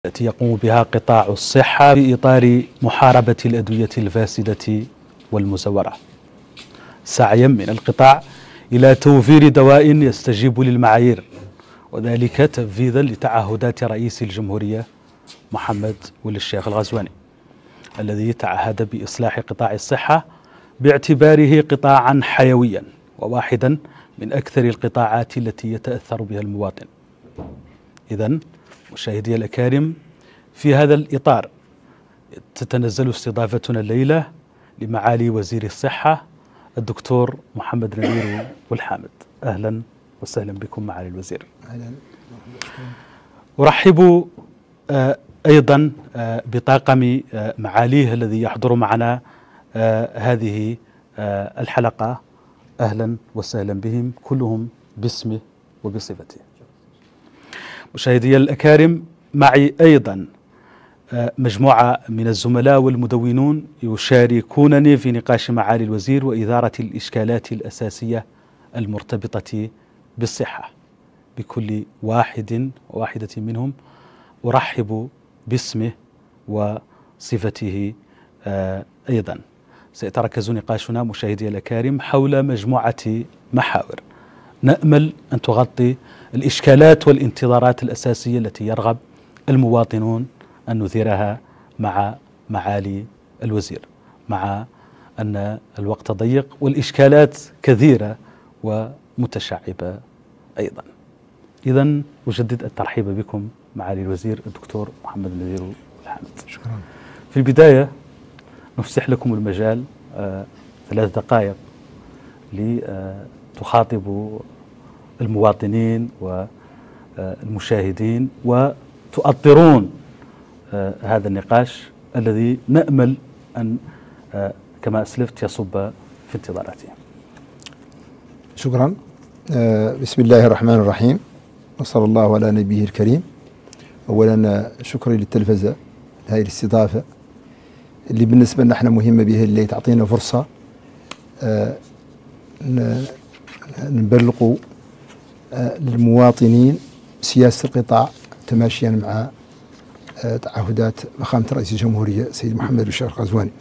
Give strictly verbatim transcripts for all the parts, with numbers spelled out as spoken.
التي يقوم بها قطاع الصحة في إطار محاربة الأدوية الفاسدة والمزورة، سعيا من القطاع إلى توفير دواء يستجيب للمعايير، وذلك تنفيذا لتعهدات رئيس الجمهورية محمد ولي الشيخ الغزواني الذي تعهد بإصلاح قطاع الصحة باعتباره قطاعا حيويا وواحدا من أكثر القطاعات التي يتأثر بها المواطن. إذن مشاهدي الأكارم، في هذا الإطار تتنزل استضافتنا الليلة لمعالي وزير الصحة الدكتور محمد نذير والحامد. أهلا وسهلا بكم معالي الوزير. أهلا. أرحب آه أيضا آه بطاقم آه معاليه الذي يحضر معنا آه هذه آه الحلقة. أهلا وسهلا بهم كلهم باسمه وبصفته. مشاهدي الأكارم، معي أيضا مجموعة من الزملاء والمدونون يشاركونني في نقاش معالي الوزير وإثارة الإشكالات الأساسية المرتبطة بالصحة. بكل واحد وواحدة منهم أرحب باسمه وصفته. أيضا سيتركز نقاشنا مشاهدي الأكارم حول مجموعة محاور نأمل أن تغطي الإشكالات والانتظارات الأساسية التي يرغب المواطنون أن نثيرها مع معالي الوزير، مع أن الوقت ضيق والإشكالات كثيرة ومتشعبة أيضا. إذن أجدد الترحيب بكم معالي الوزير الدكتور محمد نذير والحامد. شكرا. في البداية نفسح لكم المجال آه ثلاث دقائق لتخاطبوا المواطنين والمشاهدين وتؤطرون آه هذا النقاش الذي نأمل أن آه كما أسلفت يصب في انتظاراتهم. شكرا. آه بسم الله الرحمن الرحيم، وصلى الله على نبيه الكريم. أولا شكرا للتلفزة هذه الاستضافة اللي بالنسبة لنا احنا مهمة بها، اللي تعطينا فرصة آه نبلغوا آه للمواطنين سياسة القطاع تماشيا مع آه تعهدات فخامة رئيس الجمهورية سيد محمد ولي الشيخ الغزواني.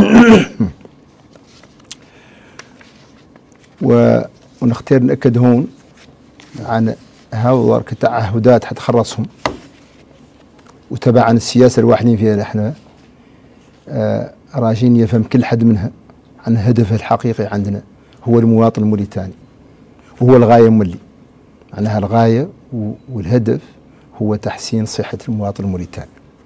ونختار نأكد هون عن هؤلاء التعهدات حتخلصهم وتبعا السياسة الواحدين فيها نحن آه راجين يفهم كل حد منها عن هدفه الحقيقي عندنا هو المواطن الموريتاني، وهو الغاية مولي معناها الغاية والهدف هو تحسين صحة المواطن الموريتاني.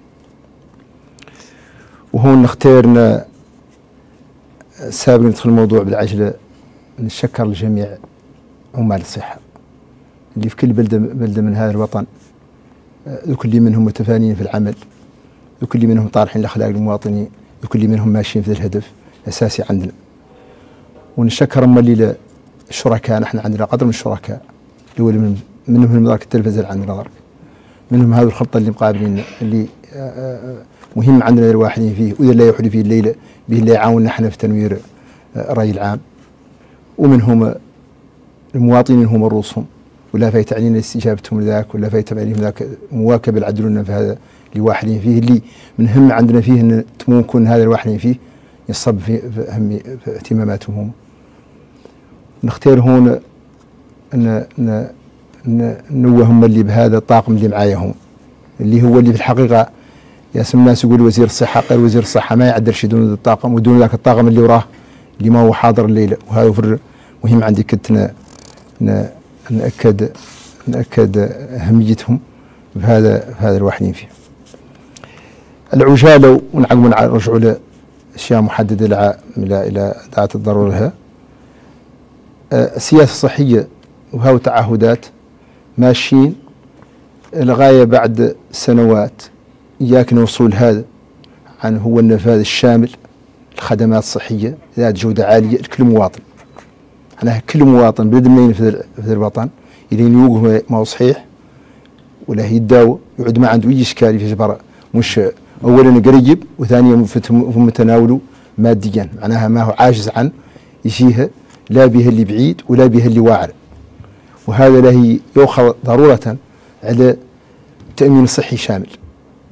وهون نختارنا سابق ندخل الموضوع بالعجلة نشكر لجميع عمال الصحة اللي في كل بلدة بلدة من هذا الوطن، وكل منهم متفانين في العمل، وكل منهم طارحين لأخلاق المواطنين، وكل منهم ماشيين في الهدف الأساسي عندنا. ونشكر مولي الشركاء، نحن عندنا قدر من الشركاء اللي من منهم من مدارك التلفزة عن مدارك، منهم هذه الخطة اللي مقابلين اللي مهم عندنا الواحدين فيه، وإذا لا يحل فيه الليلة به اللي يعاوننا احنا في تنوير الرأي العام، ومنهم المواطنين هم رؤوسهم ولا فايت علينا استجابتهم لذاك، ولا فايت عليهم ذاك مواكبة العدلنا في هذا اللي واحدين فيه، اللي من هم عندنا فيه ان تمكن هذا الواحدين فيه يصب في أهم في اهتماماتهم هم. نختار هون ان نوهم اللي بهذا الطاقم اللي معايا هم، اللي هو اللي في الحقيقة ياسم الناس يقول وزير الصحة، قال وزير الصحة ما يعدل شيء دون الطاقم ودون ذاك الطاقم اللي وراه اللي ما هو حاضر الليلة. وهذا مهم عندي كنت نأكد نأكد أهميتهم بهذا بهذا الواحدين فيه. العجالة ونعقب نرجعوا لأشياء محددة إلى إلى ذات الضرورة لها. السياسة الصحية وهاو تعهدات ماشيين الغاية بعد سنوات إياك نوصل هذا عن هو النفاذ الشامل الخدمات الصحية ذات جودة عالية لكل مواطن. أنا كل مواطن بلد منين في الوطن إذا يوجه ما هو صحيح ولا يداوى يعد ما عنده أي إشكال في جبر، مش أولا قريب وثانيا في متناوله ماديا، معناها ما هو عاجز عن يجيها لا به اللي بعيد ولا به اللي واعر. وهذا له يؤخذ ضرورة على تأمين صحي شامل.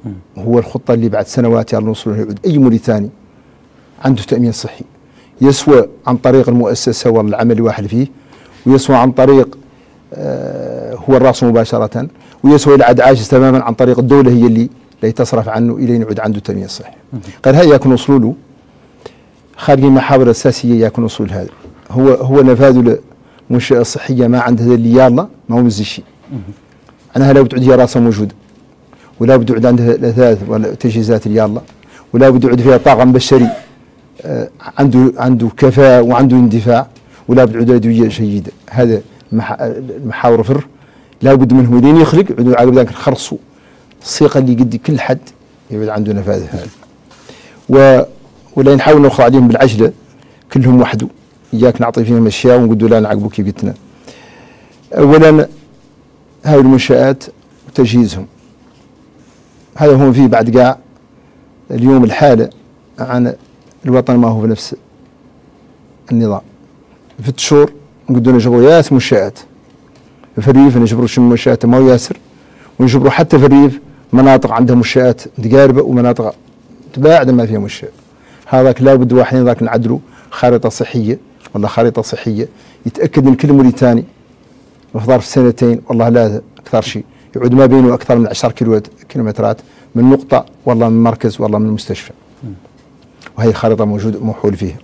هو الخطة اللي بعد سنوات يلا نوصل لها. يعود أي موريتاني عنده تأمين صحي، يسوى عن طريق المؤسسة والعمل الواحد فيه، ويسوى عن طريق آه هو الرأس مباشرة، ويسوى العد عاجز تماما عن طريق الدولة هي اللي لا تصرف عنه إلى يعود عنده تأمين صحي. قال هاي يكون وصلوا له خارج المحاور الأساسية يكون وصول هذا هو هو نفاذ المنشأة الصحية ما عند هذا اللي يلا ما هو مزي شيء. أنا لا بد عندها راسها موجودة، ولا بد عند عندها الأثاث والتجهيزات اللي يلا، ولا بد عند فيها طاقم بشري آه عنده عنده كفاءة وعنده اندفاع، ولا بد عندها أدوية جيدة. هذا المحاور فر لا بد منهم لين يخلق عندو عقب ذاك نخرصوا الصيغة اللي قد كل حد يبعد عنده نفاذ هذا. و ولا نحاول ناخذ عليهم بالعجلة كلهم وحده، إياك نعطي فيهم أشياء ونقول لا نعقبوا كيف قلتنا. أولا هاي المنشآت وتجهيزهم، هذا هو فيه بعد قاع اليوم الحالة عن الوطن ما هو بنفس النظام. في الشهور نقدروا نجبروا ياس منشآت في الريف، نجبروا شو منشآت ما هو ياسر، ونجبروا حتى في الريف مناطق عندها منشآت تقاربة ومناطق تباعد ما فيها منشآت. هذاك لابد واحد ذاك نعدلوا خارطة صحية ولا خريطة صحية يتأكد من كل موريتاني في ظرف سنتين والله لا أكثر شيء يعود ما بينه أكثر من عشر كيلومترات من نقطة والله من مركز والله من المستشفى. وهي خارطة موجودة محول فيها.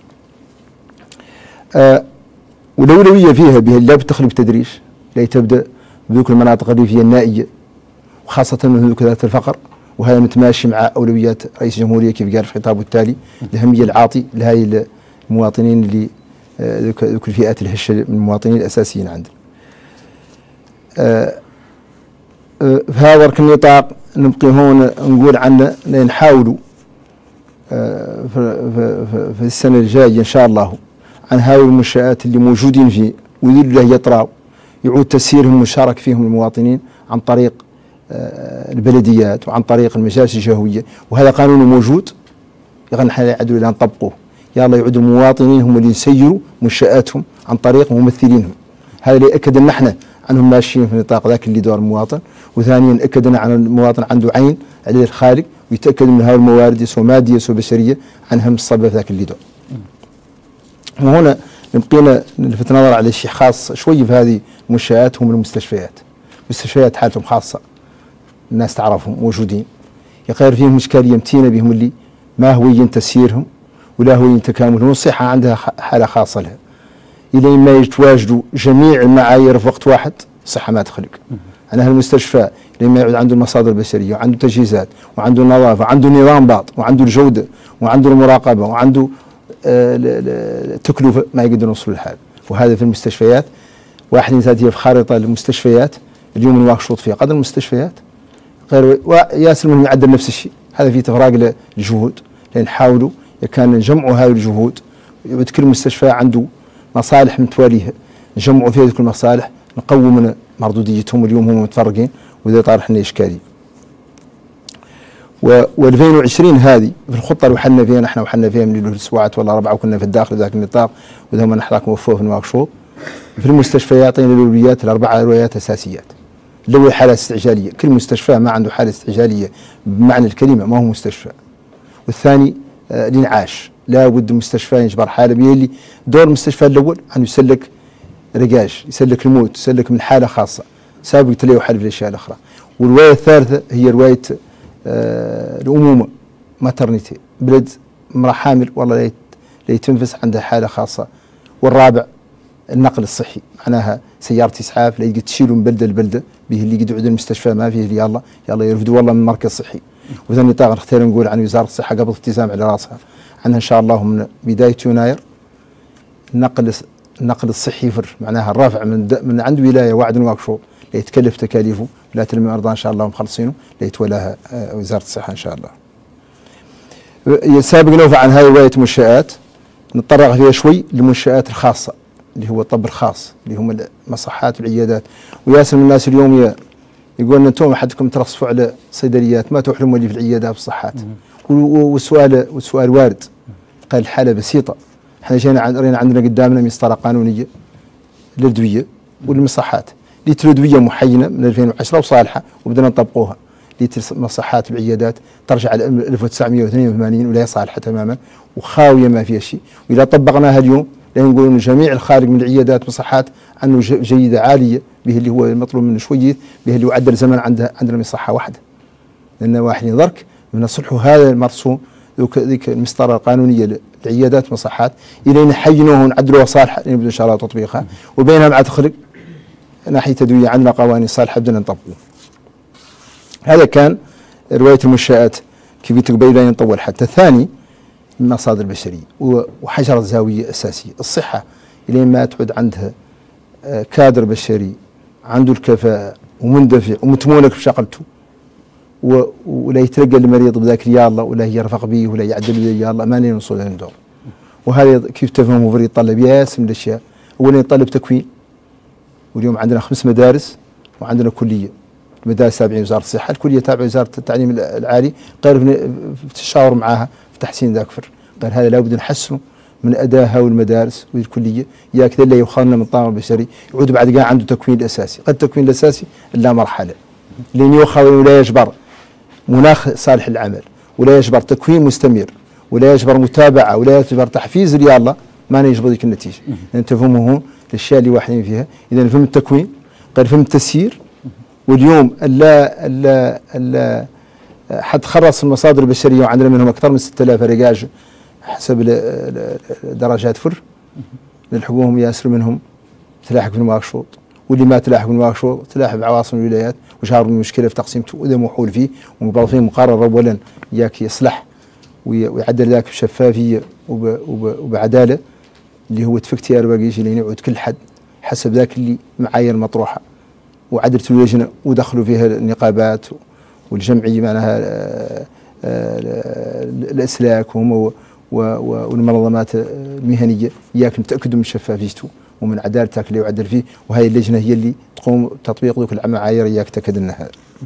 آه والأولوية فيها بها لا بتخلق تدريج، لا تبدأ بذوك المناطق الريفية النائية وخاصة من ذوك ذات الفقر، وهذا متماشي مع أولويات رئيس الجمهورية كيف قال في خطابه التالي الأهمية العاطي لهذه المواطنين اللي ذوك الفئات الهشة من المواطنين الأساسيين عندنا. آه آه في هذا النطاق نبقي هون نقول عنه نحاولوا آه في, في, في السنة الجاية إن شاء الله عن هذه المنشآت اللي موجودين فيه ويذل له يطرأوا يعود تسييرهم مشارك فيهم المواطنين عن طريق البلديات وعن طريق المجالس الجهوية، وهذا قانون موجود يغنى حنا يعدوا إلى نطبقوه. يلا يعود المواطنين هم اللي يسيروا منشآتهم عن طريق ممثلينهم. هذا اللي أكد أن احنا عنهم ماشيين في نطاق ذاك اللي دور المواطن، وثانيا أكد أن عن المواطن عنده عين عليه الخارج ويتأكد من هذه الموارد سواء مادية سواء بشرية عنهم الصبة في ذاك اللي دور. وهنا نبقينا نلفت نظر على شيء خاص شوي في هذه المنشآت هم المستشفيات. المستشفيات حالتهم خاصة، الناس تعرفهم موجودين، يغير فيهم إشكالية متينة بهم اللي ما هو تسييرهم ولا هو تكاملهم، والصحة عندها حالة خاصة لها. إلى ما يتواجدوا جميع المعايير في وقت واحد الصحة ما تخلق. أنا هالمستشفى لما يعود عنده المصادر البشرية وعنده تجهيزات وعنده النظافة وعنده نظام ضغط وعنده الجودة وعنده المراقبة وعنده آه التكلفة ما يقدر يوصل للحال. وهذا في المستشفيات واحد ذاتية في خارطة المستشفيات اليوم الواقع فيها قدر المستشفيات غير وياسر منهم يعدل نفس الشيء. هذا فيه تفراق للجهود لأن نحاولوا كان نجمعوا هذه الجهود يعود كل مستشفى عنده مصالح متوالية نجمعوا فيها كل المصالح نقوي من مردوديتهم. اليوم هم متفرقين وذا طارح لنا إشكالي. و2020 هذه في الخطة اللي وحنا فيها نحن وحنا فيها من الأسبوعات ولا أربعة وكنا في الداخل ذاك النطاق وذا ما نحراك موفوه في الواقشوط في المستشفى يعطينا الأولويات الأربعة أولويات أساسيات. الأول حالة استعجالية، كل مستشفى ما عنده حالة استعجالية بمعنى الكلمة ما هو مستشفى. والثاني آه الإنعاش، لا بد مستشفى يجبر حالة بيه اللي دور المستشفى الأول أن يسلك رقاش يسلك الموت يسلك من حالة خاصة سابق تليه حل في الأشياء الأخرى. والرواية الثالثة هي رواية آه الأمومة ماترنيتي، بلد امرأة حامل والله لا يتنفس عندها حالة خاصة. والرابع النقل الصحي، معناها سيارة إسعاف لا يقدر تشيله من بلدة لبلدة به اللي يقعد المستشفى ما فيه اللي يلا يلا يرفدوا والله من مركز صحي. وذا النطاق نختار نقول عن وزارة الصحة قبل التزام على راسها عنها إن شاء الله من بداية يناير النقل النقل الصحي فر معناها الرافع من من عند ولاية واحد واقفه لا يتكلف تكاليفه لا تلم أرضا إن شاء الله مخلصينه لا يتولاها وزارة الصحة إن شاء الله. سابق نوفى عن هاي رواية منشآت نتطرق فيها شوي للمنشآت الخاصة اللي هو الطب الخاص اللي هم المصحات والعيادات. وياسر من الناس اليوم يقول انتم حدكم ترصفوا على صيدليات ما تحلموا اللي في العيادات والصحات. والسؤال والسؤال وارد قال الحالة بسيطة احنا جينا رينا عندنا قدامنا مسطرة قانونية للأدوية والمصحات اللي الأدوية محينة من ألفين وعشرة وصالحة وبدنا نطبقوها لمصحات العيادات ترجع ل ألف وتسعمئة واثنين وثمانين ولا هي صالحة تماما وخاوية ما فيها شيء. وإذا طبقناها اليوم لا نقول أن جميع الخارج من العيادات مصحات عنه جيدة عالية به اللي هو المطلوب منه شوية به اللي يعدل زمن عنده عندنا مصحة واحدة، لأن واحد يضرك من الصلح هذا المرسوم ذيك المسطرة القانونية للعيادات مصحات إلى نحينوه ونعدلوها صالحة نبدأ إن شاء الله تطبيقها، وبينها مع تخرج ناحية تدوية عندنا قوانين صالحة بدنا نطبقه. هذا كان رواية المنشآت كيف تقبل لا ينطول. حتى الثاني المصادر البشرية وحجرة زاوية أساسية. الصحة إلى ما تعود عندها كادر بشري عنده الكفاءة ومندفع ومتمونك بشغلته ولا يتلقى المريض بذاك يا الله ولا يرفق به ولا يعدل به يا الله ما نوصل للدور. وهذا كيف تفهموا فريق يطلب ياس من الأشياء. أولا يطلب تكوين، واليوم عندنا خمس مدارس وعندنا كلية، المدارس تابعين وزارة الصحة، الكلية تابعة وزارة التعليم العالي، غير في التشاور معها في تحسين ذاك فر غير هذا لابد نحسنه من أدائها والمدارس والكلية يا كذا لا يخلنا من الطاقم البشري يعود بعد قاع عنده تكوين الأساسي. قد التكوين الأساسي لا مرحلة لأن يخاوي ولا يجبر مناخ صالح العمل ولا يجبر تكوين مستمر ولا يجبر متابعة ولا يجبر تحفيز ريال الله ما يجبر ذيك النتيجة. لأن تفهموا هون الأشياء اللي واحدين فيها. إذا فهم التكوين غير فهم التسيير. واليوم لا لا لا حد خرص المصادر البشرية وعندنا منهم أكثر من ستة آلاف رجاج حسب درجات فر نلحقوهم ياسر منهم تلاحق في نواكشوط، واللي ما تلاحق في نواكشوط تلاحق بعواصم الولايات وشعر من مشكلة في تقسيمته وإذا محول فيه ومبالغين مقرر أولا ياك يصلح ويعدل ذاك بشفافية وبعدالة اللي هو تفكتيار باقيش اللي يعود كل حد حسب ذاك اللي معايير مطروحة وعدلت اللجنة ودخلوا فيها النقابات والجمعية معناها الأسلاك وهم والمنظمات المهنية ياك نتأكدوا من شفافيته ومن عدالتك اللي يعدل فيه. وهي اللجنة هي اللي تقوم تطبيق ذوك المعايير ياك تأكد أنها.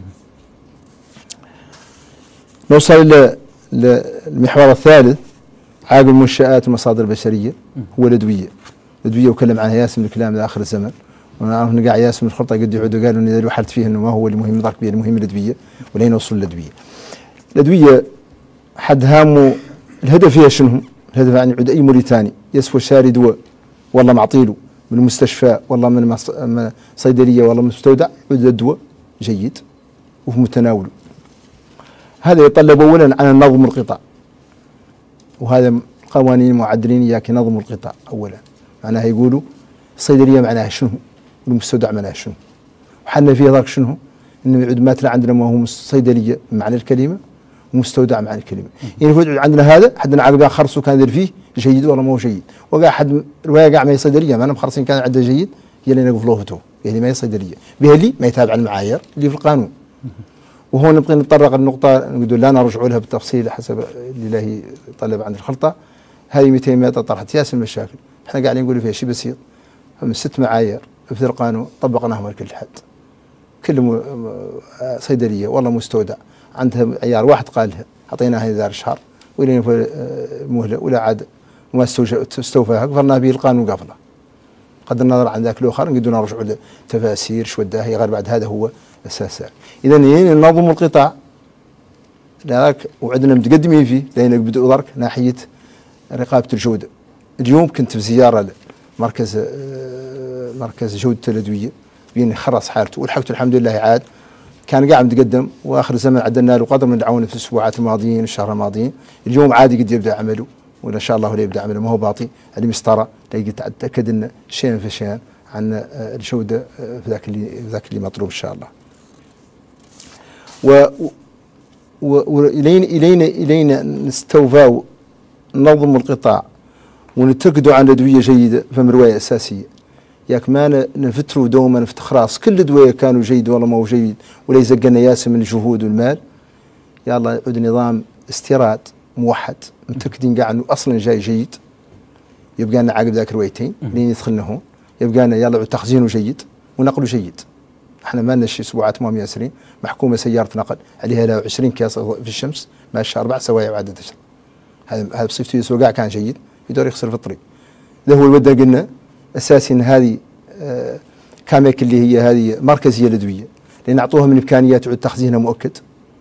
نوصل إلى المحور الثالث عقب المنشآت المصادر البشرية هو الأدوية. الأدوية وكلم عنها ياسم الكلام لآخر الزمن، وانا عارف نقع ياسم الخلطة قد يعودوا قالوا اني حلت فيه انه ما هو اللي مهم ضرك بيه المهم الأدوية ولين نوصل للأدوية. الأدوية حد هامه الهدف فيها شنو؟ الهدف يعني يعود اي موريتاني يسوى شاري دواء والله معطيله من المستشفى والله من صيدلية والله من مستودع يعود الدواء جيد وفي متناوله. هذا يطلب اولا عن النظم القطاع، وهذا قوانين معدلين اياك ينظموا القطاع اولا. معناها يقولوا الصيدلية معناها شنو والمستودع معناها شنو، وحنا فيه ذاك شنو انه يعود ماتلا عندنا ما هو صيدلية معنى الكلمة ومستودع معنى الكلمة. يعني يعود عندنا هذا حدنا عقب خرصوا كان ذر فيه جيد ولا ما هو جيد، وقع حد رواية قاع ما هي صيدلية ما انا مخرصين كان عنده جيد هي اللي نقف لوفته يعني ما هي صيدلية بها اللي ما يتابع المعايير اللي في القانون. وهو نبغي نتطرق النقطة نقول لا نرجع لها بالتفصيل حسب اللي له يطلب عند الخلطة. هذه مئتين مئة طرحت ياسر المشاكل احنا قاعدين نقول فيها شيء بسيط من ست معايير في القانون طبقناهم لكل حد. كل صيدلية والله مستودع عندها عيار واحد قالها اعطيناها دار شهر ولين مهلة ولا عاد وما استوفاها قفلنا به القانون قفله. قد النظر عن ذاك الاخر نقدر نرجع لتفاسير شو الداهية غير بعد هذا هو اساسا. اذا ننظم القطاع ذاك وعندنا متقدمين فيه لين بدأوا ضرك ناحية رقابة الجودة. اليوم كنت في زيارة مركز مركز جودة الأدوية بين خرص حالته ولحقته الحمد لله عاد كان قاعد متقدم واخر الزمن عدلنا له قدر من العون في الاسبوعات الماضيين الشهر الماضيين. اليوم عادي قد يبدا عمله وان شاء الله هو يبدا عمله ما هو باطي اللي مسطره تلاقي تاكد ان شيئا فشيئا عن الجوده في ذاك اللي في ذاك اللي مطلوب ان شاء الله. و والين الين الين نستوفى ننظم القطاع ونتأكدوا عن أدوية جيدة فهم رواية أساسية. ياك ما نفتروا دوما في تخراص كل الأدوية كانوا جيد والله ما هو جيد ولا يزقنا ياسم من الجهود والمال. يا الله يعود نظام استيراد موحد متأكدين قاع أنه أصلا جاي جيد يبقى لنا عقب ذاك روايتين لين يدخلنا هون يبقى لنا يلا تخزينه جيد ونقله جيد. احنا ما لنا شي اسبوعات ما ياسرين محكومة سيارة نقل عليها له عشرين كاس في الشمس ماشي أربع سوايع وعدة تشرب. هذا هذا بصفته يسوق قاع كان جيد يدور يخسر في الطريق. ده هو الودة قلنا أساسي أن هذه آه كاميك اللي هي هذه مركزية الأدوية لأن أعطوها من إمكانيات تعود تخزينها مؤكد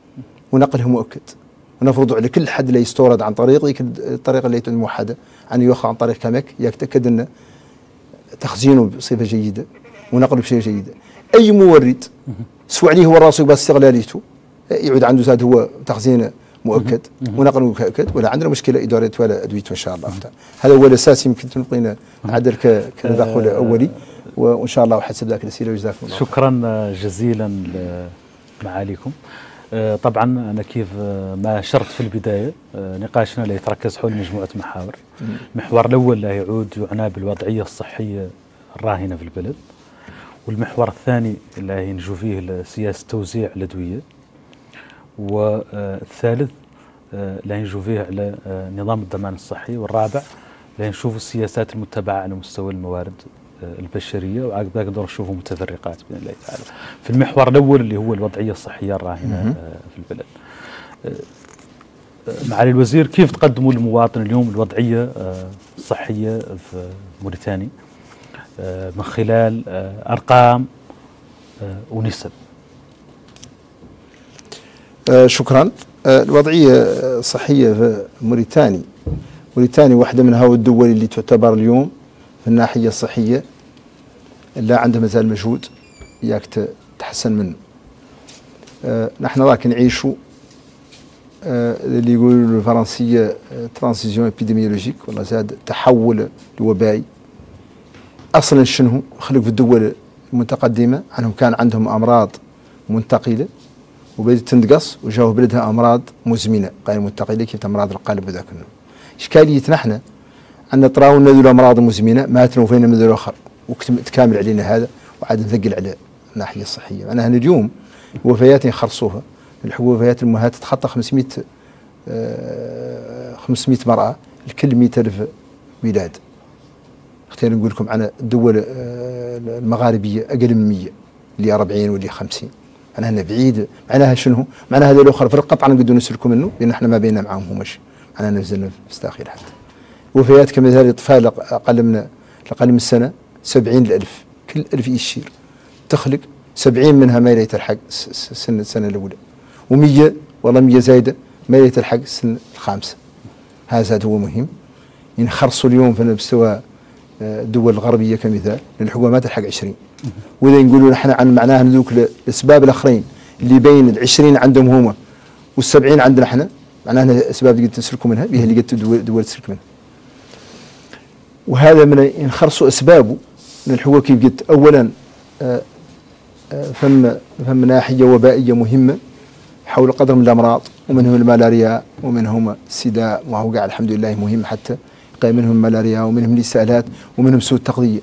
ونقله مؤكد، ونفرض على كل حد اللي يستورد عن طريق ذيك الطريقة اللي موحدة أن يؤخذ عن طريق كامك، يتأكد أن تخزينه بصفة جيدة ونقله بصفة جيدة. أي مورد سواء عليه هو راسه بس استغلاليته يعود عنده زاد هو تخزينه مؤكد ونقله مؤكد، ولا عندنا مشكلة إدارة ولا أدويته إن شاء الله. هذا هو الأساس. يمكن تنقينا عدل كتدخل أولي، وإن شاء الله وحسب ذاك الأسئلة وجزاكم الله. شكرا جزيلا معاليكم. طبعا أنا كيف ما أشرت في البداية نقاشنا لا يتركز حول مجموعة محاور. المحور الأول لا يعود يعنى بالوضعية الصحية الراهنة في البلد، والمحور الثاني لا ينجو فيه سياسة توزيع الأدوية، والثالث لا ينجو فيه على نظام الضمان الصحي، والرابع لا نشوف السياسات المتبعة على مستوى الموارد البشرية، وعقب ذلك نقدر نشوفوا متفرقات بإذن الله تعالى. في المحور الأول اللي هو الوضعية الصحية الراهنة في البلد، معالي الوزير كيف تقدموا للمواطن اليوم الوضعية الصحية في موريتانيا من خلال أرقام ونسب؟ شكرا. الوضعية الصحية في موريتانيا، موريتانيا واحدة من هؤلاء الدول اللي تعتبر اليوم في الناحية الصحية لا عندها مازال مجهود ياك تحسن منه. آه نحن راك نعيشوا آه اللي يقولوا الفرنسية ترانسيزيون ابيديميولوجيك، والله زاد تحول الوبائي. أصلا شنو خلق في الدول المتقدمة عنهم كان عندهم أمراض منتقلة وبدأت تنتقص، وجاوا بلدها أمراض مزمنة غير منتقلة كيف أمراض القلب وذاك. إشكاليتنا احنا أن طراونا ذو الأمراض المزمنة ماتنا وفينا من ذو الآخر، وتكامل علينا هذا وعاد نثقل على الناحية الصحية. أنا هنا اليوم وفيات يخرصوها الوفيات الأمهات تتخطى خمسمائة آه خمسمائة مرأة لكل مئة ألف ولاد. اختيار نقول لكم عن الدول آه المغاربية أقل من مية، اللي أربعين واللي خمسين. أنا هنا بعيد. معناها شنو؟ معناها هذا الآخر في القطع نقدر نسلكم منه، لأن احنا ما بيننا معهم همش. معناها نزلنا في مستاخير حتى. وفيات كمثال أطفال أقل من أقل من سنة سبعين الألف، كل ألف يشير تخلق سبعين منها ما يتلحق سنة السنة الأولى، ومية والله مية زايدة ما يتلحق السنة الخامسة. هذا هو مهم. ينخرصوا اليوم في مستوى الدول الغربية كمثال، لأن الحكومة ما تلحق عشرين. وإذا نقولوا نحن عن معناها ذوك الأسباب الآخرين اللي بين العشرين عندهم هما والسبعين عندنا احنا، معناها الأسباب اللي قد تسلكوا منها بها اللي قد دول, دول تسلك منها. وهذا من ينخرصوا أسبابه من الحقوق كيف قلت. أولا آآ آآ فم فم ناحية وبائية مهمة حول قدر من الأمراض، ومنهم الملاريا ومنهم السيداء، وهو قاعد الحمد لله مهم حتى يقيم منهم الملاريا ومنهم الإسهالات ومنهم سوء التغذية.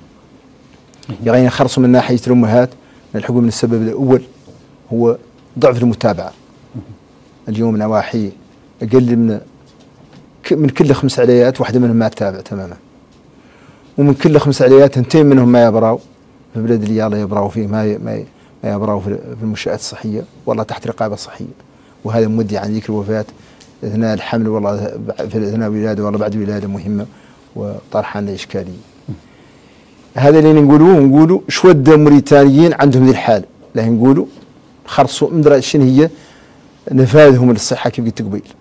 يعني ينخرصوا من ناحية الأمهات من الحقوق. من السبب الأول هو ضعف المتابعة. اليوم نواحي أقل من من كل خمس عليات واحدة منهم ما تتابع تماما، ومن كل خمس عليات اثنتين منهم ما يبراو في بلاد اللي يلا يبراو فيه ما ما ما يبراو في المنشآت الصحية والله تحت رقابة صحية. وهذا مودي عن ذيك الوفاة أثناء الحمل والله في أثناء الولادة والله بعد الولادة مهمة وطرحان إشكالية. هذا اللي نقولوه نقولوا شود موريتانيين عندهم ذي الحالة، لا نقولوا خرصوا مدرى شنو هي نفاذهم للصحة كيف قلت قبيل.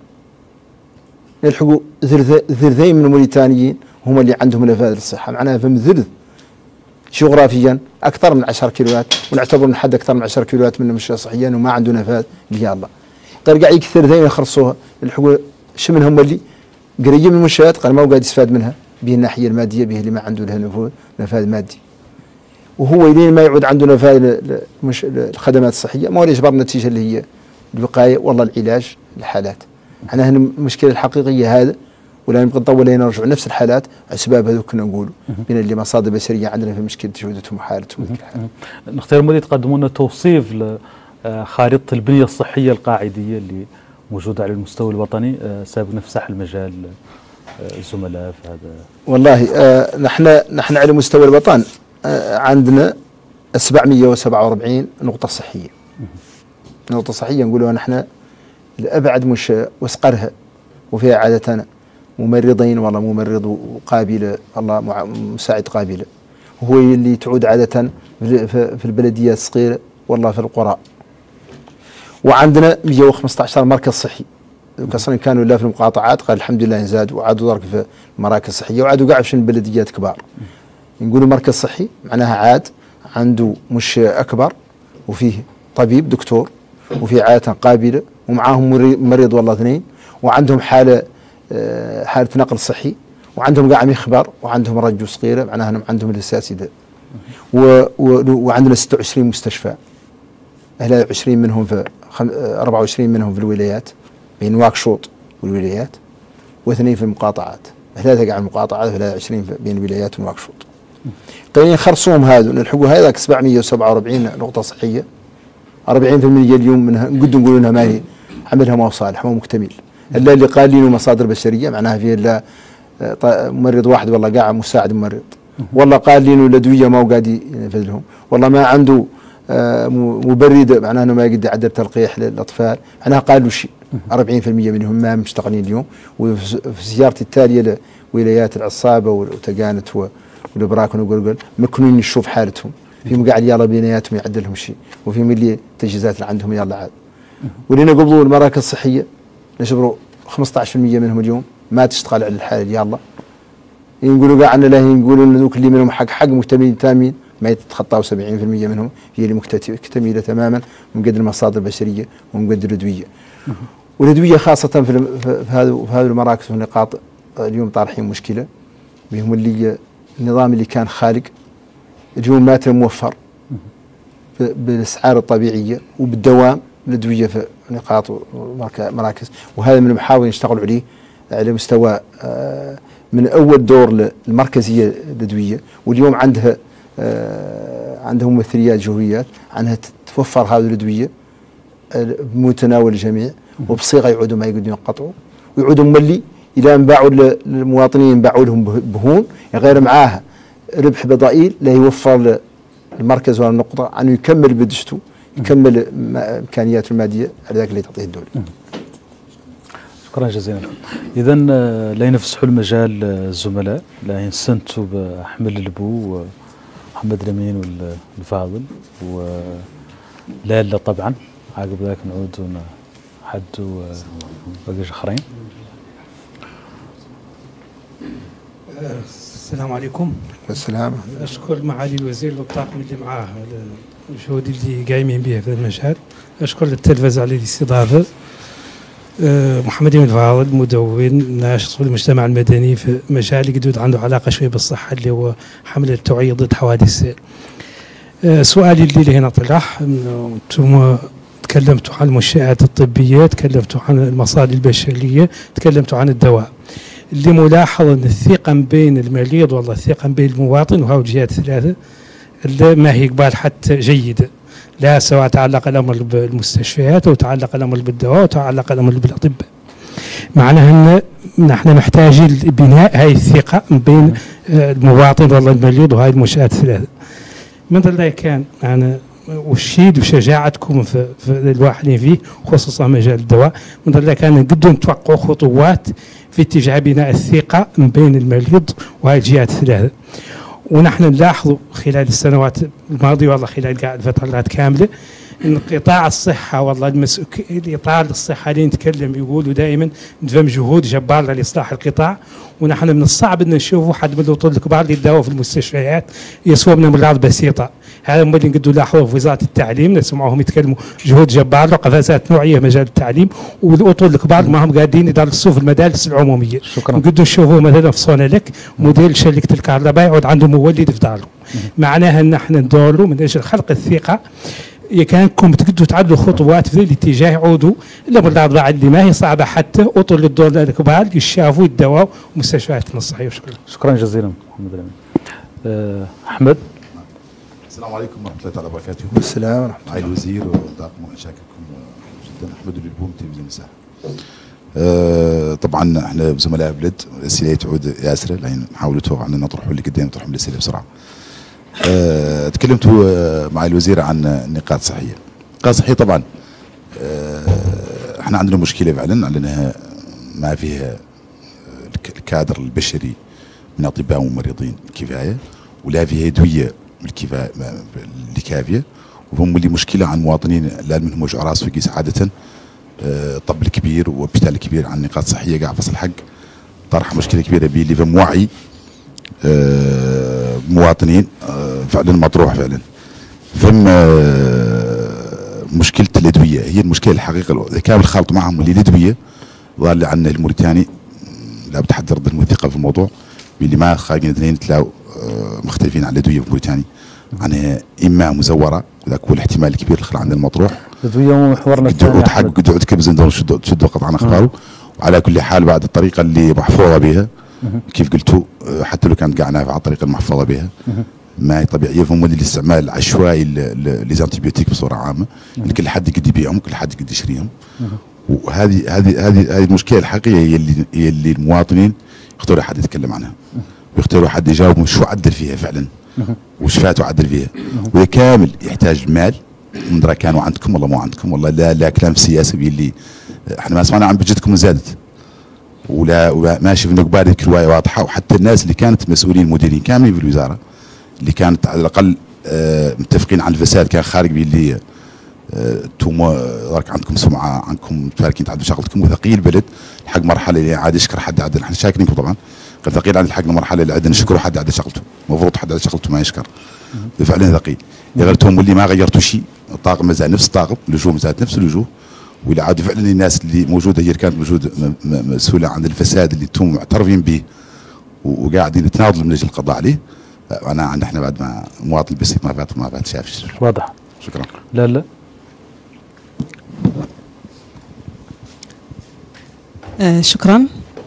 يلحقوا ثلثين من الموريتانيين هم اللي عندهم نفاذ للصحة، معناها فم ثلث جغرافيا أكثر من عشر كيلوات، ونعتبر من حد أكثر من عشر كيلوات من المشاة الصحية أنه ما عنده نفاذ ليا الله. قال قاعد يكثر ثلثين يخرصوها يلحقوا شو من هم اللي قريب من المنشآت قال ما هو قاعد يستفاد منها به الناحية المادية، به اللي ما عنده لها نفوذ نفاذ مادي. وهو لين ما يعود عنده نفاذ الخدمات الصحية ما هو يجبر النتيجة اللي هي الوقاية والله العلاج الحالات. احنا هنا المشكلة الحقيقية هذا، ولا نبقى نطول لين نرجع نفس الحالات أسباب هذو كنا نقولوا من اللي مصادر بشرية عندنا في مشكلة جودتهم وحالتهم. نختار مدير تقدموا لنا توصيف لخارطة البنية الصحية القاعدية اللي موجودة على المستوى الوطني، سابق نفسح المجال الزملاء في هذا. والله آه نحن نحن على مستوى الوطن آه عندنا سبعمائة وسبعة وأربعين نقطة صحية. نقطة صحية نقولوا نحن الأبعد مش وسقرها، وفيها عادة ممرضين والله ممرض وقابلة والله مساعد قابلة، هو اللي تعود عادة في البلديات الصغيرة والله في القرى. وعندنا مئة وخمسة عشر مركز صحي كسرين كانوا لا في المقاطعات، قال الحمد لله زاد وعادوا درك في المراكز الصحيه وعادوا قاعد في البلديات كبار. نقولوا مركز صحي معناها عاد عنده مش اكبر وفيه طبيب دكتور وفيه عاده قابله ومعاهم مريض والله اثنين وعندهم حاله حاله نقل صحي وعندهم قاعد يخبر وعندهم رجو صغيره معناها انهم عندهم الاساسي ده. وعندنا ستة وعشرين مستشفى، ثلاثة وعشرين منهم في أربعة وعشرين منهم في الولايات بين واكشوط والولايات، واثنين في المقاطعات، ثلاثة قاعد المقاطعات وثلاثة وعشرين بين الولايات وواكشوط. قاعدين خرصوهم هذا نلحقوا هذاك سبعمئة وسبعة وأربعين نقطة صحية، أربعين بالمئة اليوم منها نقد نقول انها ما هي عملها ما هو صالح ما هو مكتمل، الا اللي قالين مصادر بشريه معناها فيه الا ممرض واحد والله قاعد مساعد ممرض، والله قالين الادويه ما هو قاعد ينفذ لهم، والله ما عنده مبرد معناه انه ما يقدر يعدل تلقيح للاطفال، معناها قالوا شيء أربعين بالمئة منهم ما مشتغلين اليوم. وفي زيارتي التاليه لولايات العصابه وتقانت والبراكن وقرقل مكنون نشوف حالتهم، فيهم قاعد يلا بيناتهم يعدل لهم شيء، وفيهم اللي التجهيزات اللي عندهم يلا عاد. ولينا قبضوا المراكز الصحيه نشبروا خمسة عشر بالمئة منهم اليوم ما تشتغل على الحاله يلا. يقولوا قاعد لا يقولوا ان ذوك اللي منهم حق حق مكتملين تامين ما يتخطاوا سبعين بالمئة منهم هي اللي مكتمله تماما من قدر المصادر البشريه ومن قدر الادويه. والادويه خاصه في في هذه في هذه المراكز والنقاط اليوم طارحين مشكله بهم اللي النظام اللي كان خالق اليوم ما موفر بالاسعار الطبيعيه وبالدوام الادويه في نقاط ومراكز، وهذا من المحاور يشتغلوا عليه على مستوى من اول دور المركزيه الادويه، واليوم عندها عندهم ممثليات جهويات عنها توفر هذه الادويه بمتناول الجميع وبصيغه يعودوا ما يقدرون ينقطعوا ويعودوا مولي الى ان باعوا للمواطنين باعوا لهم بهون غير معاها ربح بضائل لا يوفر المركز ولا النقطه انه يكمل بدشته يكمل امكانياته الماديه على ذاك اللي تعطيه الدوله. شكرا جزيلا. اذا لا ينفسحوا المجال الزملاء لا ينسنتوا باحمد البو ومحمد الامين والفاضل ولاله طبعا عقب ذاك نعود حدوا باقي اخرين. السلام عليكم. السلام. اشكر معالي الوزير والطاقم اللي معاه الجهود اللي قايمين بها في المشهد. اشكر التلفزه على الاستضافه. أه محمد بن فاضل مدون ناشط في المجتمع المدني في مجال قدود عنده علاقه شويه بالصحه اللي هو حمله التوعيه ضد حوادث السير. أه سؤالي اللي هنا طرح انتم تكلمتوا عن المنشآت الطبيه، تكلمتوا عن المصادر البشريه، تكلمتوا عن الدواء. اللي ملاحظ ان الثقه بين المريض والله الثقه بين المواطن وهو الجهات الثلاثه اللي ما هي قبال حتى جيده، لا سواء تعلق الامر بالمستشفيات او تعلق الامر بالدواء او تعلق الامر بالاطباء. معناها ان نحن محتاجين لبناء هاي الثقه بين المواطن والله المريض وهاي المنشآت الثلاثه. من ذلك كان انا والشيد وشجاعتكم في, في الواحدين فيه خصوصا مجال الدواء، من ذلك كان قدوا نتوقعوا خطوات في اتجاه بناء الثقه بين المريض وهاي الجهات الثلاثه. ونحن نلاحظ خلال السنوات الماضيه والله خلال الفترات كامله ان قطاع الصحه والله المسؤول الاطار الصحه اللي نتكلم يقولوا دائما ندفع جهود جباره لاصلاح القطاع، ونحن من الصعب ان نشوفوا حد من الوطن الكبار اللي يداووا في المستشفيات يسوى من امراض بسيطه. هذا ما اللي نقدروا نلاحظوه في وزاره التعليم، نسمعوهم يتكلموا جهود جباره قفزات نوعيه مجال التعليم، والاطر الكبار ما هم قاعدين يدرسوا في المدارس العموميه. شكرا. نقدروا نشوفوا مثلا في صونالك موديل شركه الكهرباء يعود عنده مولد في داره. معناها ان احنا ندور من اجل خلق الثقه كانكم تقدروا تعدوا خطوات في الاتجاه يعودوا الامراض بعد اللي ما هي صعبه حتى اطر للدور الكبار يشافوا الدواء ومستشفياتنا الصحيه. شكرا. شكرا جزيلا محمد الامين. أه احمد. السلام عليكم ورحمه الله تعالى وبركاته. السلام ورحمه الله. معالي الوزير وطاقم شاكركم جدا. احمد البوم تلفزيون الساحه. أه طبعا احنا زملاء بلد الاسئله تعود ياسره لين نحاولوا طبعا نطرحوا اللي قدام نطرحوا الاسئله بسرعه. أه تكلمتوا مع الوزير عن النقاط الصحيه. النقاط الصحيه طبعا أه احنا عندنا مشكله فعلا على انها ما فيها الكادر البشري من اطباء وممرضين كفايه، ولا فيها ادويه بالكفايه اللي كافيه، وهم اللي مشكله عن مواطنين لا منهم وجع راس في قيس عاده. آه طب الكبير وبشتال كبير عن نقاط صحيه قاع فصل الحق طرح مشكله كبيره بي اللي فم وعي آه مواطنين آه فعلا مطروح فعلا. فم آه مشكله الادويه هي المشكله الحقيقه كامل خالط معهم اللي الادويه ظهر لي عنا الموريتاني لا بتحدى رد الموثقه في الموضوع باللي ما خارجين اثنين تلاقوا آه مختلفين عن الادويه في موريتانيا عنها اما مزوره وذاك هو الاحتمال الكبير اللي خلى عندنا المطروح. الادويه محورنا الثاني تحقق قد عود كبز ندور شدوا شدوا قطعا اخباره. وعلى كل حال بعد الطريقه اللي محفوظه بها كيف قلتوا حتى لو كانت قاعنا على الطريقه المحفوظه بها ما هي طبيعيه فهم الاستعمال العشوائي للانتيبيوتيك بصوره عامه اللي كل حد يقدر يبيعهم وكل حد يقدر يشتريهم. وهذه هذه هذه هذه المشكله الحقيقيه هي اللي هي اللي المواطنين يختاروا حد يتكلم عنها ويختاروا حد يجاوبهم شو عدل فيها فعلا وش فات وعدل فيها. وهي كامل يحتاج مال من درا كانوا عندكم والله مو عندكم والله لا لا كلام سياسي اللي احنا ما سمعنا عن بجتكم زادت ولا, ولا ما شفنا قبال ذيك الروايه واضحه. وحتى الناس اللي كانت مسؤولين مديرين كاملين في الوزاره اللي كانت على الاقل اه متفقين عن الفساد كان خارج باللي انتم اه عندكم سمعه عندكم تفاركين تعدوا شغلتكم وثقيل البلد الحق مرحله اللي عاد يشكر حد عاد احنا شاكرينكم طبعا قد ثقيل عن الحق المرحله اللي عندنا نشكروا حد عاد شغلته المفروض حد عاد شغلته ما يشكر فعلا ثقيل. غيرتهم اللي ما غيرتوا شيء الطاقم مازال نفس الطاقم اللجوء مازال نفس اللجوء واللي عاد فعلا الناس اللي موجوده هي كانت موجوده مسؤوله عن الفساد اللي انتم معترفين به وقاعدين نتناضلوا من اجل القضاء عليه. انا عندنا احنا بعد ما مواطن بسيط ما فات ما فات شافش واضح. شكرا. لا لا آه شكرا.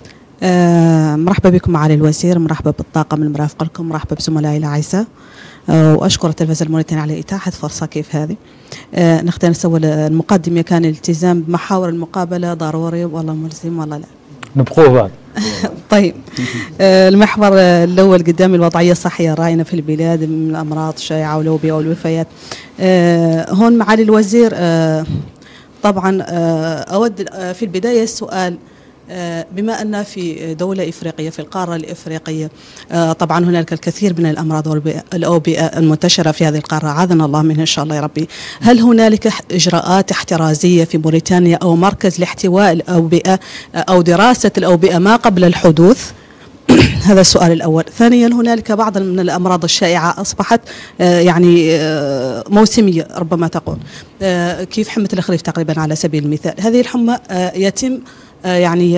آه مرحبا بكم معالي الوزير، مرحبا بالطاقم المرافق لكم، مرحبا بزملائي الاعزاء. آه واشكر التلفزيون الموريتاني على اتاحه فرصه كيف هذه. آه نختار نسوي المقدمه كان الالتزام بمحاور المقابله ضروري والله ملزم والله لا نبقوه بعد. طيب آه المحور الاول قدام الوضعيه الصحيه الراهنه في البلاد من الامراض الشائعه والاوبئه والوفيات. آه هون معالي الوزير آه طبعا آه اود آه في البدايه السؤال بما أن في دولة إفريقية في القارة الإفريقية طبعا هناك الكثير من الأمراض والأوبئة المنتشرة في هذه القارة عاذنا الله منها إن شاء الله يا ربي. هل هنالك إجراءات احترازية في موريتانيا أو مركز لاحتواء الأوبئة أو دراسة الأوبئة ما قبل الحدوث؟ هذا السؤال الأول. ثانيا هنالك بعض من الأمراض الشائعة أصبحت يعني موسمية ربما تقول كيف حمى الخريف تقريبا على سبيل المثال. هذه الحمى يتم يعني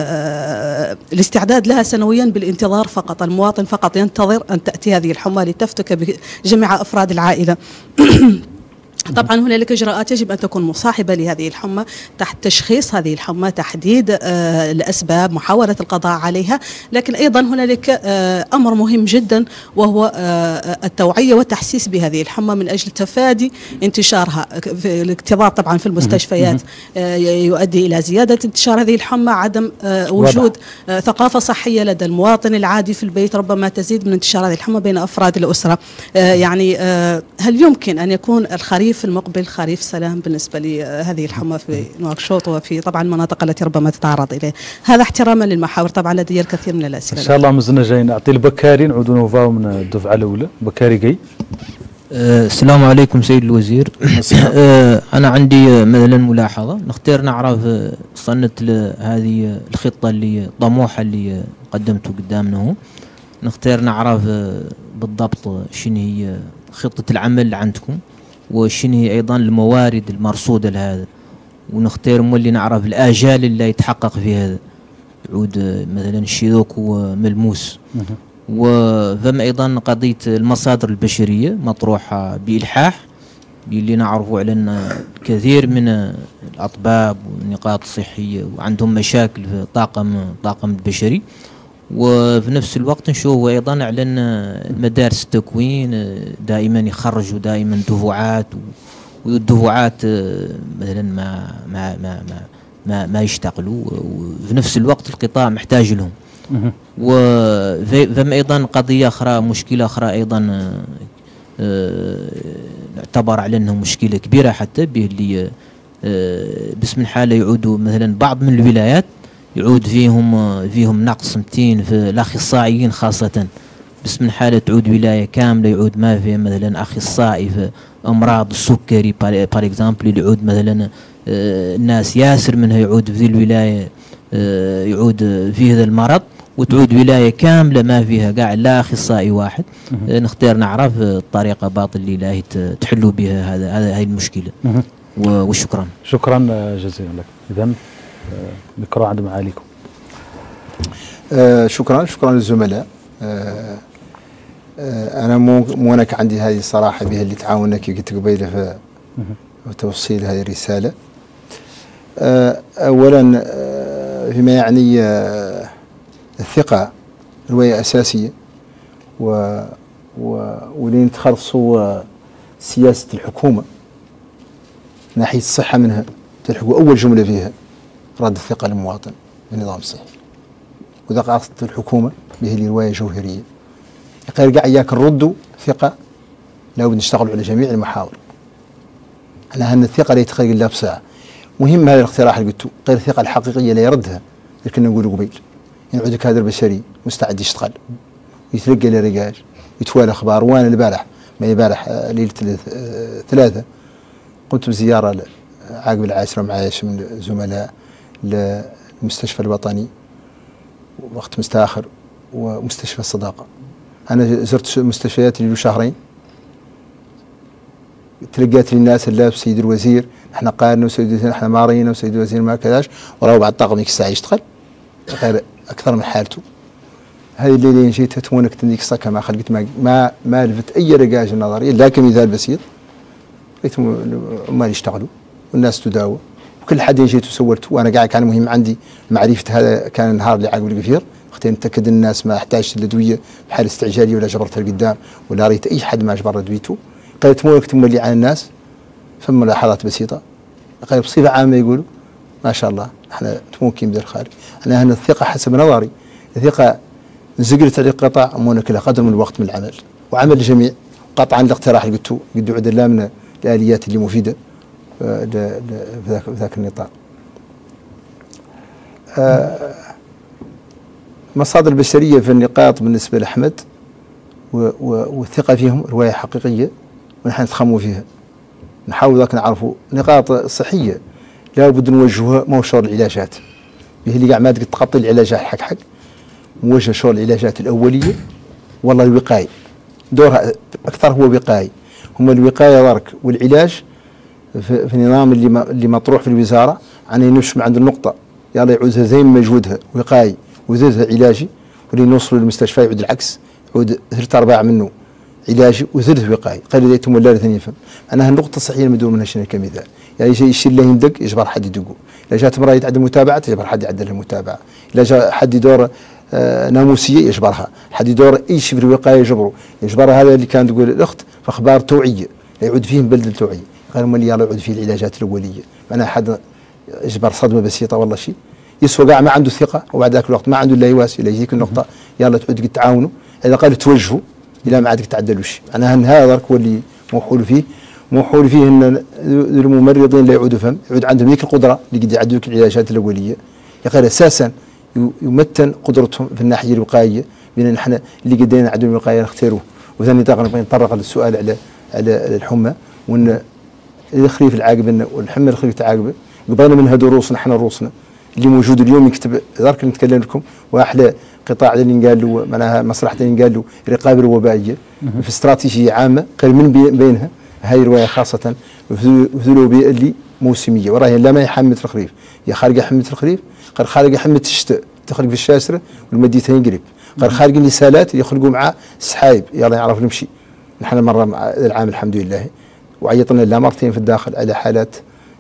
الاستعداد لها سنويا بالانتظار فقط، المواطن فقط ينتظر أن تأتي هذه الحمى لتفتك بجميع أفراد العائلة. طبعا هنالك إجراءات يجب أن تكون مصاحبة لهذه الحمى تحت تشخيص هذه الحمى، تحديد آه الأسباب، محاولة القضاء عليها، لكن أيضا هنالك آه أمر مهم جدا وهو آه التوعية والتحسيس بهذه الحمى من أجل تفادي انتشارها. في الاكتظاظ طبعا في المستشفيات آه يؤدي إلى زيادة انتشار هذه الحمى، عدم آه وجود آه ثقافة صحية لدى المواطن العادي في البيت ربما تزيد من انتشار هذه الحمى بين أفراد الأسرة. آه يعني آه هل يمكن أن يكون الخريف المقبل خريف سلام بالنسبة لهذه الحمى في نواكشوط وفي طبعا المناطق التي ربما تتعرض إليه؟ هذا احتراما للمحاور. طبعا لدي الكثير من الأسئلة. إن شاء الله مزنا جاي نعطي البكاري نعودوا نوفاو من الدفعة الأولى. بكاري جاي. أه السلام عليكم سيد الوزير. أه أنا عندي مثلا ملاحظة نختار نعرف صنت هذه الخطة اللي طموحة اللي قدمته قدامنا هو. نختار نعرف بالضبط شنو هي خطة العمل اللي عندكم وشنو هي أيضا الموارد المرصودة لهذا، ونختار مولي نعرف الآجال اللي يتحقق في هذا يعود مثلا الشيوك وملموس. وفما أيضا قضية المصادر البشرية مطروحة بإلحاح اللي نعرفوا على أن كثير من الأطباء والنقاط الصحية وعندهم مشاكل في الطاقم الطاقم البشري. وفي نفس الوقت نشوف أيضا على أن مدارس التكوين دائما يخرجوا دائما دفعات والدفعات مثلا ما ما ما ما ما, ما يشتغلوا، وفي نفس الوقت القطاع محتاج لهم. وفما أيضا قضية أخرى مشكلة أخرى أيضا نعتبر على أنها مشكلة كبيرة حتى به اللي باسم الحالة يعودوا مثلا بعض من الولايات يعود فيهم فيهم نقص متين في الأخصائيين خاصة بس من حالة تعود ولاية كاملة يعود ما فيها مثلا أخصائي في أمراض السكري بار اكزامبل، اللي يعود مثلا الناس ياسر منها يعود في ذي الولاية يعود في هذا المرض، وتعود ولاية كاملة ما فيها قاع لا أخصائي واحد. نختار نعرف الطريقة باطل اللي لا تحلوا بها هذا هذا هاي المشكلة. وشكرا. شكرا جزيلا لك. إذن ميكرو عند معاليكم. آه شكرا شكرا للزملاء. آه آه أنا مو مو أنا عندي هذه الصراحة بها اللي تعاوننا كي قلت قبيله في توصيل هذه الرسالة. آه أولا آه فيما يعني آه الثقة رواية أساسية، و ولين تخلصوا سياسة الحكومة ناحية الصحة منها تلحقوا أول جملة فيها رد الثقة للمواطن بالنظام الصحي، وإذا قاصدت الحكومة به لي رواية جوهرية غير قاع إياك نردوا ثقة، لابد نشتغلوا على جميع المحاور. أنا أن الثقة لا يتخلق إلا بساعة. مهم هذا الاقتراح اللي قلته، غير الثقة الحقيقية لا يردها، لكن نقول قبيل ينعود كادر بشري مستعد يشتغل يتلقى لرجاج يتوالى أخبار. وأنا البارح ما البارح ليلة ثلاثة قمت بزيارة عقب العاشرة معايا من زملاء للمستشفى الوطني وقت مستاخر ومستشفى الصداقة. أنا زرت مستشفيات اللي له شهرين، تلقيت لي الناس اللي سيد الوزير احنا قارنا وسيد الوزير احنا مارينا وسيد الوزير ما كذاش، وراه بعد طاقم يك الساعة يشتغل غير أكثر من حالته. هذه الليلة اللي جيت تمونك تنديك صكة ما خلقت ما ما ما لفت أي رجاج نظري، لا كمثال بسيط لقيتهم عمال يشتغلوا والناس تداوى وكل حد جيت وسورت. وأنا قاعد كان مهم عندي معرفة هذا كان النهار اللي عقب القفير، اختي نتأكد الناس ما احتاجت الأدوية بحال استعجالية ولا جبرتها لقدام ولا ريت أي حد ما جبر أدويته. قالت مونك تملي على الناس ثم ملاحظات بسيطة. قال بصفة عامة يقولوا ما شاء الله احنا ممكن بدل الخارج. أنا هنا الثقة حسب نظري الثقة زقلت على القطاع مونك له قدر من الوقت من العمل وعمل الجميع قطعا الاقتراح اللي قلته قد عد لا من الآليات اللي مفيدة في ذاك النطاق. آه مصادر البشرية في النقاط بالنسبة لأحمد والثقة فيهم رواية حقيقية ونحن نتخموا فيها، نحاول ذاك نعرفوا نقاط صحية لا بد نوجهها مو شغل العلاجات به اللي قاع ما تقدر تغطي العلاجات حق حق موجه شغل العلاجات الأولية والله الوقاية دورها أكثر هو وقاية. هم الوقاية ضرك والعلاج في, في النظام اللي ما اللي مطروح في الوزارة عن ينش من عند النقطة يلا يعوزها زي ما مجهودها وقاية وزيدها علاجي واللي نوصلوا للمستشفى يعود العكس يعود ثلاث أرباع منه علاجي وزيدها وقاية. قال لي ولا الاثنين يفهم. أنا هالنقطة الصحية المدور منها شنو كمثال يعني يجي يشيل له يندق يجبر حد يدقه، إذا جات امرأة يتعدى متابعة يجبر حد يعدل المتابعة، إذا جاء حد يدور آه ناموسية يجبرها، حد يدور أي شيء في الوقاية يجبره يجبرها. هذا اللي كان تقول الأخت في أخبار توعية لا يعود فيهم بلد التوعية. قال ما اللي يلا يعود فيه العلاجات الأولية. أنا حد يجبر صدمة بسيطة والله شيء يسوى قاع ما عنده ثقة وبعد ذاك الوقت ما عنده إلا يواسي إلا يجيك النقطة يلا تعود تعاونوا. إذا قال توجهوا إلى ما عادك تعدلوا شيء. أنا هن هذا هو اللي موحول فيه موحول فيه أن الممرضين لا يعودوا فهم يعود عندهم ذيك القدرة اللي قد يعدوك العلاجات الأولية. يقال أساسا يمتن قدرتهم في الناحية الوقائية بين نحن اللي قدينا عندهم الوقاية نختاروه. وثاني نطاق نبغي نطرق للسؤال على على الحمى وأن الخريف العاقبة والحمى الخريف العاقبة قبلنا منها دروس نحن روسنا اللي موجود اليوم يكتب ذاك نتكلم لكم واحلى قطاع اللي قال له معناها مصلحة اللي قال له الرقابة الوبائية في استراتيجية عامة قال من بينها هاي رواية خاصة وذلوا بي اللي موسمية وراهي لا ما يحمل الخريف يا خارج حمة الخريف قال خارج حمة الشتاء تخرج في الشاسرة والمديتها ينقلب قال خارج النسالات يخرجوا مع سحايب يلا يعرف نمشي. نحن مرة مع العام الحمد لله وعيطنا لا مرتين في الداخل على حالات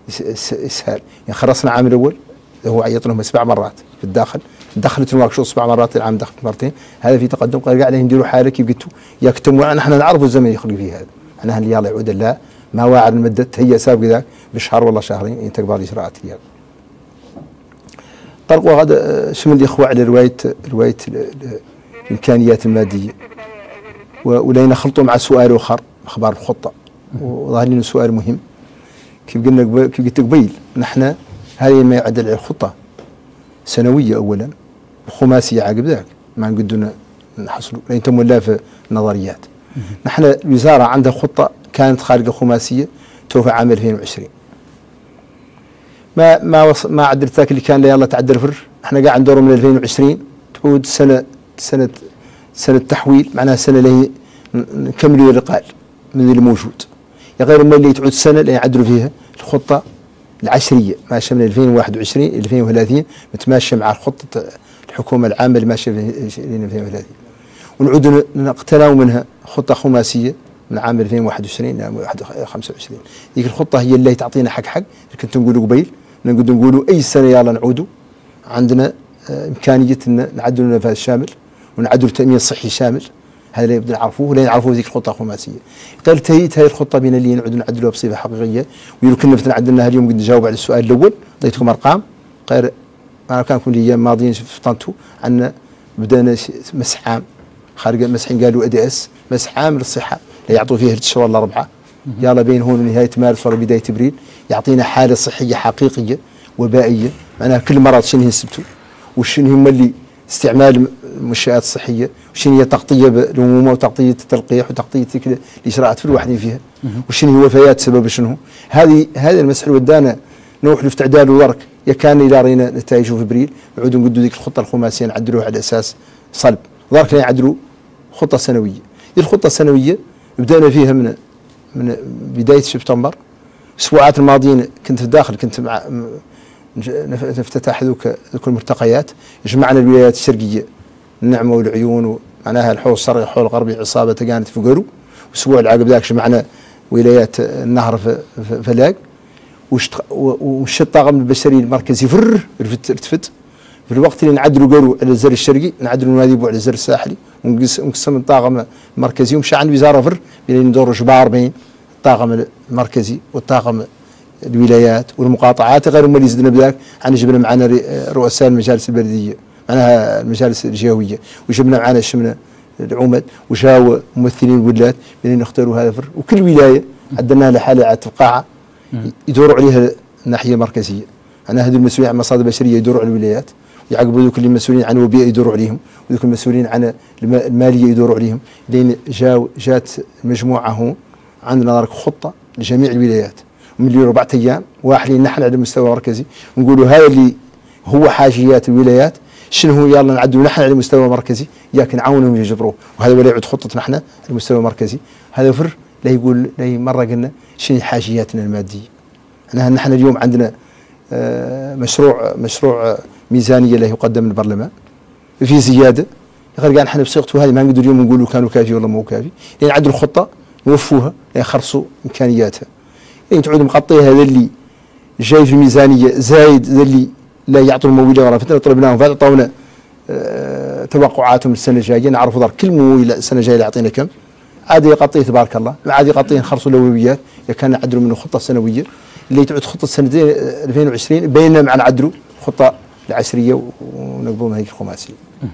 إسهال يعني خلصنا عام الأول هو عيط لهم سبع مرات في الداخل دخلت الواكشوب سبع مرات العام دخلت مرتين. هذا في تقدم قال قاعد نديروا حاله كيف قلتوا يكتموا نحن نعرفوا الزمن يخرج فيه هذا. انا اللي يلا يعود لا ما واعد المده هي سابق ذاك بشهر ولا شهرين انت كبار اجراءات ديال طرقوا هذا شمل الاخوه على روايه روايه الامكانيات الماديه ولينا خلطوا مع سؤال اخر اخبار الخطه وظهر لنا سؤال مهم كيف قلنا كيف قلت قبيل نحن هذه ما يعدل على الخطه سنويه اولا وخماسيه عقب ذاك ما نقدر نحصلوا لين تم ولا في النظريات. نحن الوزاره عندها خطه كانت خارقه خماسيه توفى عام ألفين وعشرين. ما ما وص... ما عدلت ذاك اللي كان يلا تعدل فر، احنا قاعد ندور من ألفين وعشرين تعود سنه سنه سنه تحويل، معناها سنه اللي هي نكملوا الرقال من اللي موجود. يا غير ما اللي تعود سنه اللي يعدلوا فيها الخطه العشريه ماشيه من ألفين وواحد وعشرين إلى ألفين وثلاثين متماشيه مع الخطه الحكومه العامه اللي ماشيه في ألفين وثلاثين. ونعود نقتناو منها خطه خماسيه من عام ألفين وواحد وعشرين إلى خمسة وعشرين. ذيك الخطه هي اللي تعطينا حق حق كنت نقولوا قبيل، نقدر نقولوا اي سنه يلا نعودوا عندنا امكانيه ان نعدلوا النفاذ الشامل ونعدلوا التامين الصحي الشامل. هذا اللي بدنا نعرفوه ولا نعرفوه ذيك الخطه الخماسيه. قال تهيت هذه الخطه بين اللي نعودوا نعدلوها بصفه حقيقيه، ويقولوا كنا مثلا عدلناها اليوم قد نجاوب على السؤال الاول، اعطيتكم ارقام غير انا كان كل ايام ماضيين في طنطو عندنا بدانا مسح عام خارج مسحين قالوا ادي اس مسح عام للصحه يعطوا فيه الشهور الاربعه يلا بين هون نهايه مارس ولا بدايه ابريل يعطينا حاله صحيه حقيقيه وبائيه، معناها كل مرض شنو هي سبته وشنو هم اللي استعمال المنشآت الصحيه وشنو هي تغطيه بالامومه وتغطيه التلقيح وتغطيه الاجراءات في الواحدين فيها وشنو هي وفيات سبب شنو. هذه هذا المسح ودانا نروح له في تعدال وورك يا كان الى رينا نتائجه في ابريل نعودوا نقدوا ذيك الخطه الخماسيه نعدلوها على اساس صلب ظهر كنا يعدلوا خطه سنويه. هذه الخطه السنويه بدأنا فيها من من بدايه سبتمبر. الاسبوعات الماضيين كنت في الداخل كنت مع نفتتح ذوك ذوك الملتقيات جمعنا الولايات الشرقيه النعمه والعيون ومعناها الحوض الشرقي الحوض الغربي عصابه كانت في قرو. الاسبوع اللي عقب ذاك جمعنا ولايات النهر في فلاق وش الطاقم البشري المركزي فر ارتفت في الوقت اللي نعدلوا قرو على الزر الشرقي نعدلوا نواديبو على الزر الساحلي ونقسم الطاقم المركزي ومشى عند وزاره فر بين ندور جبار بين الطاقم المركزي والطاقم الولايات والمقاطعات غير اللي زدنا بذاك عن جبنا معنا رؤساء المجالس البلديه معناها المجالس الجهويه وجبنا معنا شمنا العمد وجاوا ممثلين الولايات بين نختاروا هذا فر وكل ولايه عدلنا لها حاله على القاعه يدوروا عليها الناحيه المركزيه. انا هذول المسؤولين عن مصادر بشريه يدوروا على الولايات يعقبوا ذوك اللي مسؤولين عن الوبيئه يدوروا عليهم وذوك المسؤولين عن الماليه يدوروا عليهم لين جاو جات مجموعه هون عندنا دارك خطه لجميع الولايات ومن اللي اربع ايام واحد نحن على المستوى المركزي ونقولوا هذا اللي هو حاجيات الولايات شنو هو يلا نعدوا نحن على المستوى المركزي ياك نعاونهم يجبروه وهذا ولا يعود خطتنا نحن على المستوى المركزي. هذا فر لا يقول لا مره قلنا شنو حاجياتنا الماديه. احنا نحن اليوم عندنا آه مشروع مشروع ميزانيه له يقدم من البرلمان في زياده غير قال احنا بصيغته هذه ما نقدر اليوم نقولوا كانوا كافي ولا مو كافي لان عندنا الخطه نوفوها يخرصوا امكانياتها يعني تعود مغطيه هذا اللي جاي في الميزانيه زايد ذا اللي لا يعطوا الممويل ولا فتره طلبناهم فاعطونا أه توقعاتهم السنه الجايه نعرفوا ضر كل ممويل السنه الجايه يعطينا كم عادي يغطيه تبارك الله عادي يغطيه نخرصوا الاولويات اذا كان نعدلوا منه خطه سنويه اللي تعود خطه سنتين ألفين وعشرين بيننا مع نعدلوا خطه العشريه ونقبلوا هيك الخماسيه.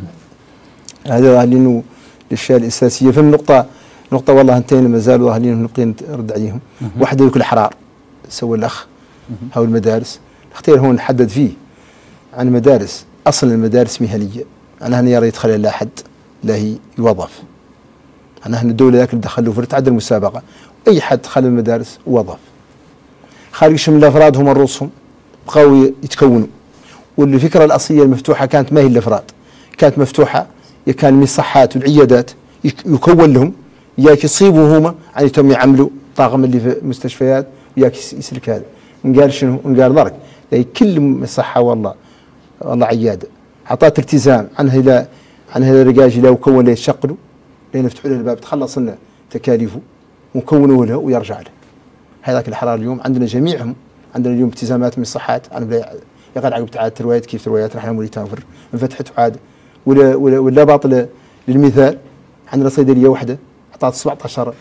هذا اهلين الاشياء الاساسيه في النقطه نقطه والله انتين ما زالوا اهلين نقطتين نرد عليهم. واحده ذوك الاحرار سوى الاخ هاو المدارس الاختيار هون نحدد فيه عن مدارس اصلا المدارس مهنيه انا هنا يرى يدخل لا حد لا هي يوظف انا هنا الدوله ذاك اللي دخلوا في تعدل المسابقه اي حد دخل المدارس وظف خارج شمل الافراد هم رؤوسهم بقوا يتكونوا والفكره الاصليه المفتوحه كانت ما هي الافراد كانت مفتوحه كان من الصحات والعيادات يكون لهم ياك يصيبوا هما يعني تم يعملوا طاقم اللي في المستشفيات وياك يسلك هذا نقال شنو نقال ضرك يعني كل صحه والله والله عياده عطات التزام عنها الى عن هذا الرجاج لا وكون له يشقلوا لين يفتحوا له الباب تخلص لنا تكاليفه ونكونوا له ويرجع له. هذاك الحرار اليوم عندنا جميعهم عندنا اليوم التزامات من الصحات عن يقال عقب تعاد الروايات كيف الروايات نحن مولي تنفر انفتحت عاد ولا ولا ولا باطل للمثال عندنا صيدليه واحده عطات سبعة عشر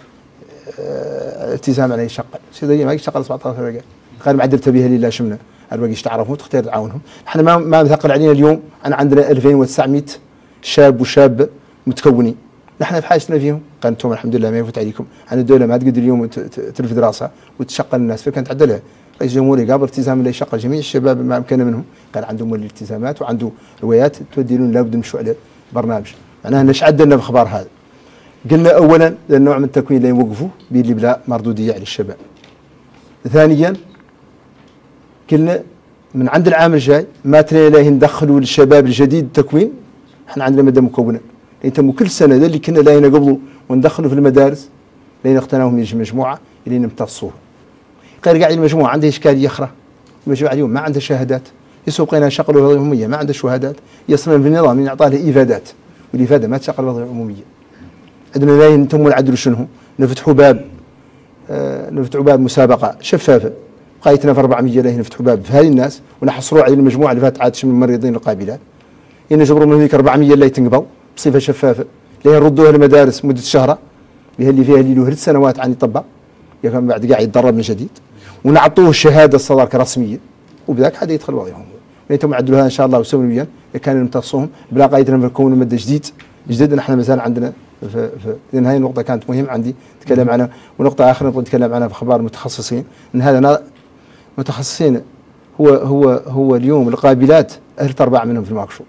اه التزام عليه يشقل صيدليه ما يشقل سبعة عشر رجال غير معدلتها بها لله شمنا الباقي تعرفون تختار تعاونهم. احنا ما ما مثقل علينا اليوم انا عندنا ألفين وتسعمائة شاب وشابه متكونين نحن بحاجتنا فيهم قال انتم الحمد لله ما يفوت عليكم عن الدوله ما تقدر اليوم تلف دراسه وتشقل الناس فكانت تعدلها رئيس الجمهوريه قابل التزام اللي يشقل جميع الشباب ما امكن منهم قال عندهم الالتزامات وعنده روايات تودي لهم لابد نمشوا على برنامج معناها نش عدلنا في خبر هذا. قلنا اولا النوع من التكوين اللي يوقفوه بيلي بلا مردوديه على الشباب. ثانيا قلنا من عند العام الجاي ما تلاقي ندخلوا للشباب الجديد التكوين، احنا عندنا ماده مكونه يتم كل سنه اللي كنا لاقينا قبله وندخلوا في المدارس لين اقتناهم يجي مجموعه اللي نمتصوها. غير قاعد المجموعه عندها اشكاليه اخرى، المجموعه اليوم ما عندها شهادات، يسوق لنا شغل وظيفه عموميه ما عنده شهادات، يصمم بالنظام يعطى له ايفادات، والافاده ما تشغل وظيفه عموميه. عندنا لاين نتم نعدلوا شنو؟ نفتحوا باب آه نفتحوا باب مسابقه شفافه قايتنا في أربعمية لاين نفتحوا باب في هذه الناس ونحصروا على المجموعه اللي فاتت عاد شمل الممرضين القابلات. ينجبروا من هذيك أربعمية اللي تنقبل بصفه شفافه، اللي نردوها للمدارس مده شهره بها اللي فيها اللي له ثلاث سنوات عن يطبق يفهم بعد قاعد يتدرب من جديد، ونعطوه الشهاده الصدر كرسميه وبذاك حد يدخل وظيفهم. انتم عدلوها ان شاء الله وسويا كان نمتصوهم بلا قايدنا نكونوا ماده جديد جديد. نحن مثلا عندنا في, في لان هاي النقطه كانت مهمه عندي نتكلم عنها، ونقطه اخرى نبغى نتكلم عنها في اخبار المتخصصين. ان هذا متخصصين هو هو هو اليوم القابلات ثلاث ارباع منهم في المقصود،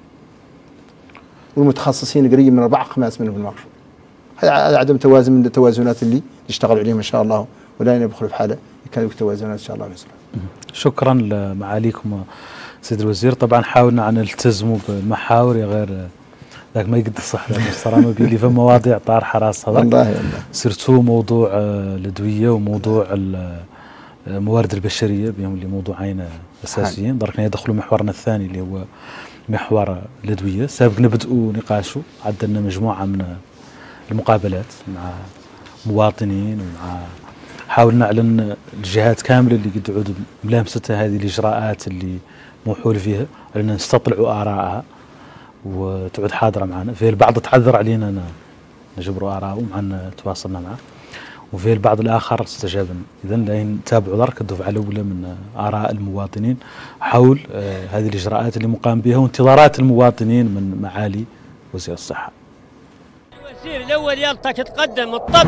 والمتخصصين قريب من اربع خماس منهم في المقصود. هذا عدم توازن من التوازنات اللي نشتغل عليهم ان شاء الله، ولا ندخل في حاله كانوا توازنات ان شاء الله يصلح. شكرا لمعاليكم سيد الوزير. طبعا حاولنا ان نلتزموا بالمحاور غير ذاك ما يقدر صح الصرامه بيلي في مواضيع طارحه راس هذا والله والله سيرتو موضوع الادويه وموضوع الموارد البشريه بهم اللي موضوعين اساسيين. دركنا يدخلوا محورنا الثاني اللي هو محور الادويه. سابق نبداوا نقاشوا عدلنا مجموعه من المقابلات مع مواطنين ومع حاولنا نعلن الجهات كامله اللي قد تعود ملامستها هذه الاجراءات اللي موحول فيها على نستطلعوا ارائها وتعود حاضره معنا. في البعض تعذر علينا نجبروا اراءه ومعنا تواصلنا معه، وفي البعض الاخر استجاب. اذا نتابعوا درك الدفعه الاولى من اراء المواطنين حول آه هذه الاجراءات اللي مقام بها وانتظارات المواطنين من معالي وزير الصحه. الوزير الاول يلتقي تقدم الطب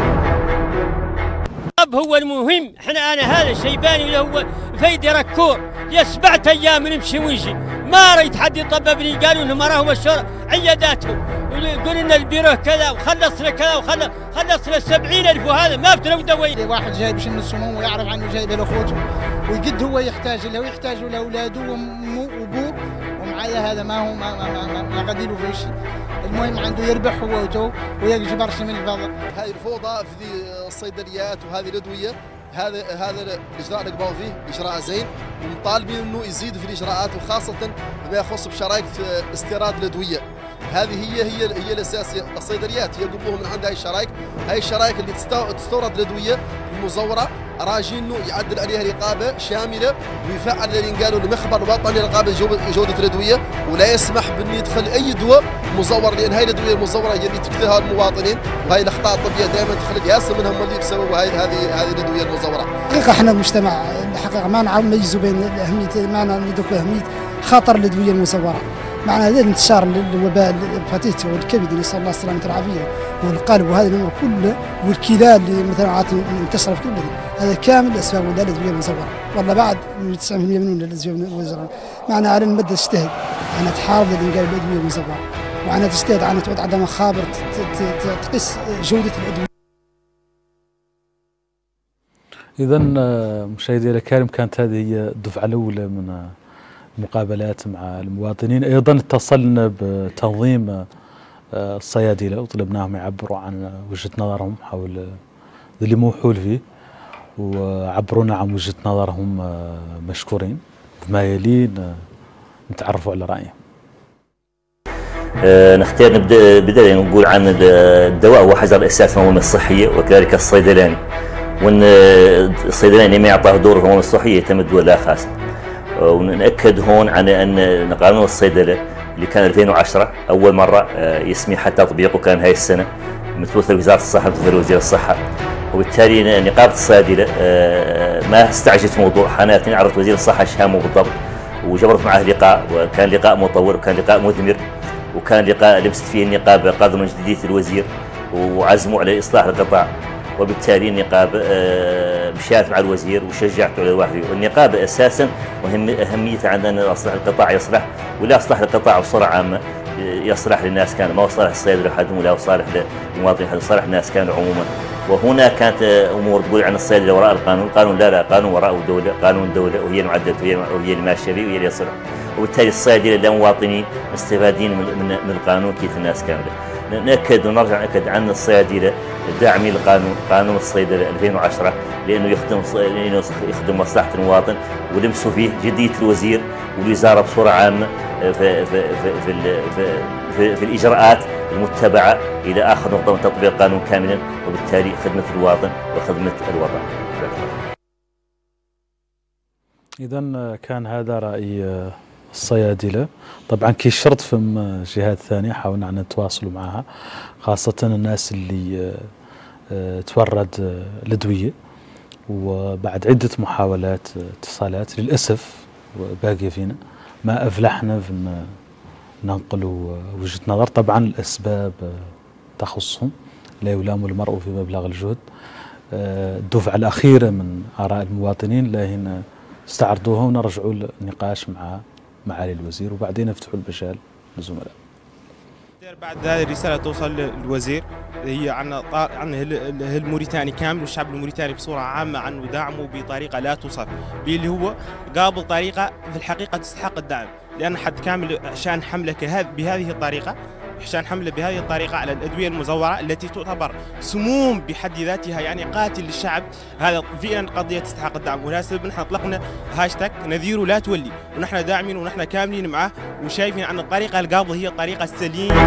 الطب هو المهم. احنا انا هذا الشيباني اللي هو فيدي ركور يا سبعة ايام نمشي ونجي ما ريت حد يطببني. قالوا انهم راهم الشرع عياداتهم يقول لنا البيرو كذا وخلصنا كذا وخلص خلصنا سبعين الف وهذا ما بتلو دوي. واحد جايب شنو السموم ويعرف عنه جايب لاخوته ويقد هو يحتاج له ويحتاج لاولاده وامه وابوه ومعايا هذا ما هو ما ما ما, ما قد له في شيء. المهم عنده يربح هو وتو ويجبر شيء من الفضل. هذه الفوضى في الصيدليات وهذه الادويه هذا هذا الاجراء اللي قبل فيه اجراء زين ومطالبين انه يزيد في الاجراءات وخاصه فيما يخص بشرايط استيراد الادويه. هذه هي هي هي الاساس. الصيدليات يقبلوهم من عند هاي الشرايك، هاي الشرايك اللي تستورد الادويه المزوره راجين انه يعدل عليها رقابه شامله ويفعل اللي قالوا المخبر الوطني لرقابه جوده الادويه، ولا يسمح بان يدخل اي دواء مزور، لان هاي الادويه المزوره هي اللي تكثرها المواطنين، وهي الاخطاء الطبيه دائما تخلق ياسر منهم اللي بسبب هاي هذه هذه الادويه المزوره. حقيقه احنا مجتمع الحقيقه ما نعرف نميزوا بين اهميه ما ندرك اهميه خطر الادويه المزوره. معنى هذا انتشار الوباء الهepatitis والكبد نسال الله السلامه والعافيه والقلب وهذا الامور كله والكلى اللي مثلا عاطل منتشره في كل بلد، هذا كامل اسباب الادويه المزوره. والله بعد تسعين بالمئة من الادويه المزوره. معنى على المده تجتهد انا تحارب الانقاذ الادويه المزوره، وانا تجتهد على تعود عندها مخابر تقيس جوده الادويه. اذا مشاهدينا الكرام كانت هذه هي الدفعه الاولى من مقابلات مع المواطنين. ايضا اتصلنا بتنظيم الصيادله وطلبناهم يعبروا عن وجهه نظرهم حول اللي موحول فيه، وعبرونا عن وجهه نظرهم مشكورين. بما يلي نتعرفوا على رايهم. أه نختار نبدا بدايه نقول عن الدواء هو حجر الاساس في المنظومه الصحيه وكذلك الصيدلاني، وان الصيدلاني ما يعطاه دور في المنظومه الصحيه يتم الدور لا خاصه. ونأكد هون على أن قانون الصيدلة اللي كان ألفين وعشرة أول مرة يسمي حتى تطبيقه كان هاي السنة متمثل وزارة الصحة متمثل وزير الصحة، وبالتالي نقابة الصيادلة ما استعجلت موضوع حانات عرضت وزير الصحة شهامه بالضبط وجبرت معه لقاء، وكان لقاء مطور وكان لقاء مثمر، وكان لقاء لمست فيه النقابة قدر من جدية الوزير وعزموا على إصلاح القطاع، وبالتالي النقابة مشات مع الوزير وشجعته على الواحد. والنقابة أساسا مهم أهميتها عندنا أن إصلاح القطاع يصلح، ولا إصلاح القطاع بصورة عامة يصلح للناس كان، ما هو صالح الصيدلة وحدهم ولا هو صالح للمواطنين وحدهم، صالح الناس كانوا عموما. وهنا كانت امور تقول عن الصيدله وراء القانون، القانون لا لا قانون وراء الدوله، قانون الدوله وهي المعدله وهي وهي الماشيه به وهي اللي يصلح. وبالتالي الصيادله لا مواطنين مستفادين من, من, من القانون كيف الناس كامله. ناكد ونرجع ناكد عن الصيادله داعمين للقانون، قانون الصيدله ألفين وعشرة لانه يخدم لانه يخدم مصلحه المواطن، ولمسوا فيه جديه الوزير والوزاره بصوره عامه في في في في, في, في, في الاجراءات المتبعه الى اخر نقطه من تطبيق القانون كاملا، وبالتالي خدمه المواطن وخدمه الوطن. إذا كان هذا رأي الصيادلة. طبعا كي شرط فم جهات ثانية حاولنا أن نتواصلوا معها، خاصة الناس اللي تورد الأدوية، وبعد عدة محاولات اتصالات للأسف باقي فينا ما أفلحنا في ننقلوا وجهة نظر. طبعا الأسباب تخصهم، لا يلام المرء في مبلغ الجهد. الدفعة الأخيرة من آراء المواطنين لا هنا استعرضوها ونرجعوا النقاش مع معالي الوزير، وبعدين نفتحوا المجال للزملاء. بعد هذه الرسالة توصل للوزير هي عن عن الموريتاني كامل والشعب الموريتاني بصورة عامة عن ودعمه بطريقة لا توصف، اللي هو قابل طريقة في الحقيقة تستحق الدعم، لأن حد كامل شان حملة بهذه الطريقة شان حملة بهذه الطريقة على الأدوية المزورة التي تعتبر سموم بحد ذاتها، يعني قاتل للشعب، هذا فعلا قضية تستحق الدعم. ولهذا نحن أطلقنا هاشتاج نذير لا تولي، ونحن داعمين ونحن كاملين معه وشايفين أن الطريقة القابضة هي الطريقة السليمة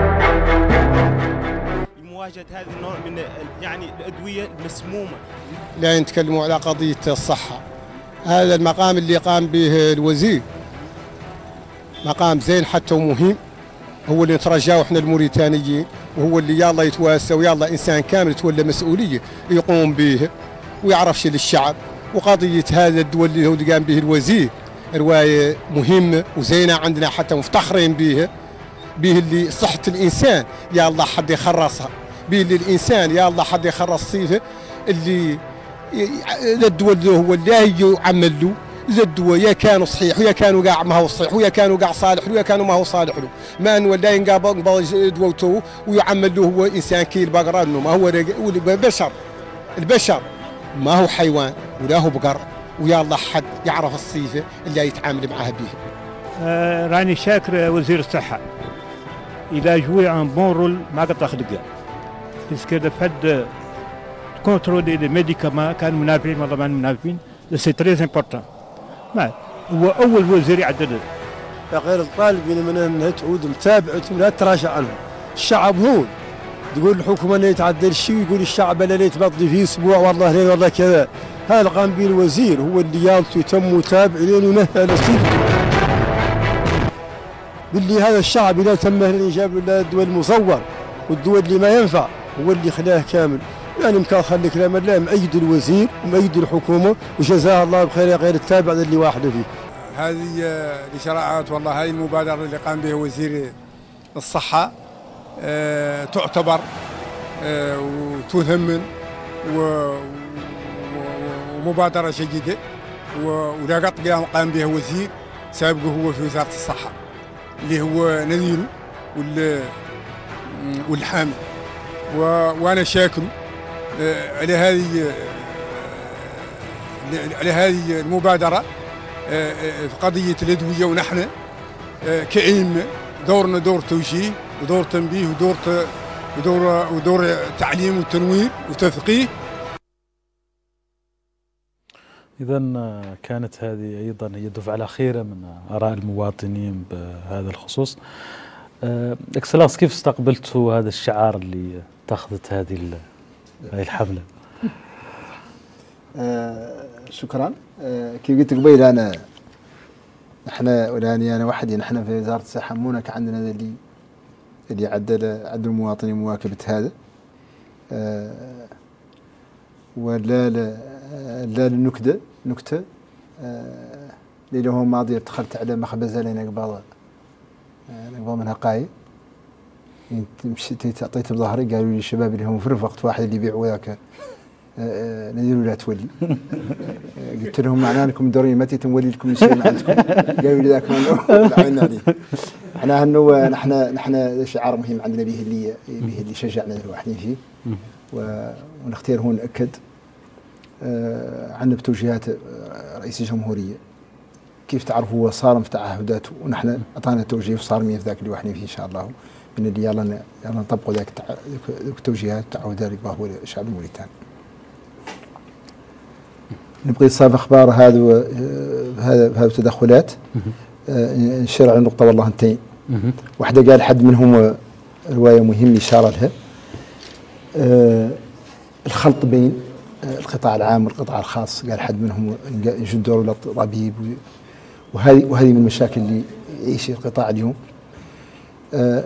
لمواجهة هذا النوع من يعني الأدوية المسمومة. لا نتكلموا على قضية الصحة، هذا المقام اللي قام به الوزير مقام زين حتى ومهم، هو اللي نترجاه احنا الموريتانيين، وهو اللي يلا يتواسى ويلا انسان كامل يتولى مسؤوليه يقوم به ويعرف شيء للشعب. وقضيه هذا الدول اللي هو اللي قام به الوزير روايه مهمه وزينه عندنا حتى مفتخرين به، به اللي صحه الانسان يا الله حد يخرصها، به اللي الانسان يا الله حد يخرص صيفه، اللي الدول هو اللي يعمل له إذا الدواء يا كانوا صحيح ويا كانوا قاع ما هو صحيح ويا كانوا قاع صالح له ويا كانوا ما هو صالح له، ما أنه ولا ينقابل دواته ويعمل له هو إنسان كيل بقرة، إنه ما هو بشر، البشر ما هو حيوان ولا هو بقر، ويا الله حد يعرف الصيفة اللي يتعامل معها به. آه راني شاكر وزير الصحة، إذا جوي عن بون رول ما قد أخلقه، باسكو لفد كونترولي لي ميديكامون كان منافعين والله ما منافعين، سي تري امبورتون. ما هو اول وزير يعدل غير الطالبين منها انها تعود متابعتهم لا تراجع عنهم. الشعب هون تقول الحكومه انها تعدل الشيء ويقول الشعب انا اللي تبطلي فيه اسبوع والله لين والله كذا. هذا قام به الوزير، هو اللي يالته تم متابع لين ونهى على سيفته. باللي هذا الشعب اذا تم اللي جاب له الدول المصور والدول اللي ما ينفع هو اللي خلاه كامل. يعني يمكن خلي كلام الله مؤيد الوزير ومؤيد الحكومه وجزاه الله بخير غير التابع اللي واحده فيه. هذه الاشراعات والله هذه المبادره اللي قام بها وزير الصحه أه تعتبر أه وتثمن ومبادره جيده ولا قط قام بها وزير سابقه هو في وزاره الصحه اللي هو نذيره والحامي، وانا شاكر على هذه على هذه المبادرة في قضية الأدوية. ونحن كأئمة دورنا دور توجيه ودور تنبيه ودور ودور ودور تعليم وتنوير وتثقيف. إذا كانت هذه أيضا هي الدفعة الأخيرة من آراء المواطنين بهذا الخصوص. اكسلانس، كيف استقبلتوا هذا الشعار اللي اتخذت هذه هاي الحملة؟ آه شكرا. آه كيف قلت قبيل أنا احنا ولاني أنا وحدي نحن في وزارة الصحة مونك عندنا اللي اللي عدل عدل المواطنين مواكبة هذا آه ولا لا لا النكتة نكتة آه اللي هو ماضي دخلت على مخبزة لنا قبل آه قبل منها قاية مشيت عطيت بظهري قالوا لي الشباب اللي هم في رفقت واحد اللي يبيع وياك نذيروا لا تولي. قلت لهم معناه انكم دورين متى تنولي لكم الشيء ما عندكم، قالوا لي ذاك ما عملنا عليه. معناها انه نحن نحن شعار مهم عندنا به اللي به اللي شجعنا الواحدين فيه، ونختار هون ناكد آه عنا بتوجيهات رئيس الجمهوريه. كيف تعرفوا هو صارم في تعهداته، ونحن اعطانا توجيه صارمين في ذاك اللي واحدين فيه ان شاء الله، من اللي يلا يلا نطبقوا ذاك التوجيهات والتعهدات اللي هو الشعب الموريتاني. نبغي نصاب اخبار هذا هذا هذا التدخلات. نشير على نقطه والله انتين. واحده قال حد منهم روايه مهمه اشاره لها، أه الخلط بين القطاع العام والقطاع الخاص. قال حد منهم يجد دور للطبيب، وهذه وهذه من المشاكل اللي يعيش القطاع اليوم. أه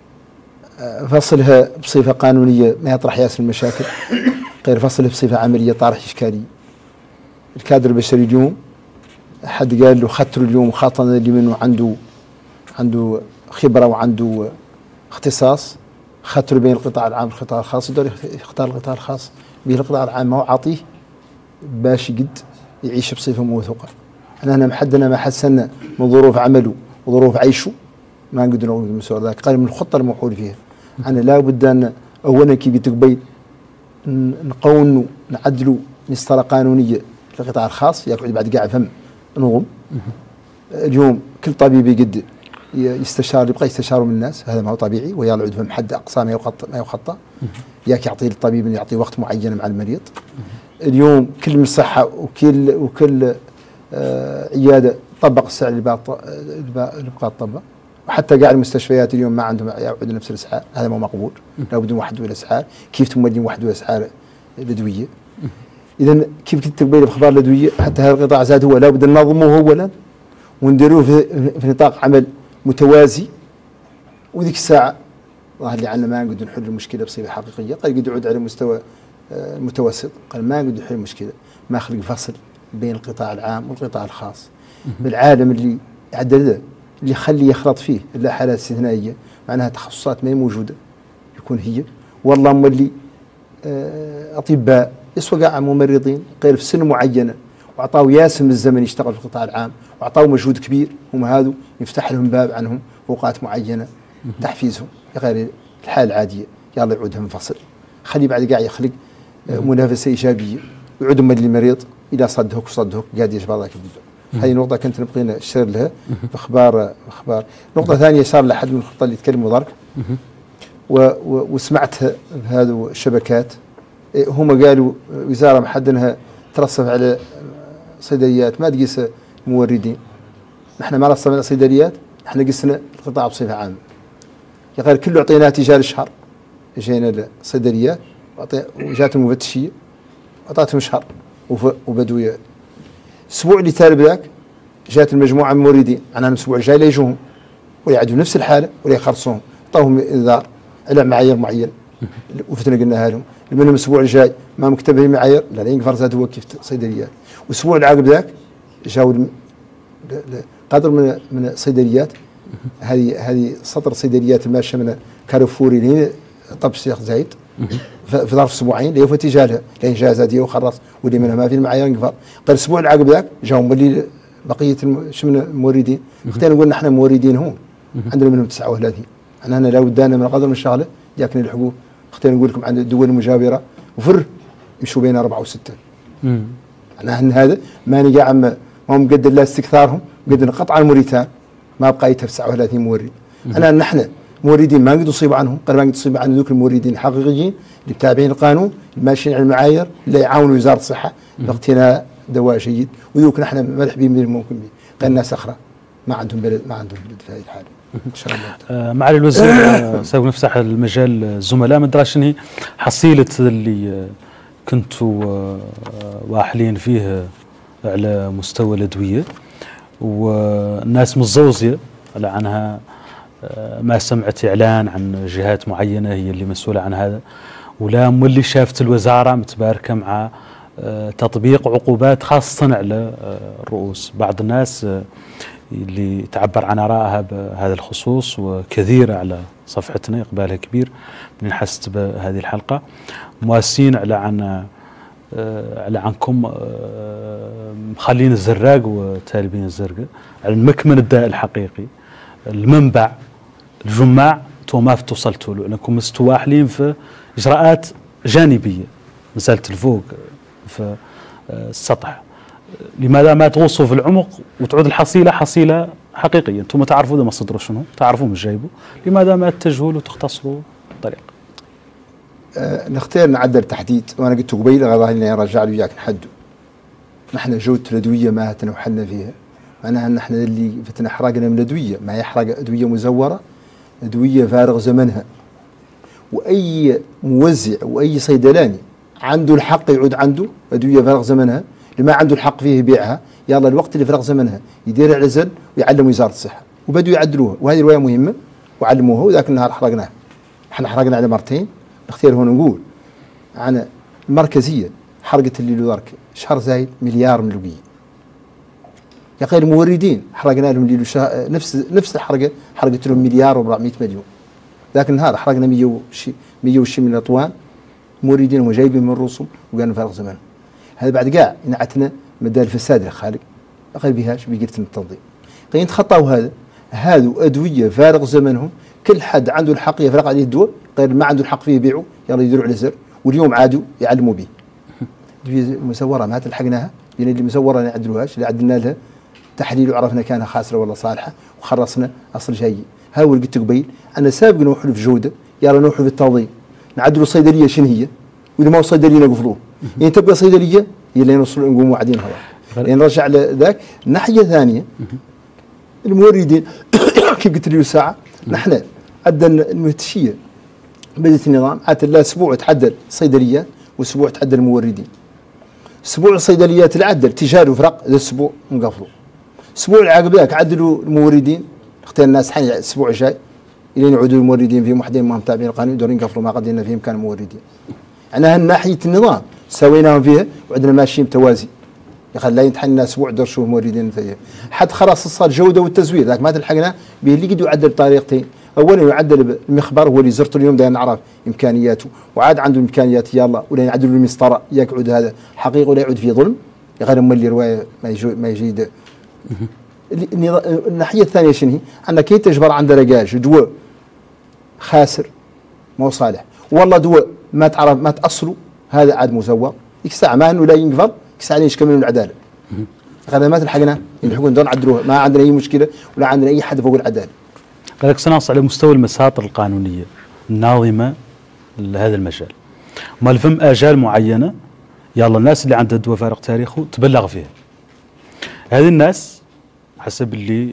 فصلها بصفه قانونيه ما يطرح ياسر المشاكل، غير فصلها بصفه عمليه طارح اشكاليه. الكادر البشري اليوم حد قال له خطر اليوم، خاطر اللي منه عنده عنده خبره وعنده اختصاص، خطر بين القطاع العام والقطاع الخاص، يقدر يختار القطاع الخاص. به القطاع العام ما هو عاطيه باش يقد يعيش بصفه موثوقه. انا هنا محدنا ما حسنا من ظروف عمله وظروف عيشه، ما نقدر نقول المسؤول ذاك قال من الخطه الموحول فيها. انا لابد ان اولا كي قلت قبيل نقونوا نعدلوا مسطره قانونيه للقطاع الخاص، يقعد بعد قاع فهم نظم. اليوم كل طبيب يقد يستشار، يبقى يستشار من الناس، هذا ما هو طبيعي، ويلا عود فهم حد اقصى ما يخطى ما يخطى. ياك يعطي الطبيب انه يعطي وقت معين مع المريض. اليوم كل من صحه وكل وكل آه عياده طبق السعر اللي بقى اللي بقى طبق، وحتى قاع المستشفيات اليوم ما عندهم يعودوا نفس الاسعار، هذا مو مقبول. لابد نوحدوا الاسعار. كيف تمدين وحدوا الاسعار الادويه؟ اذا كيف كنت تقبل باخبار الادويه، حتى هذا القطاع زاد هو لابد ننظمه اولا ونديروه في, في نطاق عمل متوازي. وذيك الساعه ظهر اللي عندنا ما نقدر نحل المشكله بصفه حقيقيه، قال قد يعود على مستوى المتوسط، قال ما نقدر نحل المشكله، ما خلق فصل بين القطاع العام والقطاع الخاص. بالعالم اللي يعدل اللي يخلي يخلط فيه الا حالات استثنائيه، معناها تخصصات ما هي موجوده يكون هي، والله مولي اطباء يسوى قاع ممرضين غير في سن معينه، واعطاوا ياسم من الزمن يشتغل في القطاع العام، واعطاوا مجهود كبير، هم هذو يفتح لهم باب عنهم اوقات معينه تحفيزهم، غير الحاله العاديه يلا يعودهم منفصل. خلي بعد قاع يخلق منافسه ايجابيه، ويعود من المريض اذا صدهك وصدهك قاعد يجبر ذاك البدء. هذه نقطه كنت نبغي نشير لها باخبار اخبار. نقطه ثانيه صار لحد من الخطه اللي تكلموا ضرب وسمعتها بهذو الشبكات. هم قالوا وزاره محدنها ترصف على صيدليات ما تقيس موردين. نحن ما رصفنا صيدليات، نحن قسنا القطاع بصفه عامه. يا غير كله اعطيناه تجار الشهر، جينا الصيدليات وجات المفتشيه واعطتهم شهر وبدوا. الاسبوع اللي تالي بذاك جات المجموعه من الموردين، معناها الاسبوع الجاي لا يجوهم ويعدوا نفس الحاله ولا يخلصوهم، عطوهم انذار على معايير معينه وفتنا قلناها لهم. منهم الاسبوع الجاي ما مكتبه معايير لا لا ينقفر زاد هو كيف صيدليات. والاسبوع اللي عقب ذاك جاوا قدر من من الصيدليات، هذه هذه سطر صيدليات ماشيه من كارفوري لين طب الشيخ زايد في ظرف اسبوعين اللي هو تجارها لين جاء زاد وخلص، واللي منها ما في المعايير انقفر. قال الاسبوع اللي عقب ذاك جاوا مولي بقيه شمن الموردين. اختينا نقول نحن موردين هون عندنا منهم تسعة وثلاثين. انا انا لو ادانا من قدر من الشغله ياكل الحقوق. اختينا نقول لكم عند الدول المجاوره وفر يمشوا بين أربعة وستة. أنا هذا ما نجا عم ما هم مقدر لا استكثارهم، مقدر قطع الموريتان ما بقى تسعة وثلاثين مورد. أنا نحن موردين ما نقدر نصيب عنهم، قال ما نقدر نصيب عن ذوك الموردين الحقيقيين اللي متابعين القانون، اللي ماشيين على المعايير، اللي يعاونوا وزارة الصحة باقتناء دواء جيد، وذوك نحن ملح بهم ممكن به. قال الناس أخرى ما عندهم بلد ما عندهم بلد في هذه الحالة. ان شاء الله. معالي الوزير سوف نفتح المجال الزملاء، ما ادري شنو حصيله اللي كنتوا واحلين فيه على مستوى الادويه، والناس متزوزيه على عنها ما سمعت اعلان عن جهات معينه هي اللي مسؤوله عن هذا، ولا مولي شافت الوزاره متباركه مع تطبيق عقوبات خاصه على الرؤوس. بعض الناس اللي تعبر عن آرائها بهذا الخصوص وكثيرة على صفحتنا، إقبالها كبير من حست بهذه الحلقة، مواسين على عن على عنكم مخلين الزراق وتالبين الزرقاء على مكمن الداء الحقيقي المنبع الجماع تو ما توصلتوا له لانكم مستواحلين في اجراءات جانبيه مساله الفوق في السطح. لماذا ما تغوصوا في العمق وتعود الحصيله حصيله حقيقيه؟ انتم تعرفوا ده مصدره شنو، تعرفوا مش جايبه، لماذا ما تتجهوا له وتختصروا الطريق؟ أه نختار نعدل تحديد، وانا قلت قبيل غضاه اني رجع له اياك نحدو. نحن جودة الادويه ما تنوحلنا فيها، معناها ان احنا اللي فتنا حرقنا من الادويه، ما يحرق ادويه مزوره، ادويه فارغ زمنها. واي موزع واي صيدلاني عنده الحق يعود عنده ادويه فارغ زمنها، اللي ما عنده الحق فيه يبيعها، يلا الوقت اللي فرغ زمنها يدير عزل ويعلم وزاره الصحه، وبدوا يعدلوها، وهذه روايه مهمه وعلموها، وذاك النهار حرقناها. احنا حرقنا على مرتين، نختار هون نقول عن المركزيه حرقت اللي له ذاك شهر زايد مليار ملوقيه. يا اخي الموردين حرقنا لهم اللي له نفس نفس الحرقه حرقت لهم مليار وأربعمائة مليون. ذاك النهار حرقنا مية وشي مية وشي من الاطوان، موردين هم جايبين من رؤوسهم وقالوا فارغ زمان. هذا بعد قاع ينعتنا مدى الفساد يا خالق، غير بهاش بيقلت التنظيم. قاعدين يتخطاوا هذا، هذو ادويه فارغ زمنهم، كل حد عنده الحق يفرق عليه الدواء، غير ما عنده الحق فيه يبيعوا، يلا يديروا على زر، واليوم عادوا يعلموا به. ادويه مسوره ما تلحقناها، لان اللي مسوره ما يعدلوهاش، اللي عدلنا لها تحليل وعرفنا كانها خاسره ولا صالحه، وخلصنا اصل جاي. هذا اللي قلت قبيل، انا سابق نوحلوا في جوده، يلا نوحلوا في التنظيم، نعدلوا الصيدليه شنو هي؟ واذا ما هو صيدليه نقفلوه. يعني تبقى صيدليه هي اللي نوصلوا نقوموا قاعدين هذا. يعني نرجع لذاك، الناحيه الثانيه الموردين كيف قلت لي ساعه، نحن عندنا المهتشيه بدات النظام عاد لا اسبوع تعدل صيدليات واسبوع تعدل الموردين. اسبوع الصيدليات العدل تجاري وفرق ذا اسبوع مقفلوا. اسبوع العقباك عدلوا الموردين، اختار الناس حين الاسبوع الجاي الين يعودوا الموردين فيهم وحدين ما متابعين القانون يقدروا يقفلوا ما قدرنا فيهم كانوا موردين. يعني هالناحيه النظام سويناهم فيها وعندنا ماشيين توازي. يا اخي لا ينتحن اسبوع دور شوف موردين فيها. حد خلاص صار الجوده والتزوير ذاك ما تلحقنا به اللي قد يعدل بطريقتين. اولا يعدل المخبر هو اللي زرته اليوم دا نعرف امكانياته وعاد عنده امكانيات يلا ولا يعدلوا المسطره يقعد هذا حقيقه ولا يعود في ظلم. يا غير ما اللي روايه ما يجي ما يجي الناحيه الثانيه شنو هي؟ عندنا كي تجبر عند رجاج دواء خاسر مو صالح والله دواء ما تعرف ما تاصلوا هذا عاد مزور ديك الساعه ما انه لا ينقفل ديك الساعه يشكمل من العداله. هذا ما تلحقنا نلحقوا ندور نعدلوها ما عندنا اي مشكله ولا عندنا اي حد فوق العداله. لك سنص على مستوى المساطر القانونيه الناظمه لهذا المجال. ما الفم اجال معينه يلا الناس اللي عندها دواء فارق تاريخه تبلغ فيها. هذه الناس حسب اللي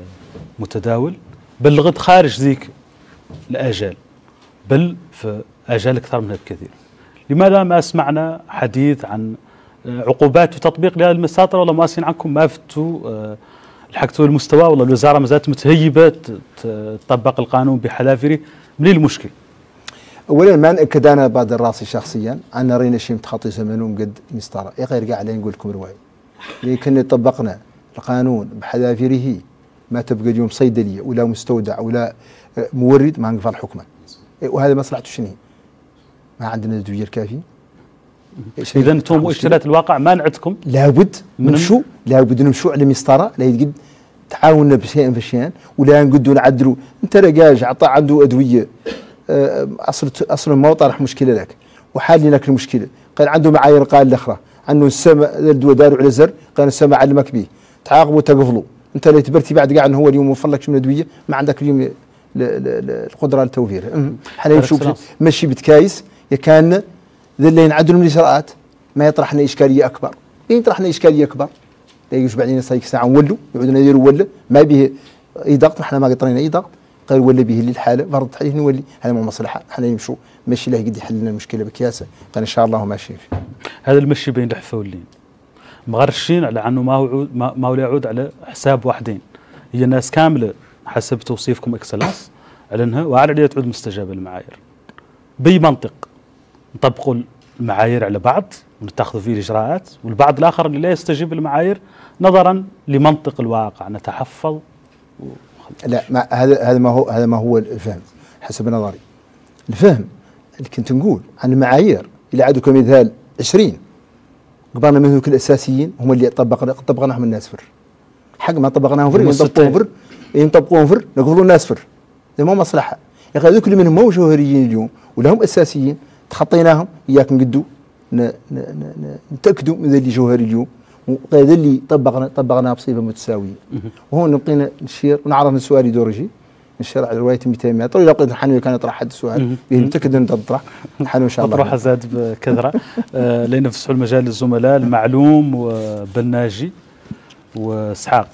متداول بلغت خارج ذيك الاجال بل في اجال اكثر من هذا بكثير. لماذا ما سمعنا حديث عن عقوبات وتطبيق لهذه المساطر؟ والله ماسين عنكم ما فتوا لحقتوا المستوى والله الوزاره ما زالت متهيبه تطبق القانون بحذافيره. منين المشكل؟ اولا ما ناكد انا بعد راسي شخصيا انا رينا شيء متخطي زمنهم قد مسطره يا غير قاعد نقول لكم روايه لكن طبقنا القانون بحذافيره ما تبقى اليوم صيدليه ولا مستودع ولا مورد ما نقفل حكمه وهذا مصلحته شنو؟ ما عندنا الادويه الكافيه. اذا انتم مؤشرات الواقع ما نعدكم لابد نمشوا لابد نمشوا على مسطره لا يقد تعاوننا بشيء فشيان ولا نقدوا نعدلوا. انت رجاج عطى عنده ادويه اصل اصل ما طرح مشكله لك وحال لك المشكله قال عنده معايير قال الاخرى عنه السماء الدواء داروا على زر قال السماء علمك به تعاقبوا تقفلوا. انت اللي تبرتي بعد قاعد هو اليوم وفر لك من ادويه ما عندك اليوم القدره لتوفيرها. حنا نشوف مشي بتكايس يا كان ذا اللي ينعدلوا من الاجراءات ما يطرح لنا اشكاليه اكبر. لين يطرح لنا اشكاليه اكبر لا يجوز بعدين يصير ساعه نولوا يعودوا يديروا ولا ما به اي ضغط احنا ما قطرينا اي ضغط قال ولا به للحاله فرض عليه نولي هذا مو مصلحه. احنا نمشوا ماشي له قد يحل لنا المشكله بكياسه قال ان شاء الله ماشيين فيه. هذا المشي بين الحفه واللين مغرشين على انه ما هو ما هو يعود على حساب واحدين. هي الناس كامله حسب توصيفكم اكسلانس على انها وعلى عليها تعود مستجابه للمعايير. بمنطق نطبقوا المعايير على بعض ونتخذوا فيه الاجراءات والبعض الاخر اللي لا يستجيب للمعايير نظرا لمنطق الواقع نتحفظ و... لا ما هذا هذا ما هو هذا ما هو الفهم حسب نظري. الفهم اللي كنت نقول عن المعايير اللي عادوا كمثال عشرين قبلنا منهم الاساسيين هم اللي طبقنا طبقناهم الناس فر حق ما طبقناهم فر نطبقوهم فر ينطبقون فر نقبلوا الناس فر زي ما مصلحه يا اخي هذوك اللي منهم مو جوهريين اليوم ولا هم اساسيين تخطيناهم اياك نقدوا نتاكدوا من اللي جوهري اليوم وهذا اللي طبقنا طبقناه بصفه متساويه. وهون نبقينا نشير ونعرض السؤال يدورجي نشير على روايه مئتين تيميه طول لو حنوي كان يطرح حد السؤال به متاكد ان تطرح حنوي ان شاء الله تطرح زاد بكثره. آه لنفسحوا المجال للزملاء المعلوم وبناجي واسحاق.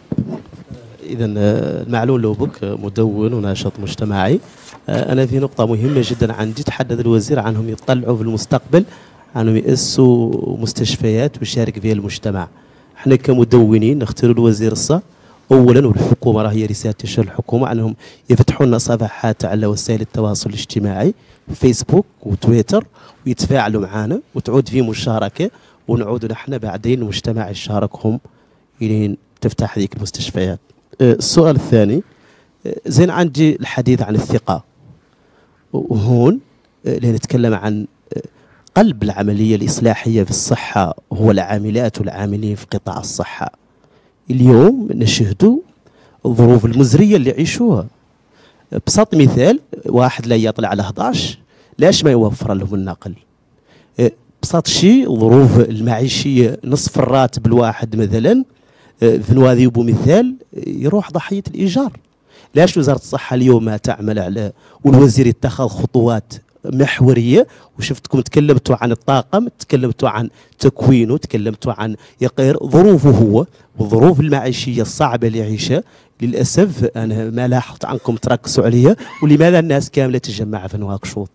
اذا المعلوم لوبك مدون وناشط مجتمعي. انا في نقطه مهمه جدا عندي تحدث الوزير عنهم يطلعوا في المستقبل عنهم يأسوا مستشفيات ويشارك فيها المجتمع. احنا كمدونين نختاروا الوزير الصا اولا والحكومه راه هي رساله تشغل الحكومه انهم يفتحوا لنا صفحات على وسائل التواصل الاجتماعي فيسبوك وتويتر ويتفاعلوا معنا وتعود في مشاركه ونعود نحن بعدين المجتمع يشاركهم الين تفتح هذيك المستشفيات. السؤال الثاني زين عندي الحديث عن الثقه وهون لنتكلم عن قلب العملية الإصلاحية في الصحة هو العاملات والعاملين في قطاع الصحة. اليوم نشهد الظروف المزرية اللي يعيشوها. بسط مثال واحد لا يطلع على أحد عشر لاش ما يوفر لهم النقل. بسط شيء ظروف المعيشية نصف الراتب الواحد مثلا في نواذيبو مثال يروح ضحية الإيجار. لاش وزارة الصحة اليوم ما تعمل على والوزير يتخذ خطوات محوريه وشفتكم تكلمتوا عن الطاقم تكلمتوا عن تكوينه تكلمتوا عن يقير ظروفه هو والظروف المعيشيه الصعبه اللي يعيشها. للاسف انا ما لاحظت عنكم تركزوا عليها ولماذا الناس كامله تجمع في نواكشوط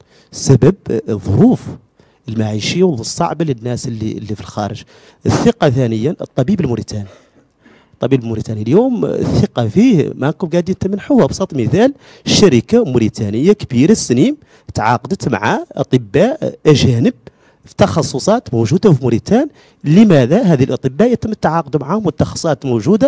سبب الظروف المعيشيه والصعبه للناس اللي اللي في الخارج. الثقه ثانيا الطبيب الموريتاني الطبيب الموريتاني اليوم الثقه فيه ماكم قاعدين تمنحوها. بسط مثال شركه موريتانيه كبيره السنين تعاقدت مع اطباء اجانب في تخصصات موجوده في موريتان. لماذا هذه الاطباء يتم التعاقد معهم والتخصصات موجوده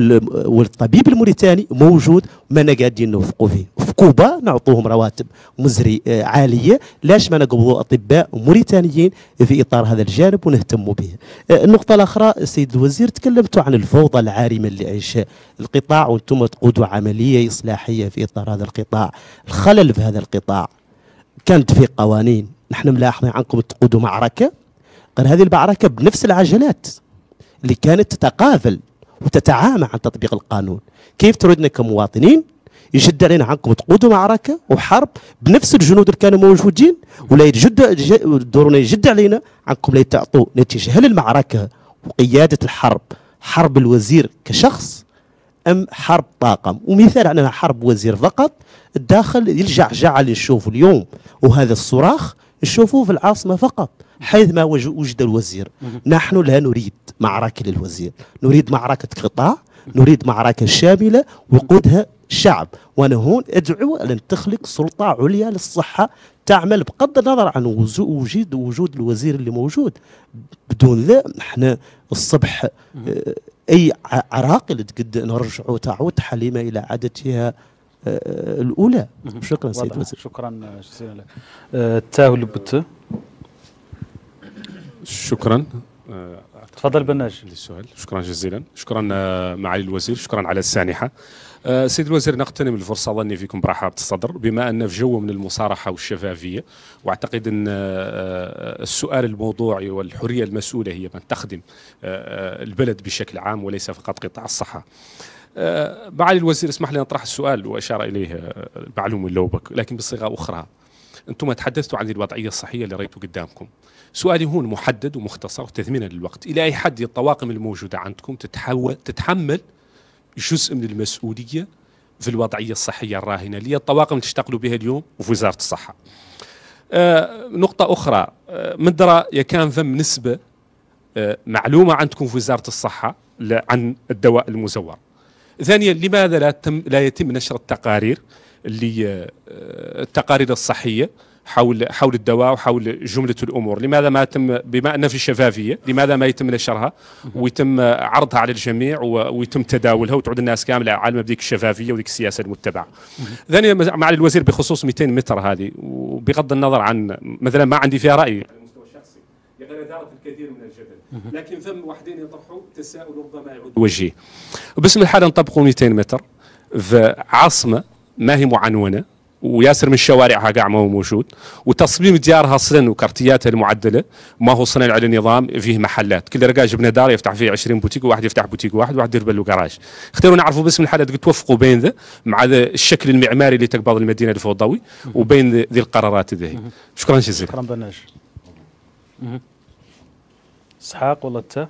والطبيب الموريتاني موجود ما قاعدين نوثقوا فيه. في كوبا نعطوهم رواتب مزري عاليه لاش ما نقبضوا اطباء موريتانيين في اطار هذا الجانب ونهتموا به. النقطه الاخرى السيد الوزير تكلمتوا عن الفوضى العارمه اللي يعيشها القطاع وانتم تقودوا عمليه اصلاحيه في اطار هذا القطاع. الخلل في هذا القطاع كانت في قوانين نحن ملاحظين عنكم تقودوا معركه غير هذه المعركه بنفس العجلات اللي كانت تتقافل وتتعامى عن تطبيق القانون. كيف تريدنا كمواطنين يجد علينا عنكم تقودوا معركه وحرب بنفس الجنود اللي كانوا موجودين ولا يجد دورنا يجد علينا عنكم لا تعطوا نتيجه. هل المعركه وقياده الحرب حرب الوزير كشخص ام حرب طاقم؟ ومثال اننا حرب وزير فقط الداخل الجعجعه اللي نشوفه اليوم وهذا الصراخ نشوفوه في العاصمه فقط حيث ما وجد الوزير. نحن لا نريد معركه للوزير، نريد معركه قطاع، نريد معركه شامله وقودها الشعب. وانا هون ادعو ان تخلق سلطه عليا للصحه تعمل بغض النظر عن وجود وجود الوزير اللي موجود. بدون ذا احنا الصبح اي عراقل تقد نرجعوا تعود حليمه الى عادتها الاولى. شكرا سيد الوزير. شكرا جزيلا لك. التاو لبت. شكرا. تفضل بناج للسؤال. شكرا جزيلا. شكرا معالي الوزير. شكرا على السانحه. سيد الوزير نغتنم الفرصه ظني فيكم برحابه الصدر بما ان في جو من المصارحه والشفافيه واعتقد ان السؤال الموضوعي والحريه المسؤوله هي من تخدم البلد بشكل عام وليس فقط قطاع الصحه. معالي الوزير اسمح لي نطرح السؤال واشار اليه معلوم اللوبك لكن بصيغه اخرى. انتم تحدثتوا عن الوضعيه الصحيه اللي رأيتوا قدامكم. سؤالي هون محدد ومختصر تثمينا للوقت. الى اي حد الطواقم الموجوده عندكم تتحول تتحمل جزء من المسؤوليه في الوضعيه الصحيه الراهنه اللي هي الطواقم اللي تشتغلوا بها اليوم وفي وزاره الصحه. آه نقطه اخرى آه من درى يكان ثم نسبه آه معلومه عندكم في وزاره الصحه عن الدواء المزور. ثانيا لماذا لا تم لا يتم نشر التقارير اللي آه التقارير الصحيه حول حول الدواء وحول جمله الامور؟ لماذا ما تم بما ان في شفافيه لماذا ما يتم نشرها ويتم عرضها على الجميع ويتم تداولها وتعود الناس كامله عالمه بديك الشفافيه وديك السياسه المتبعه؟ ثانيا معالي الوزير بخصوص مئتين متر هذه وبغض النظر عن مثلا ما عندي فيها راي على المستوى الشخصي يا غير دارت الكثير من الجدل. لكن ثم واحدين يطرحوا تساؤل ربما يعود وجهي. باسم الحاله نطبقوا مئتين متر في عاصمه ما هي معنونه وياسر من شوارعها كاع ما هو موجود، وتصميم ديارها اصلا وكارتياتها المعدله ما هو صنع على نظام فيه محلات، كل رقا جبنا دار يفتح فيه عشرين بوتيك، وواحد يفتح بوتيك واحد، وواحد يدير بالو كراج. اختاروا نعرفوا باسم الحاله توفقوا بين ذا مع ذا الشكل المعماري اللي تقبض المدينه الفوضوي وبين ذي القرارات ذي. شكرا جزيلا. شكرا بناج. اسحاق ولا انت؟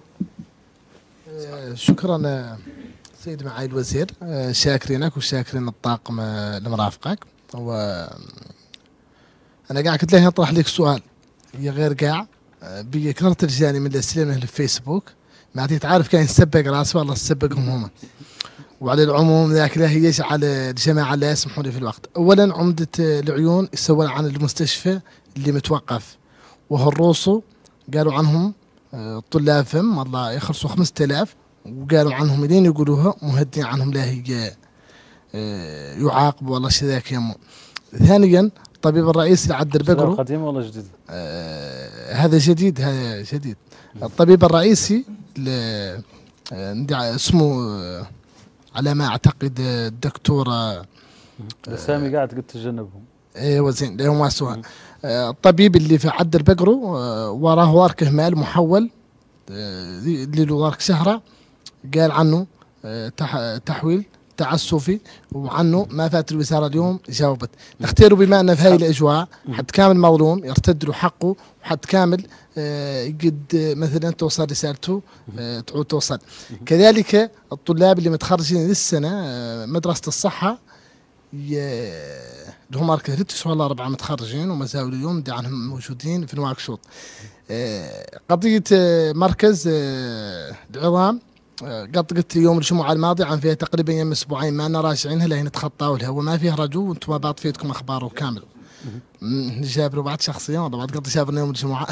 شكرا سيد معالي الوزير، شاكرينك وشاكرين الطاقم المرافقك. و انا قاعد كنت له اطرح لك سؤال هي غير قاع بكثرة الجاني من الاسئله في الفيسبوك ما تعرف كان يسبق راسه والله يسبقهم هم. وعلى العموم ذاك لا هي يجعل الجماعه لا يسمحوا لي في الوقت. اولا عمده العيون يسول عن المستشفى اللي متوقف وهالروسو قالوا عنهم طلاب فم والله يخلصوا خمسة آلاف وقالوا عنهم لين يقولوها مهدين عنهم لا هي يعاقبوا والله شي ذاك يمو. ثانيا الطبيب الرئيسي لعد البقرو قديم ولا جديد؟ آه هذا جديد هذا جديد. الطبيب الرئيسي ل اسمه على ما اعتقد الدكتور سامي قاعد قلت تجنبهم. ايوه زين لا ما سوى الطبيب اللي في عد البقرو وراه وارك مال محول اللي له وارك شهره قال عنه تحويل تعسفي وعنه ما فات الوزاره اليوم جاوبت. نختاروا بما ان في هاي الاجواء حد كامل مظلوم يرتد له حقه وحد كامل قد مثلا توصل رسالته تعود توصل. كذلك الطلاب اللي متخرجين للسنه مدرسه الصحه لهم ماركه ثلاث شهور ولا اربعه متخرجين وما زالوا اليوم دي عنهم موجودين في الواك شوط. قضيه مركز العظام قد قلت يوم الجمعه الماضي عن فيها تقريبا يوم اسبوعين ما انا راجعينها لين نتخطاوا لها وما فيه رجو وانتم بعض فيتكم اخباره كامل. جابروا بعد شخصيا والله بعد قد جابرنا يوم الجمعه.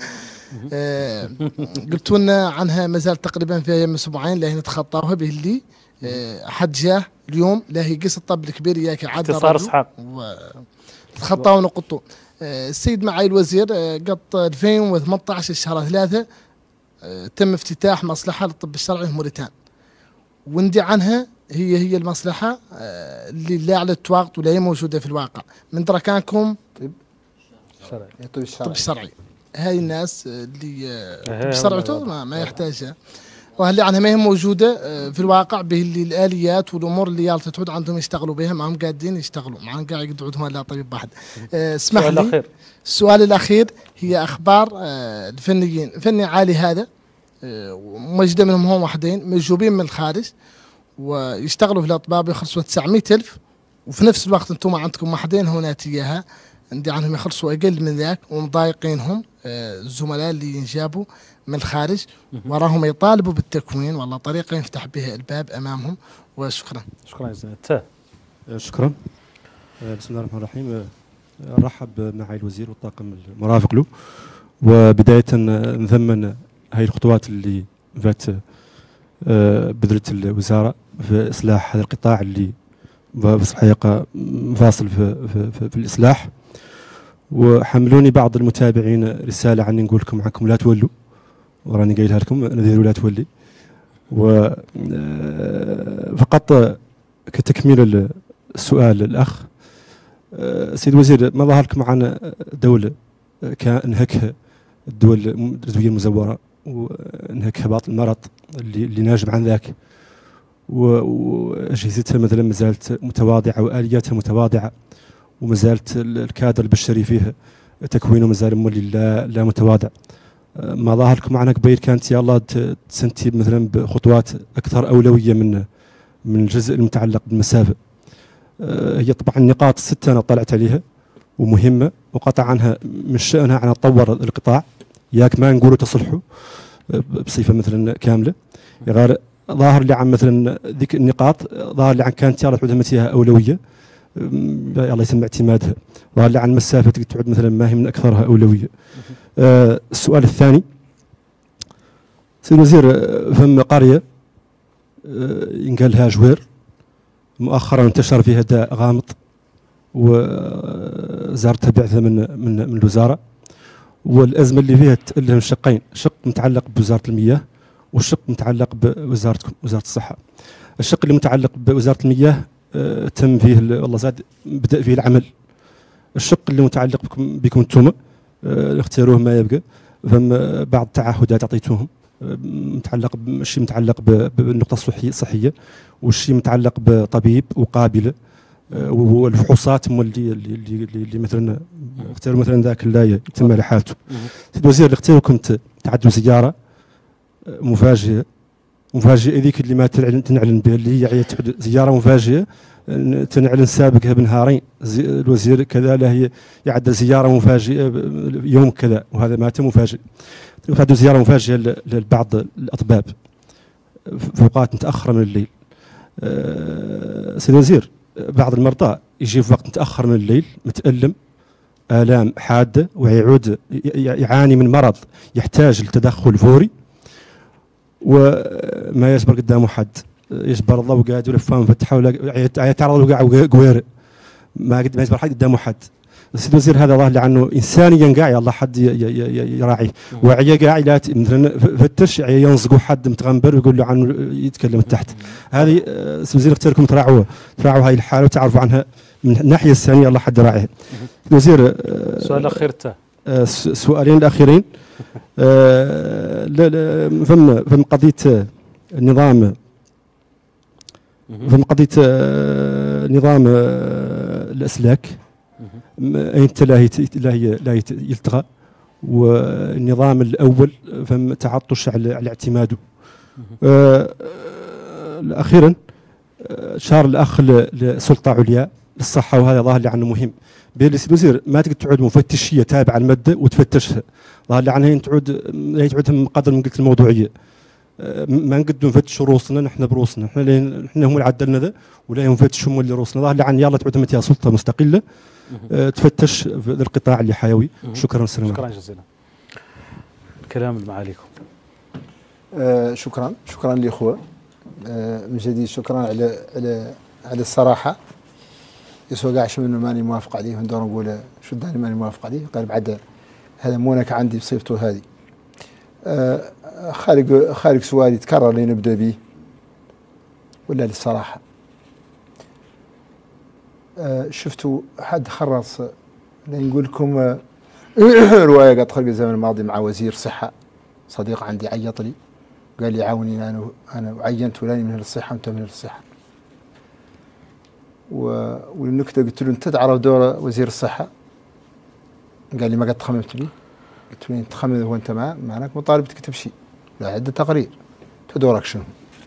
قلتوا لنا عنها ما زال تقريبا فيها يوم اسبوعين لين نتخطاوها به اللي حد جاه اليوم لا هي قصه الطب الكبير اياك عاد اختصار اسحاق تخطاوا ونقطوا. السيد معالي الوزير قط ألفين وثمانية عشر الشهر ثلاثة تم افتتاح مصلحه للطب الشرعي في موريتان وندي عنها هي هي المصلحه اللي لا على التواقت ولا هي موجوده في الواقع من دركانكم طب شرعي الطب الشرعي هاي الناس اللي الطب الشرعي ما, ما يحتاجها وهل عنها ما هي موجوده في الواقع به اللي الاليات والامور اللي يالت تعود عندهم يشتغلوا بها ما هم قاعدين يشتغلوا ما هم قاعد يقعدوا لا طبيب واحد. اسمح لي السؤال الاخير هي اخبار الفنيين فني عالي هذا ومجده منهم هم وحدين مجوبين من الخارج ويشتغلوا في الاطباء يخلصوا تسعمئة ألف وفي نفس الوقت انتم عندكم وحدين هناك اياها عندي عنهم يخلصوا اقل من ذاك ومضايقينهم الزملاء اللي ينجابوا من الخارج وراهم يطالبوا بالتكوين والله طريقه يفتح بها الباب امامهم. وشكرا. شكرا جزيلا. شكرا. بسم الله الرحمن الرحيم. نرحب معالي الوزير والطاقم المرافق له وبدايه نثمن هاي الخطوات اللي فات بذلت الوزاره في اصلاح هذا القطاع اللي في الحقيقه فاصل في, في, في, في الاصلاح. وحملوني بعض المتابعين رساله عني نقول لكم عنكم لا تولوا وراني قايلها لكم نذير لا تولي. وفقط كتكميل السؤال الاخ سيد الوزير ما ظهر لك معنا دوله كانهكها الدول الادويه المزوره وانهكها بعض المرض اللي اللي ناجم عن ذاك واجهزتها مثلا ما زالت متواضعه والياتها متواضعه وما زالت الكادر البشري فيها تكوينه ما زال مولي لا لا متواضع. ما ظهر لكم معنا قبيل كانت يا الله تسنتي مثلا بخطوات اكثر اولويه من من الجزء المتعلق بالمسافه. هي طبعا النقاط السته انا طلعت عليها ومهمه وقطع عنها من شانها ان تطور القطاع ياك ما نقولوا تصلحوا بصفه مثلا كامله. غير ظاهر لي عن مثلا ذيك النقاط ظاهر لي عن كانت يلا تعود فيها اولويه الله يسمى اعتمادها. ظاهر لي عن مسافه تعود مثلا ما هي من اكثرها اولويه. آه السؤال الثاني سيد الوزير فم قريه آه ينقال لها جوير مؤخرا انتشر فيها داء غامض وزارتها بعثه من من من الوزاره والازمه اللي فيها تألم شقين، شق متعلق بوزاره المياه والشق متعلق بوزارتكم وزاره الصحه. الشق اللي متعلق بوزاره المياه آه تم فيه والله زاد بدا فيه العمل. الشق اللي متعلق بكم بكم انتم آه اختاروه ما يبقى، فهم بعض التعهدات اعطيتوهم آه متعلق بالشيء متعلق بالنقطه الصحيه الصحيه، والشيء متعلق بطبيب وقابله آه والفحوصات اللي اللي اللي, اللي مثلا اختاروا مثلا ذاك لا يتم على حالته. سيد الوزير اللي اختاروكم تعدوا زياره مفاجئه مفاجئه ذيك اللي ما تنعلن بها، اللي هي زياره مفاجئه تنعلن سابقها بنهارين. الوزير كذا لا هي يعد زياره مفاجئه يوم كذا، وهذا ما تم مفاجئ. تعدوا زياره مفاجئه لبعض الاطباء في اوقات متاخره من الليل. سيد الوزير بعض المرضى يجي في وقت متاخر من الليل متالم آلام حادة ويعود يعاني من مرض يحتاج لتدخل فوري، وما يصبر قدامه حد، يجبر الله وقاعد ولفان مفتحه ولا يتعرض وقاع قوير، ما قد ما يصبر حد قدامه حد. السيد الوزير هذا ظاهر عنه انسانيا قاعد الله حد يراعيه، وعيا قاعد لا مثلا فتش ينصقوا حد متغنبر ويقول له عنه يتكلم تحت. هذه السيد الوزير اختاركم تراعوها تراعوا هاي الحاله وتعرفوا عنها من الناحيه الثانيه الله حد راعيها. الوزير سؤال اخير السؤالين الاخيرين فم فم قضيه النظام فم قضيه نظام الاسلاك انت لا لا لا يلتغى، والنظام الاول فم تعطش على على اعتماده. اخيرا شار الاخ لسلطه عليا للصحه، وهذا ظاهر لي عنه مهم. بالوزير ما تقدر تعود مفتشيه تابعه الماده وتفتشها، ظاهر لي عنها تعود لا تعود قدر من قلت الموضوعيه. ما نقدر نفتشوا روسنا نحن بروسنا، احنا احنا هم اللي عدلنا ذا ولا نفتشوا هم اللي روسنا. ظاهر لي عن يلا تعود متى سلطه مستقله اه تفتش في القطاع اللي حيوي. شكرا والسلام شكرا جزيلا. الكلام المعاليكم. آه شكرا شكرا لاخوه آه من جديد، شكرا على على على الصراحه. يسوى قاع شو انه ماني موافق عليه ندور نقول شو داني ماني موافق عليه، قال بعد هذا مونك عندي بصيغته هذه. آه خارج خارج سؤالي تكرر اللي نبدا به ولا للصراحه. آه شفتوا حد خرص نقول لكم آه روايه قد خلق الزمن الماضي مع وزير صحه صديق عندي عيط لي قال لي عاوني انا انا عينت فلان من الصحه وانت من الصحه. والنكته قلت له انت تعرف دور وزير الصحه؟ قال لي ما قد تخممت لي. قلت له انت تخمم وانت ما معناك مطالب تكتب شيء لا عده تقارير. دورك شنو؟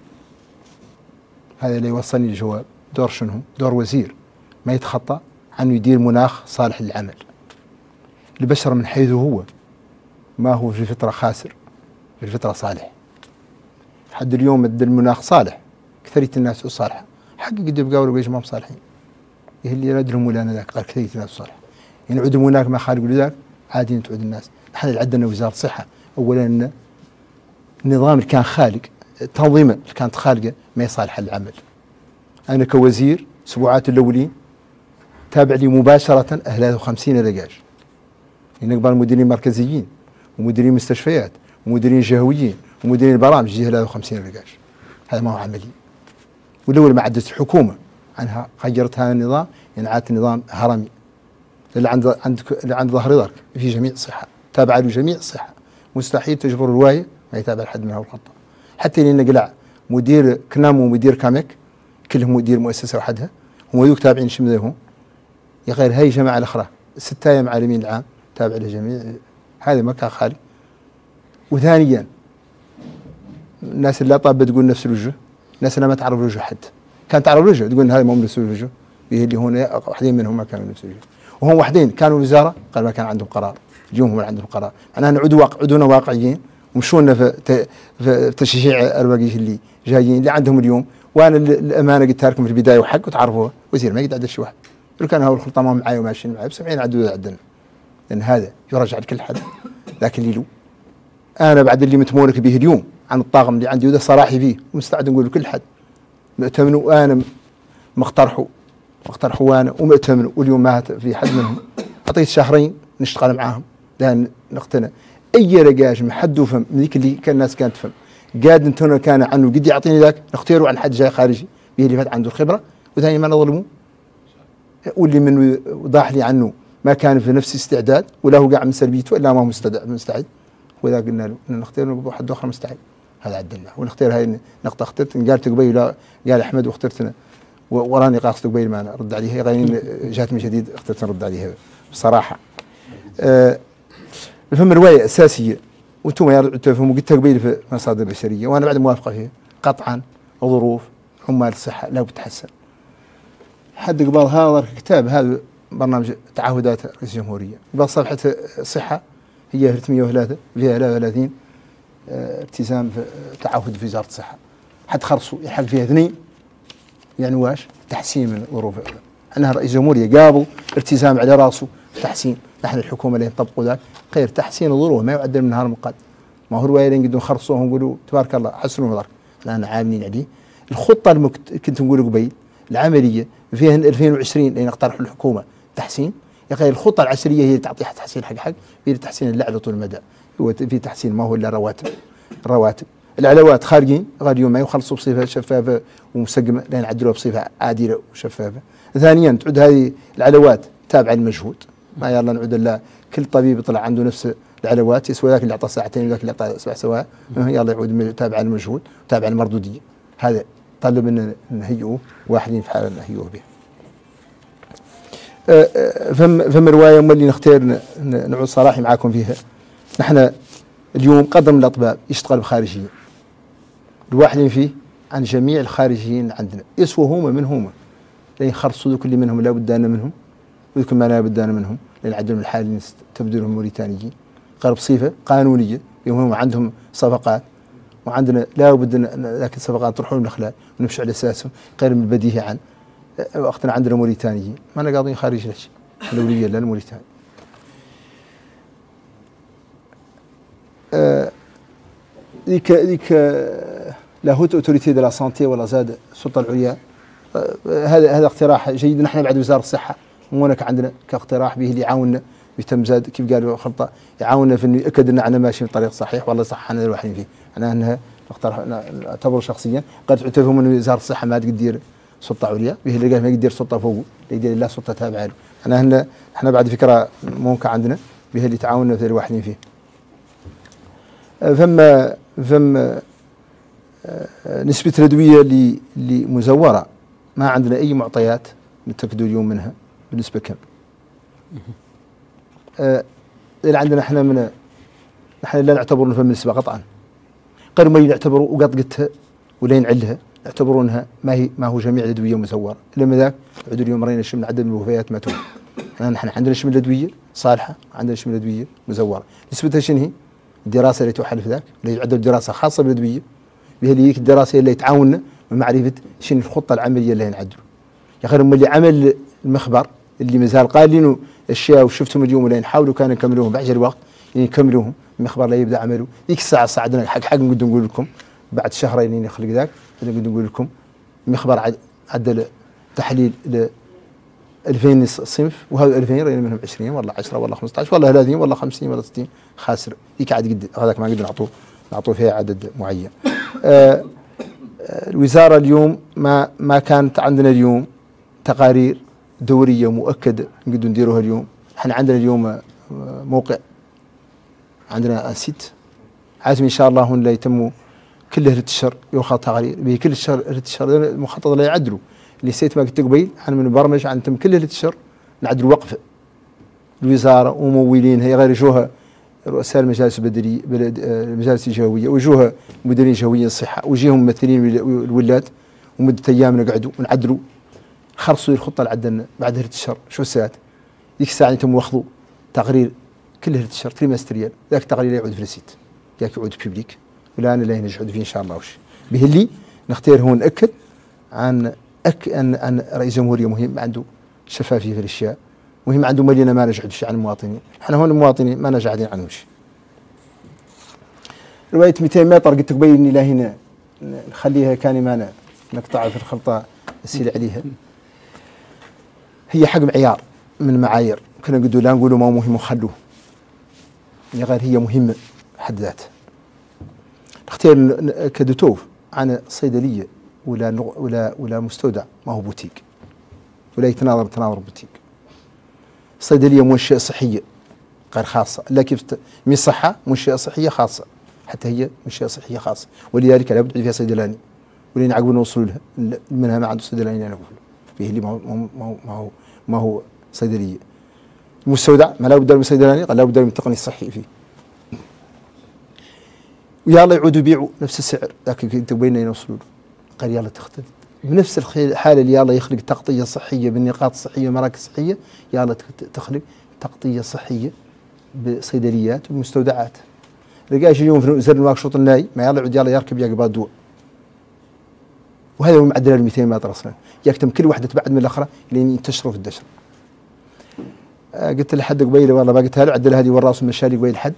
هذا اللي يوصلني الجواب. دور شنو؟ دور وزير ما يتخطى عنه يدير مناخ صالح للعمل. البشر من حيث هو ما هو في الفطره خاسر، في الفطره صالح. حد اليوم المناخ صالح، اكثريه الناس صالحه. حق قد يبقاوا ليش ما هم صالحين؟ هي اللي ندرهم ولا ذاك قال كثير الناس صالحه. يعني عدم هناك ما خالق ذاك عادي تعود الناس. نحن اللي عندنا وزاره الصحه اولا النظام اللي كان خالق التنظيمه اللي كانت خالقه ما يصالح العمل. انا كوزير اسبوعات الاولين تابع لي مباشره ثلاثة وخمسين لقاش. يعني نقبل مديرين مركزيين ومديرين مستشفيات ومديرين جهويين ومديرين البرامج يجي ثلاثة وخمسين لقاش. هذا ما هو عملي. والأول ما عدت الحكومة عنها غيرت هذا النظام، يعني عاد نظام هرمي اللي عند عندك اللي عند ظهر ظهرك في جميع الصحة، تابع له جميع الصحة. مستحيل تجبر الواية ما يتابع حد منها الخطة. حتى اللي نقلع مدير كنام ومدير كامك كلهم مدير مؤسسة وحدها، هم ذوك تابعين شمذهم. يا غير هاي جماعة الأخرى ستة أيام عالمين العام تابع لجميع. هذا ما كان خالي. وثانيا الناس اللي طابة تقول نفس الوجه، الناس اللي ما تعرف وجه حد كان تعرف وجه تقول هذا مو نفس الوجه. اللي هون واحدين منهم ما كانوا نفس الوجه، وهم واحدين كانوا وزاره قال ما كان عندهم قرار، اليوم هم عندهم قرار. معناها نعودوا واقع عدونا واقعيين ومشونا في في تشجيع الرواقيش اللي جايين اللي عندهم اليوم. وانا الامانه قلت لكم في البدايه وحق وتعرفوها وزير ما يقدر يعدل شي واحد. لو كان هو الخلطه ما معاي وماشيين معاي بسبعين عدوا عدلنا، لان هذا يرجع لكل حد. لكن اللي له انا بعد اللي متمونك به اليوم عن الطاقم اللي عندي وده صراحي فيه ومستعد نقول لكل حد مؤتمن وانا مقترحه مقترحه وانا ومؤتمن. واليوم ما في حد منهم اعطيت شهرين نشتغل معاهم ده نقتنع اي رجاج محدو فهم من ذيك اللي كان الناس كانت تفهم قاد انتنا كان عنه قد يعطيني ذاك نختاره عن حد جاي خارجي به اللي فات عنده الخبره وثاني ما نظلمه واللي من وضاح لي عنه ما كان في نفس استعداد ولا هو قاعد من سلبيته الا ما هو مستعد وإذا قلنا له نختار واحد اخر مستعد هذا عدلنا ونختار هاي نقطه اخترت قالت قبيل قال احمد واخترتنا وراني قاصد قبيل ما نرد عليها غير جاتني شديد اخترت نرد عليها بصراحه. أه الفهم روايه اساسيه وانتم يا تفهموا قلتها قبيل في مصادر بشريه وانا بعد موافقه فيها قطعا ظروف عمال الصحه لا بتحسن. حد قبل هذا الكتاب هذا برنامج تعهدات رئيس الجمهوريه قبل صفحه الصحه هي ثلاثمئة وثلاثة فيها ثلاثة وثلاثين اه التزام في تعهد في وزاره الصحه حد خرصوا يحق فيها اثنين يعني واش تحسين من ظروف انها رئيس الجمهوريه قابل التزام على راسه في تحسين نحن الحكومه اللي نطبقوا ذاك غير تحسين الظروف ما يعدل من نهار مقاد ما هو روايه يقدرون يخرصوهم يقولوا تبارك الله حسنوا نظرك الان عاملين عليه الخطه اللي كنت نقول قبيل العمليه فيها ألفين وعشرين اللي نقترحوا الحكومه تحسين يا اخي الخطه العشريه هي اللي تعطيها تحسين حق حق هي تحسين اللعبه طول المدى هو في تحسين ما هو الا رواتب الرواتب العلاوات خارجين غادي يوم ما يخلصوا بصفه شفافه ومسقمه لين يعدلوها بصفه عادله وشفافه. ثانيا تعود هذه العلاوات تابعه للمجهود ما يلا نعود الا كل طبيب يطلع عنده نفس العلاوات يسوى ذاك اللي اعطى ساعتين وذاك اللي اعطى سبع سواء يلا يعود تابعه للمجهود تابعه للمردوديه. هذا طلب ان نهيئوه واحدين في حال نهيئوه به. فم فم روايه اللي نختار نعود صراحي معاكم فيها. نحن اليوم قدر من الاطباء يشتغل بخارجيين الواحدين فيه عن جميع الخارجيين عندنا يسوى هما من هما لين خرصوا ذوك اللي منهم لا بدانا منهم وذوك ما لا بدانا منهم لين عندهم الحال اللي تبدلهم موريتانيين غير بصفه قانونيه هم عندهم صفقات وعندنا لا بد لكن صفقات تروحون من الخلال ونمشي على اساسهم غير من البديهي عن وقتنا عندنا موريتانيين ما انا قاضيين خارج الشيء الاولويه للموريتاني. ذيك ذيك لاهوت اوتوريتي دو لا سانتي ولا زاد السلطه العليا هذا هذا اقتراح جيد. نحن بعد وزاره الصحه هناك عندنا كاقتراح به اللي يعاوننا بيتم زاد كيف قالوا خلطه يعاوننا في انه ياكد ان احنا ماشيين في الطريق الصحيح والله صح احنا الواحدين فيه. انا انها نقترح اعتبر شخصيا قد تعتبرهم ان وزاره الصحه ما تقدر سلطه عليا به اللي قال ما يقدر سلطه فوق اللي يدير لا سلطه تابعه له. انا هنا احنا بعد فكره ممكن عندنا به اللي تعاوننا في الواحدين فيه. فما فما نسبة الأدوية اللي اللي مزورة ما عندنا أي معطيات نتأكدوا اليوم منها بالنسبة كم. آه اللي عندنا احنا من نحن لا نعتبر فم النسبة قطعا. غير ما نعتبروا وقد قلتها ولا نعلها نعتبرونها ما هي ما هو جميع الأدوية مزورة. لما ذاك عدوا اليوم رأينا شمل عدد من الوفيات ما تهم. نحن عندنا شمل الأدوية صالحة عندنا شمل الأدوية مزورة. نسبتها شنو هي؟ الدراسة اللي توحل في ذاك اللي يعدوا دراسة خاصة بالأدوية بهي اللي الدراسة اللي تعاوننا بمعرفة شنو الخطة العملية اللي نعدلوا. يا أخي اللي عمل المخبر اللي مازال قالينه أشياء وشفتهم اليوم ولا نحاولوا كانوا نكملوهم بعجل الوقت يعني نكملوهم المخبر لا يبدأ عمله ذيك الساعة صعدنا حق حق نقدر نقول لكم بعد شهرين نخلق ذاك نقدر نقول لكم المخبر عدل تحليل ل ألفين صنف وهذا ألفين رأينا منهم عشرين والله عشرة والله خمسة عشر والله ثلاثين والله خمسين والله ستين خاسر ذيك عاد قد هذاك ما نقدر نعطوه نعطوه فيها عدد معين. آه الوزارة اليوم ما ما كانت عندنا اليوم تقارير دورية مؤكدة نقدر نديروها اليوم. احنا عندنا اليوم موقع عندنا سيت عازم ان شاء الله هون لا يتموا كله الشهر يوخى تقارير به كل الشهر الشهر المخطط لا يعدلوا اللي سيت ما قلت قبيل عن من برمج عن تم كل الشهر نعدلوا وقف الوزارة وممولينها يغيرجوها رؤساء المجالس البدرية المجالس الجهوية وجوها مديرين جهويين الصحة ويجيهم ممثلين الولاد ومدة أيام نقعدوا ونعدلوا خرصوا الخطة اللي عدلنا بعد هرت الشهر شو الساعات ذيك الساعة يتم واخذوا تقرير كل هرت الشهر تريمستريال ذاك التقرير يعود في السيت ذاك يعود بيبليك ولا أنا لا نجحد فيه إن شاء الله وش به اللي نختار هون نأكد عن أك أن أن رئيس جمهورية مهم عنده شفافية في الأشياء مهم عنده ملينا ما نجحد شيء عن المواطنين. احنا هون المواطنين ما نجحدين عنهم شيء. رواية مئتين متر قلت قبيل اني لا هنا نخليها كان ما نقطعها في الخلطة السيل عليها. هي حق معيار من معايير كنا نقولوا لا نقولوا ما هو مهم وخلوه. غير هي مهمة حد ذاتها. اختيار كدتوف عن صيدلية ولا ولا ولا مستودع ما هو بوتيك ولا يتناظر تناظر بوتيك. صيدلية منشأة صحية غير خاصة، لا كيف من صحة منشأة صحية خاصة، حتى هي منشأة صحية خاصة، ولذلك لابد فيها صيدلاني ولين عقب نوصلوا لها منها ما عنده صيدلاني أنا أقول فيه اللي ما هو ما هو ما هو ما هو صيدلية. المستودع ما لا بد من صيدلاني لا بد من تقني الصحي فيه. ويلا يعودوا يبيعوا نفس السعر لكن انت بينا يوصلوا له قال يلا تختلف بنفس الحاله اللي يلا يخلق تغطيه صحيه بالنقاط الصحيه ومراكز صحيه، يلا تخلق تغطيه صحيه بصيدليات ومستودعات. لقاش اليوم في زر الواكشوط الناي ما يلا يعود يلا يركب يا قبال دواء، وهذا هو معدل ال مئتين متر اصلا يكتم كل واحده تبعد من الاخرى لين ينتشروا في الدشر. آه قلت لحد قبيله والله ما قلتها له عدل هذه والراس مشاري قبيل حد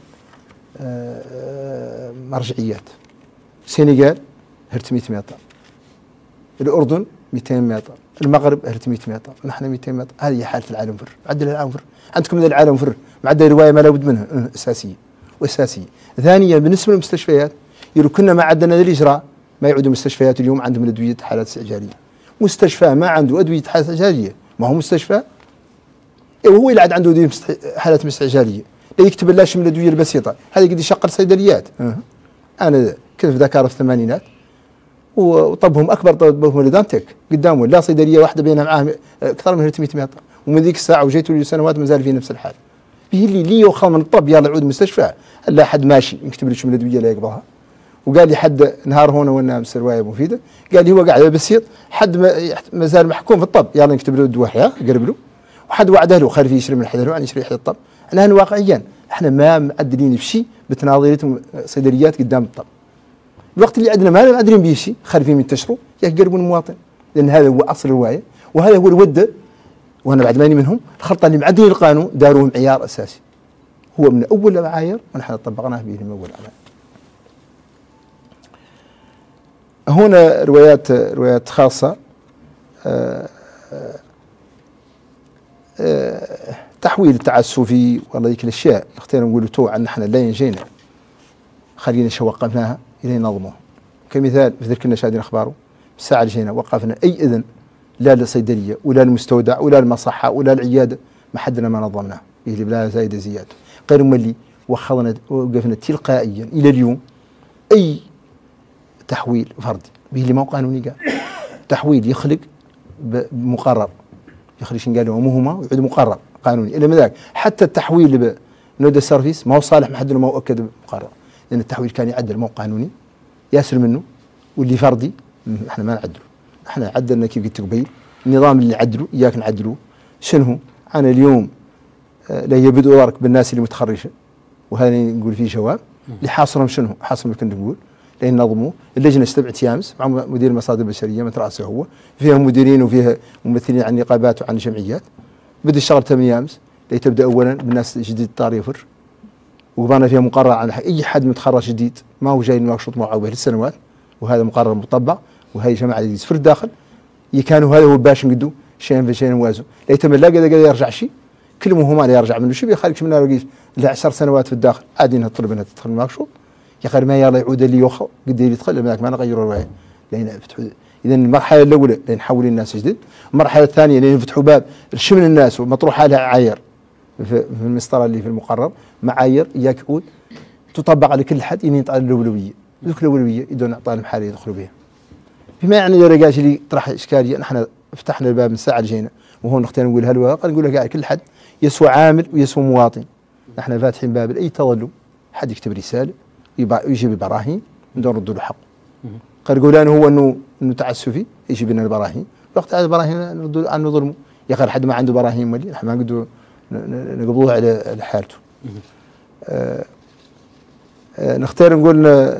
آه مرجعيات. السنغال هرت مئة متر، الأردن مئتين متر، المغرب هرت مئة متر، نحن مئتين متر. هذه حالة العالم فر، معدل العالم فر، عندكم من العالم فر، معدل رواية ما لابد منها أساسية وأساسية. ثانيا بالنسبة للمستشفيات يقولوا كنا ما عندنا ذا الإجراء ما يعودوا مستشفيات اليوم عندهم أدوية حالات استعجالية. مستشفى ما عنده أدوية حالات استعجالية ما هو مستشفى، وهو اللي عاد عنده أدوية حالات استعجالية لا يكتب الله من الأدوية البسيطة، هذه قد يشغل صيدليات. أه. أنا كنت في ذاكرة في الثمانينات وطبهم أكبر طبهم لدانتك قدامه لا صيدلية واحدة بينها معاهم أكثر من مئة متر، ومن ذيك الساعة وجيت لي سنوات ما زال في نفس الحال. به اللي لي وخل من الطب يلا عود مستشفى الا حد ماشي يكتب لي شو من الادويه لا يقبلها. وقال لي حد نهار هنا وانا امس روايه مفيده قال لي هو قاعد بسيط حد ما زال محكوم في الطب يلا نكتب له الدواء قرب له، وحد وعده له خليه يشري من حدا له عن يشري حد الطب. الان واقعيا احنا ما معدلين في شيء بتناظيرة صيدليات قدام الطب. الوقت اللي عندنا ما معدلين به شيء خايفين ينتشروا يقربوا المواطن، لان هذا هو اصل الروايه وهذا هو الوده. وانا بعد ماني منهم الخلطه اللي معدلين القانون داروهم معيار اساسي هو من اول المعايير ونحن طبقناه به من اول عام. هنا روايات روايات خاصه آآ آآ تحويل التعسفي والله ذيك الاشياء اختينا نقولوا تو عن نحن لا ينجينا خلينا شو وقفناها الى نظمه. كمثال في ذكرنا شادين اخباره الساعه اللي جينا وقفنا اي اذن لا للصيدليه ولا المستودع ولا المصحه ولا العياده ما حدنا ما نظمناه اللي بلا زايده زياده غير ملي وخضنا وقفنا تلقائيا الى اليوم اي تحويل فردي به اللي ما هو قانوني قال تحويل يخلق بمقرر يخرج شن قالوا مهمه ويعود مقرر قانوني الا مذاك حتى التحويل بنود السيرفيس ما هو صالح ما حد ما هو اكد مقرر لان التحويل كان يعدل ما هو قانوني ياسر منه واللي فردي احنا ما نعدله. احنا عدلنا كيف قلت قبيل النظام اللي نعدله اياك نعدله شنو انا اليوم آه لا يبدو دورك بالناس اللي متخرجه وهذا نقول فيه جواب اللي حاصرهم شنو حاصرهم كنت نقول لان نظموا اللجنه استبعت يامس مع مدير المصادر البشريه متراسه هو فيها مديرين وفيها ممثلين عن نقابات وعن جمعيات بدا الشغل تم يامس لتبدا اولا بالناس جديد طار يفر وقبلنا فيها مقرر عن اي حد متخرج جديد ما هو جاي نواقشط معه للسنوات وهذا مقرر مطبق وهي جماعه اللي في الداخل يكانوا هذا هو باش نقدو شيء في شيء نوازو ليتم لا قد يرجع شيء كل مهما لا يرجع منه شيء بيخالك منها رقيش له عشر سنوات في الداخل عادي انها تطلب انها تدخل الماكشوط يا اخي ما يلا يعود اللي يوخى قد يدخل معك ما نغيروا الروايه لين فتحوا. اذا المرحله الاولى لين نحول الناس جديد، المرحله الثانيه لين يفتحوا باب شمل الناس ومطروح عليها عاير في المسطره اللي في المقرر معايير اياك يعود تطبق على كل حد ينين ينطى الاولويه ذوك الاولويه يدون اعطاء المحال يدخلوا بها. بما يعني الرجاج اللي طرح اشكاليه نحن فتحنا الباب من الساعه اللي جينا وهو نختار نقول هالواقع نقول لك كل حد يسوى عامل ويسوى مواطن. نحن فاتحين باب لاي تظلم حد يكتب رساله يجيب براهين نرد له حقه. قال قولان هو انه انه تعسفي يجيب لنا البراهين وقت هذه البراهين نرد عنه ظلمه يا اخي حد ما عنده براهين ملي نحن ما نقدروا نقبضوه على حالته. آه آه نختار نقول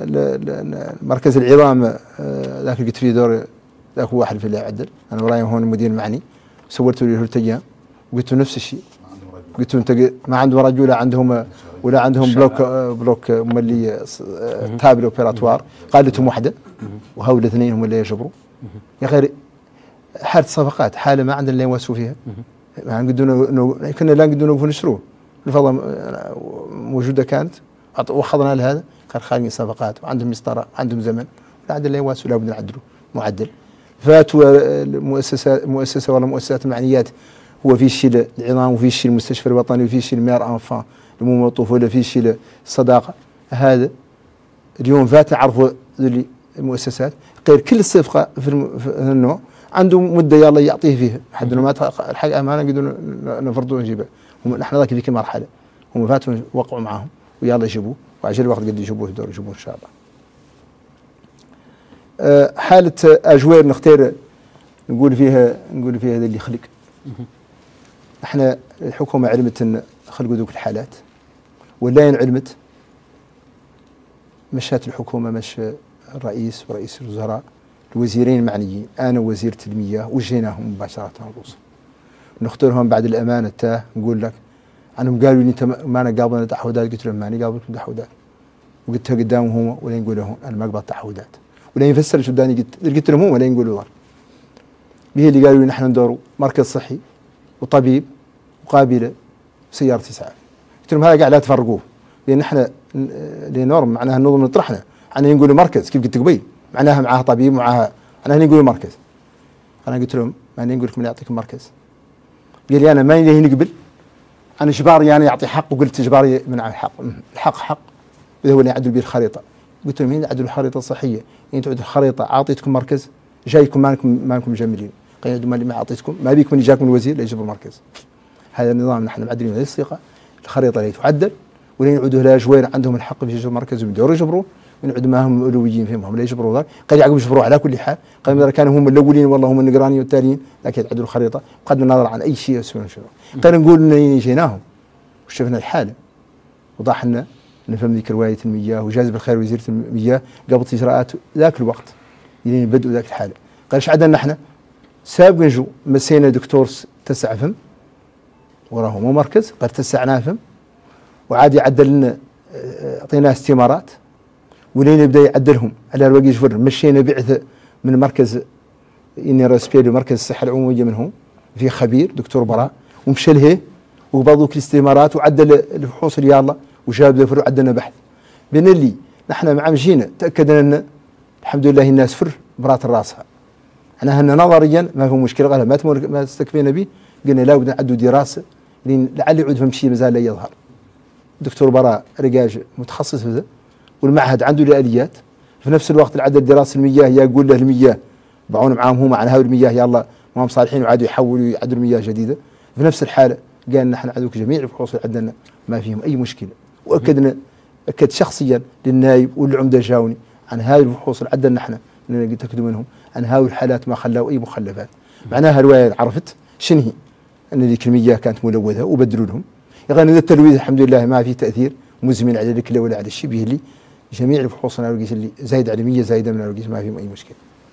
مركز العظام آه ذاك اللي قلت فيه دور ذاك هو واحد في اللي يعدل انا وراي هون المدير المعني سويت له ثلاث ايام وقلت له نفس الشيء قلت له انت ما عنده رجل ولا عندهم ولا عندهم بلوك بلوك ملي تابل اوبيراتوار قالتهم واحده وهول اثنين هم اللي يجبروا يا اخي حاله صفقات حاله ما عندنا اللي نواسوا فيها ما نقدروا كنا لا نقدروا نوقفوا نشروه الفضل موجوده كانت واخذنا لهذا قال خارجين صفقات وعندهم مسطره عندهم زمن لا عندنا لا يواس ولا بد نعدلوا معدل فاتوا المؤسسه المؤسسه ولا مؤسسات المعنيات هو في شيء العظام وفي شيء المستشفى الوطني وفي شيء المير انفان الامومه الطفوله في شيء الصداقه هذا اليوم فات عرفوا المؤسسات غير كل الصفقه في النوع عنده مده يلا يعطيه فيها لحد ما الحق امانه قدروا نفرضوا ونجيبه نحن ذاك ذيك المرحله هم فاتوا وقعوا معهم ويلا يجيبوه وعجل الوقت قد يجيبوه دور يجيبوه ان شاء الله. أه حاله اجوير نختار نقول فيها نقول فيها هذا اللي خلق. احنا الحكومه علمت ان خلقوا ذوك الحالات ولا علمت مشات الحكومه مش الرئيس ورئيس الوزراء الوزيرين المعنيين انا وزير المياه وجيناهم مباشره الروس نختارهم بعد الامانه تاه نقول لك عنهم قالوا لي انت ما انا قابلنا تعهدات قلت لهم ماني قابلكم تعهدات وقلتها قدامهم هم ولا يقولوا لهم انا ما اقبل تعهدات ولا يفسر شو داني قلت قلت لهم هم ولا يقولوا ضر به اللي قالوا لي نحن ندوروا مركز صحي وطبيب وقابله وسياره اسعاف قلت لهم هذا قاعد لا تفرقوه لان احنا لنورم معناها النظم نطرحنا احنا نقولوا مركز كيف قلت قبيل معناها معاه طبيب معاه انا نقول مركز انا قلت لهم ماني نقول لكم نعطيكم مركز قال لي انا ماني نقبل انا اجباري انا يعطي حق وقلت اجباري منع الحق الحق حق اذا هو اللي يعدل به الخريطه قلت لهم مين يعدل الخريطه الصحيه يعني تعدل الخريطه اعطيتكم مركز جايكم ما لكم ما لكم مجملين قيدوا ما اعطيتكم ما بيكم اللي جاكم الوزير لا يجيب المركز هذا النظام نحن معدلين هذه الثقه الخريطه اللي تعدل ولين يعودوا لها جوير عندهم الحق في يجيبوا المركز ويدوروا يجبروه ونعود معهم اولويين فيهم هم لا يجبروا ذلك قال يعقوب يجبروا على كل حال قال اذا كانوا هم الاولين والله هم النقرانيين والتاليين لكن يعدلوا الخريطه بغض النظر عن اي شيء يسوون شنو قال نقول ان جيناهم وشفنا الحاله وضح لنا نفهم ذيك روايه المياه وجاز بالخير وزيره المياه قبل اجراءات ذاك الوقت لين بدوا ذاك الحاله قال ايش عندنا احنا سابق نجو مسينا دكتور تسع فم وراهم مو مركز قال تسعناه فم وعاد يعدل لنا اعطيناه استمارات ولين يبدا يعدلهم على الوقت يجفر مشينا بعثه من مركز اني راسبيلو مركز الصحه العموميه منهم في خبير دكتور براء ومشى له وبعضوك الاستمارات وعدل الفحوص اللي يلا وجاب ذفر وعدلنا بحث بين اللي نحن مع مشينا تاكدنا ان الحمد لله الناس فر برات راسها انا هنا نظريا ما في مشكله قال ما ما استكفينا به قلنا لا بد نعدوا دراسه لين لعل يعود فهم شيء مازال لا يظهر دكتور براء رجاج متخصص في ذا والمعهد عنده الاليات في نفس الوقت العدد دراسه المياه يقول له المياه بعون معاهم هم عن هاي المياه يلا ما هم صالحين وعادوا يحولوا يعدلوا مياه جديده في نفس الحاله قال نحن عندك جميع الفحوص اللي عندنا ما فيهم اي مشكله واكدنا اكد شخصيا للنايب والعمده جاوني عن هاي الفحوص اللي عندنا نحن نتاكدوا منهم عن هاي الحالات ما خلوا اي مخلفات معناها الروايه عرفت شنهي ان ذيك المياه كانت ملوثه وبدلوا لهم يعني اذا التلويث الحمد لله ما في تاثير مزمن على الكلى ولا على الشبه اللي جميع الفحوص انا اللي زايد على مية زايده من الوقت ما فيهم اي مشكله.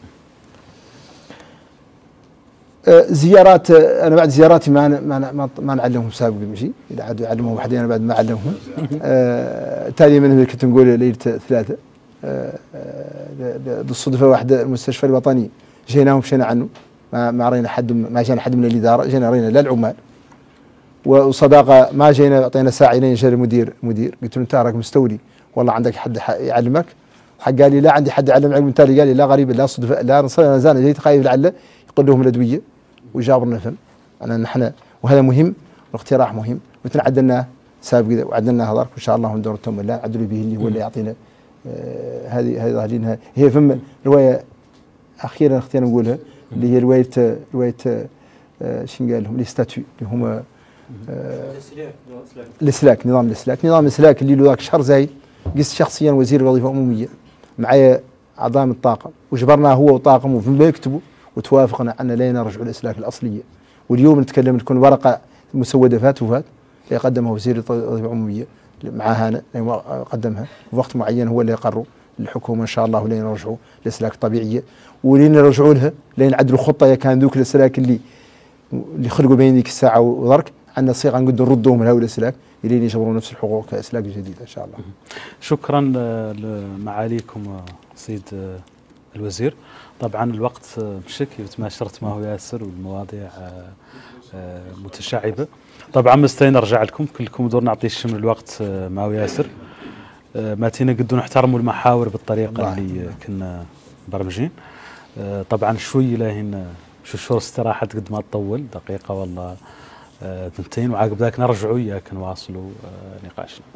أه زيارات أه انا بعد زياراتي ما ما ما, ما نعلمهم سابق بمشي اذا عادوا يعلمهم وحدين انا بعد ما اعلمهم. أه تالي من اللي كنت نقول ليله ثلاثه أه أه بالصدفه واحده المستشفى الوطني جيناهم مشينا عنه ما ما رينا حد ما جانا حد من الاداره جينا رينا لا العمال وصداقه ما جينا اعطينا ساعه لين جاء المدير مدير قلت له انت راك مستولي والله عندك حد يعلمك حق قال لي لا عندي حد يعلم علم التالي قال لي لا غريب لا صدفه لا نزال جيت خايف لعله يقول لهم الادويه وجابرنا فهم انا نحن وهذا مهم والاقتراح مهم مثل عدلنا سابق وعدلنا هذاك وان شاء الله ندور التم لا عدلوا به اللي هو اللي يعطينا آه هذه هذه ظاهرينها هي فم روايه اخيرا اختينا نقولها اللي هي روايه روايه آه شنو قال لهم الاستاتيو اللي هما آه الاسلاك نظام الاسلاك نظام الاسلاك اللي له ذاك شهر زايد قست شخصيا وزير الوظيفه العموميه معايا اعضاء من الطاقم وجبرناه هو وطاقمه في يكتبوا وتوافقنا ان لا نرجعوا الاسلاك الاصليه واليوم نتكلم تكون ورقه مسوده فات وفات يقدمها وزير الوظيفه العموميه معها انا قدمها بوقت معين هو اللي يقروا الحكومه ان شاء الله لين يرجعوا الاسلاك الطبيعيه ولين يرجعوا لها لين يعدلوا خطه كان ذوك الاسلاك اللي اللي خلقوا بين ذيك الساعه وضرك عندنا صيغه نقدر نردهم من هؤلاء الاسلاك لين يجبروا نفس الحقوق كاسلاك جديده ان شاء الله. شكرا لمعاليكم سيد الوزير طبعا الوقت مشك وتماشرت معه ياسر والمواضيع متشعبة. طبعا مستني نرجع لكم كلكم دور نعطي الشمل الوقت معه ياسر. ما تينا قدو نحترموا المحاور بالطريقة اللي كنا برمجين. طبعا شوي لهن شو شور استراحة قد ما تطول دقيقة والله ثنتين وعقب ذاك نرجعوا وياك نواصلوا نقاشنا.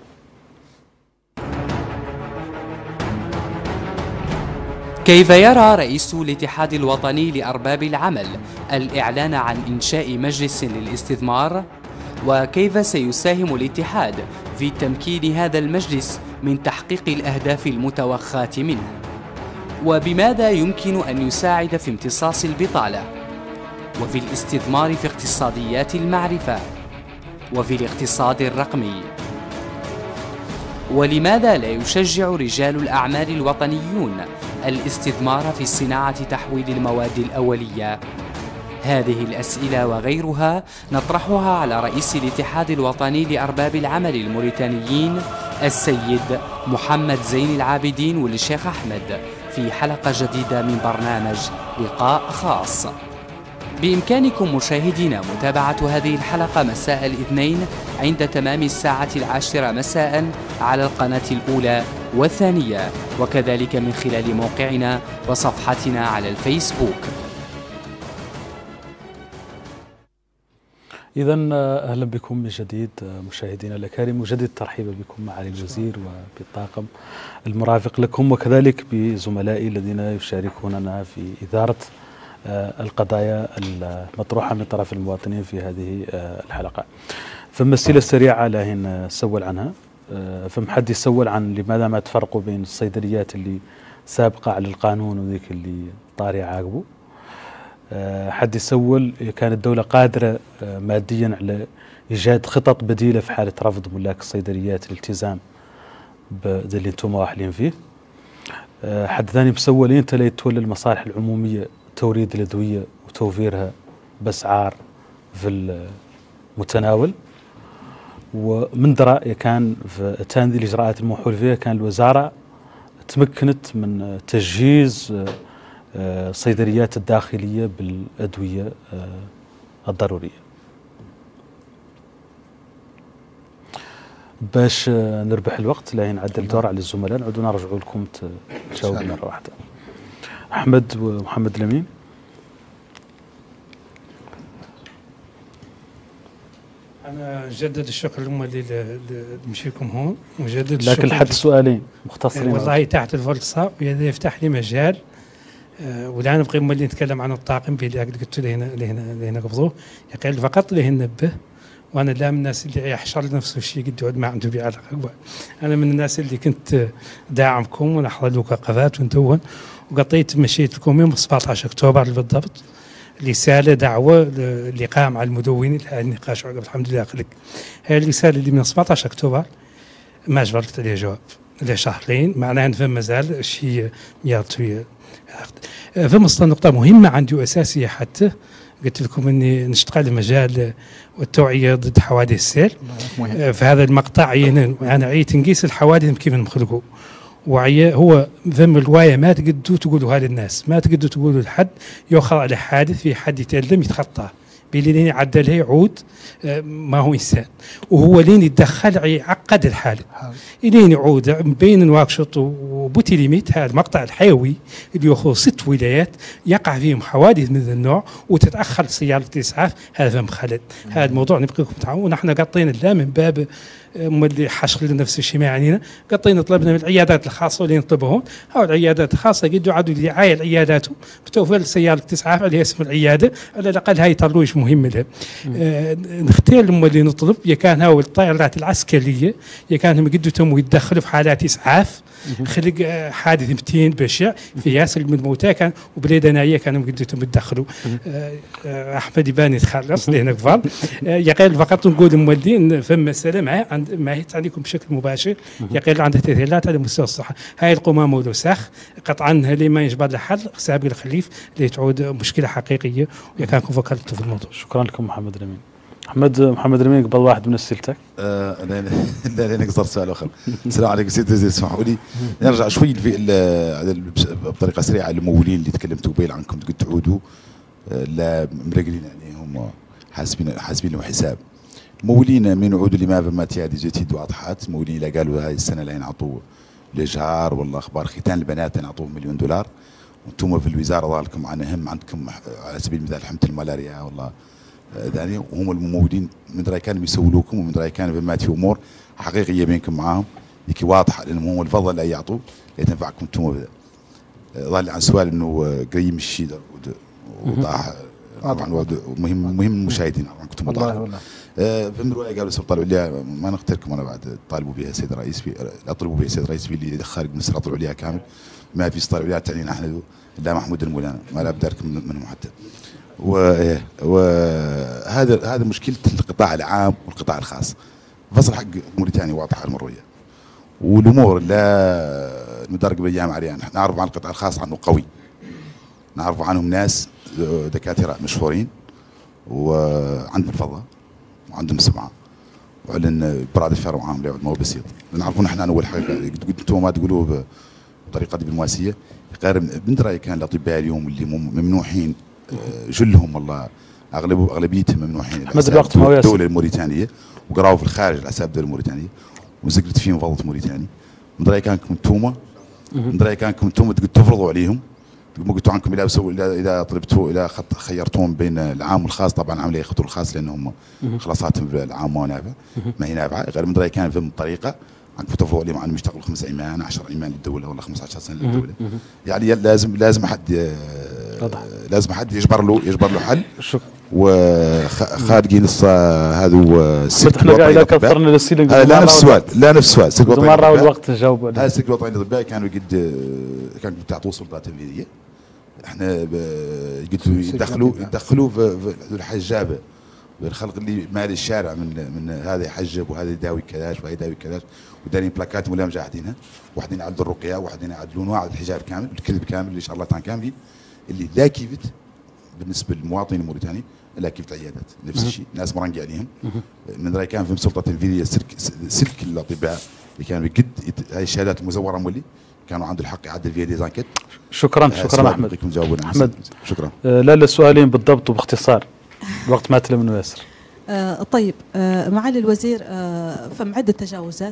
كيف يرى رئيس الاتحاد الوطني لأرباب العمل الإعلان عن إنشاء مجلس للاستثمار؟ وكيف سيساهم الاتحاد في تمكين هذا المجلس من تحقيق الأهداف المتوخاة منه؟ وبماذا يمكن أن يساعد في امتصاص البطالة؟ وفي الاستثمار في اقتصاديات المعرفة؟ وفي الاقتصاد الرقمي؟ ولماذا لا يشجع رجال الأعمال الوطنيون الاستثمار في صناعة تحويل المواد الأولية؟ هذه الأسئلة وغيرها نطرحها على رئيس الاتحاد الوطني لأرباب العمل الموريتانيين السيد محمد زين العابدين والشيخ أحمد في حلقة جديدة من برنامج لقاء خاص. بإمكانكم مشاهدينا متابعة هذه الحلقة مساء الاثنين عند تمام الساعة العاشرة مساء على القناة الأولى والثانية، وكذلك من خلال موقعنا وصفحتنا على الفيسبوك. إذا أهلا بكم من جديد مشاهدينا الأكارم، مجدد ترحيبا بكم معالي الوزير وبالطاقم المرافق لكم وكذلك بزملائي الذين يشاركوننا في إدارة القضايا المطروحة من طرف المواطنين في هذه الحلقة. فما السيلة السريعة لهن سول عنها، فما حد يسول عن لماذا ما تفرقوا بين الصيدليات اللي سابقة على القانون وذيك اللي طاري عاقبه. حد يسول كانت الدولة قادرة ماديا على إيجاد خطط بديلة في حالة رفض ملاك الصيدليات الالتزام بذي اللي انتم واحلين فيه. حد ثاني مسول انت لا يتولى المصالح العمومية توريد الأدوية وتوفيرها بأسعار في المتناول. ومن درا كان في تانذي الإجراءات الموحول فيها كان الوزارة تمكنت من تجهيز الصيدليات الداخلية بالأدوية الضرورية. باش نربح الوقت لا نعدل الدور على الزملاء نعودوا نرجعوا لكم تجاوبوا مرة واحدة. أحمد ومحمد الأمين. أنا نجدد الشكر لهم اللي مشيكم هون ونجدد لكن لحد سؤالين مختصرين. والله تحت الفرصة وهذا يفتح لي مجال. أه ولا نبغي اللي نتكلم عن الطاقم اللي قلت له هنا لهنا لهنا قبضوه يقال فقط له نبه. وانا لا من الناس اللي يحشر نفسه الشيء قد ما عنده بيه علاقه. انا من الناس اللي كنت داعمكم ونحضر له قفات وندون وقطيت مشيت لكم يوم سبعطعش اكتوبر بالضبط رساله دعوه لقاء مع المدونين لهذا النقاش عقب الحمد لله خلق. هاي الرساله اللي من سبعطعش اكتوبر ما جبرت عليها جواب له شهرين معناها ان فما مازال شيء يعطي. فما نقطه مهمه عندي واساسيه حتى قلت لكم اني نشتغل مجال والتوعيه ضد حوادث السير. في هذا المقطع انا عيت نقيس الحوادث كيف نخلقوا وعي هو ذم الروايه ما تقدروا تقولوها للناس، ما تقدروا تقولوا لحد يؤخذ على حادث في حد يتألم يتخطاه بلين يعدلها يعود ما هو انسان وهو لين يتدخل يعقد الحاله لين يعود بين نواكشوط وبوتيليميت. هذا المقطع الحيوي اللي ياخذ ست ولايات يقع فيهم حوادث من هذا النوع وتتاخر سياره الاسعاف. هذا مخلد. هذا الموضوع نبغيكم تعاونوا. ونحن قاطين لا من باب اللي حشر نفس الشيء ما يعنينا قاطين طلبنا من العيادات الخاصه اللي ينطبهون او العيادات الخاصه قدوا عدوا دعايه العيادات بتوفير سياره الاسعاف على اسم العياده على الاقل هاي ترويج مهم لها. آه نختار لما اللي نطلب يا كان هاو الطائرات العسكريه يا كان هم قدوا تموا يتدخلوا في حالات اسعاف خلق آه حادث مئتين بشع في ياسر من الموتى كان وبلادنا هي كانوا قدوا تموا يتدخلوا. آه آه احمد يباني تخلص لهنا كفار. آه يقال فقط نقول مولدين فما مساله معاه ما هي عليكم بشكل مباشر يقل عندها تاثيرات على مستوى الصحه. هاي القمامه والوساخ قطعا اللي ما يجبر لحل حساب الخليف اللي تعود مشكله حقيقيه وكانكم فكرتوا في الموضوع. شكرا لكم محمد الأمين. محمد محمد رمين قبل واحد من اسئلتك. آه لا لا لا قصرت سؤال اخر. السلام عليكم سيدي الوزير، اسمحوا لي نرجع شوي بطريقه سريعه للممولين اللي تكلمتوا قبيل عنكم قلت تعودوا لا مرقلين عليهم حاسبين حاسبين لهم حساب. ممولين من يعودوا لما فما تيادي زيتيد واضحات، ممولين اذا قالوا هاي السنه لا ينعطوا الاجهار ولا اخبار ختان البنات ينعطوهم مليون دولار، وانتم في الوزاره ظالكم معنا هم عندكم على سبيل المثال حمله الملاريا والله ثاني، وهم الممولين من راي كانوا يسولوكم ومن راي كانوا فما في امور حقيقيه بينكم معاهم هيك واضحه، لانهم هم الفضل لا يعطوا لتنفعكم انتم. ظل عن سؤال انه قريب الشيء وضح طبعا مهم مهم المشاهدين كنتم والله والله آه في الروايه قالوا السلطه العليا ما نختاركم انا بعد طالبوا بها السيد الرئيس في اطلبوا بها السيد الرئيس في اللي خارج من السلطه العليا كامل، ما في السلطه العليا تعنينا احنا لا محمود المولانا ما لا بدارك منهم حتى. وهذا هذا مشكله القطاع العام والقطاع الخاص. فصل حق موريتانيا واضحه المرويه، والامور لا المدرب الايام عليها نحن نعرف عن القطاع الخاص عنه قوي، نعرف عنهم ناس دكاتره مشهورين وعندهم فضه وعندهم سمعه وعلن براد الفر معاهم ما هو بسيط. نعرفوا نحن اول حاجه قلت انتم ما تقولوه بطريقه دبلوماسيه غير من رايي كان الاطباء اليوم اللي ممنوحين جلهم والله اغلب اغلبيتهم ممنوحين الدوله الموريتانيه وقراوا في الخارج على حساب الدوله الموريتانيه وزقت فيهم فضه موريتاني. من رايي كانكم انتم من رايي كانكم انتم تفرضوا عليهم، قلتوا عنكم اذا اذا طلبتوا اذا خيرتوهم بين العام والخاص، طبعا عمليه يختاروا الخاص لانهم خلاصاتهم العام ما نافعه ما هي نافعه، غير من رايي كان في طريقه عنكم تفرضوا عليهم عنهم يشتغلوا خمس ايمان عشر ايمان للدوله ولا خمسة عشر سنه للدوله. يعني لازم لازم حد لازم حد يجبر له يجبر له حل. وخارجين هذا هو السلك احنا قاعد كثرنا للسيلة لا نفس السؤال لا نفس السؤال السلك الوطني مره والوقت جاوب هذا السلك الوطني للاطباء كانوا قد كانوا تعطوا سلطات تنفيذيه. احنا قلتوا يدخلوا يدخلوا في الحجابه والخلق اللي مال الشارع من من هذا يحجب وهذا يداوي كذاش وهذا يداوي كذاش ودارين بلاكات ولا مجاهدينها، واحدين يعدلوا الرقيه واحدين يعدلون واحد الحجاب كامل الكذب كامل اللي شاء الله تعالى كاملين اللي لا كيفت بالنسبه للمواطنين الموريتاني لا كيفت عيادات نفس الشيء ناس مرنقي عليهم. من رايي كان في سلطه تنفيذيه سلك سلك الاطباء اللي كانوا يقد هاي الشهادات المزوره مولي كانوا عنده الحق يعدل فيها ديزانكت. شكرا شكرا احمد. احمد شكرا. آه لا السؤالين بالضبط وباختصار الوقت ما تلم منه ياسر. آه طيب آه معالي الوزير آه فم عدة تجاوزات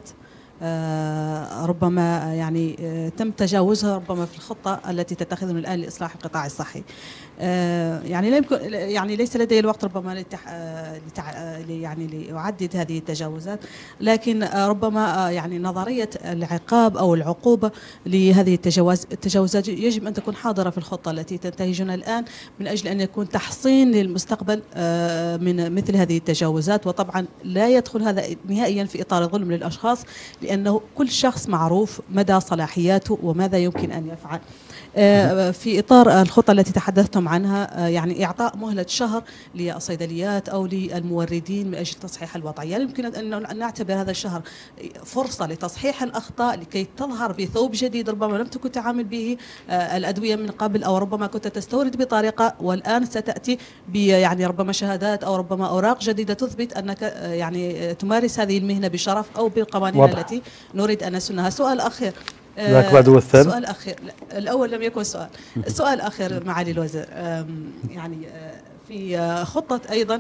آه ربما يعني آه تم تجاوزها ربما في الخطة التي تتخذها الآن لإصلاح القطاع الصحي. آه يعني لا يمكن يعني ليس لدي الوقت ربما لتح آه لتع يعني لأعدد هذه التجاوزات، لكن آه ربما آه يعني نظرية العقاب أو العقوبة لهذه التجاوز التجاوزات يجب أن تكون حاضرة في الخطة التي تنتهجنا الآن من أجل أن يكون تحصين للمستقبل آه من مثل هذه التجاوزات. وطبعا لا يدخل هذا نهائيا في إطار الظلم للأشخاص، لأنه كل شخص معروف مدى صلاحياته وماذا يمكن أن يفعل. في إطار الخطة التي تحدثتم عنها يعني إعطاء مهلة شهر للصيدليات أو للموردين من أجل تصحيح الوضعية، يعني يمكن أن نعتبر هذا الشهر فرصة لتصحيح الأخطاء لكي تظهر بثوب جديد ربما لم تكن تعامل به الأدوية من قبل، أو ربما كنت تستورد بطريقة والآن ستأتي يعني ربما شهادات أو ربما أوراق جديدة تثبت أنك يعني تمارس هذه المهنة بشرف أو بالقوانين التي نريد أن نسنها. سؤال أخير ذاك بعد والثاني. سؤال أخير الأول لم يكن سؤال. السؤال الأخير معالي الوزير يعني في خطة أيضا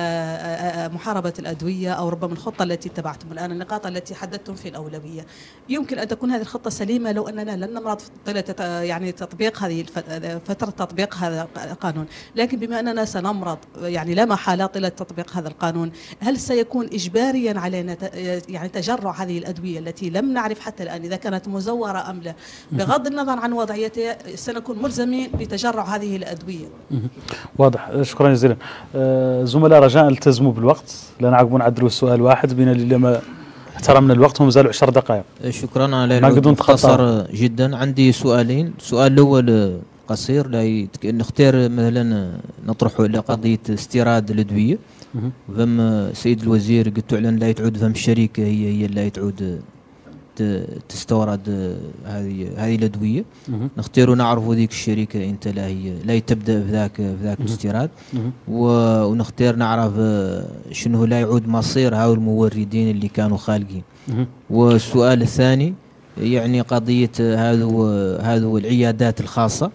محاربة الأدوية أو ربما الخطة التي اتبعتم الآن النقاط التي حددتم في الأولوية، يمكن أن تكون هذه الخطة سليمة لو أننا لن نمرض طيلة يعني تطبيق هذه فترة تطبيق هذا القانون، لكن بما أننا سنمرض يعني لا محالة طيلة تطبيق هذا القانون، هل سيكون إجباريا علينا يعني تجرع هذه الأدوية التي لم نعرف حتى الآن إذا كانت مزورة أم لا؟ بغض النظر عن وضعيتها سنكون ملزمين بتجرع هذه الأدوية. واضح. شكرا جزيلا. آه زملاء رجاء التزموا بالوقت لان عقبوا نعدلوا السؤال واحد بين اللي ما احترمنا الوقت هم زالوا عشر دقائق. شكرا على المختصر جدا. عندي سؤالين. السؤال الاول قصير لا نختار مثلا نطرحه الى قضيه استيراد الادويه. فم سيد الوزير قلت له لا تعود فم الشركه هي هي لا تعود تستورد هذه هذه الادويه، نختاروا نعرفوا ذيك الشركه انت لا هي لا تبدا في ذاك في ذاك الاستيراد، ونختار نعرف شنو لا يعود مصير هؤلاء الموردين اللي كانوا خالقين. والسؤال الثاني يعني قضيه هذو هذو العيادات الخاصه،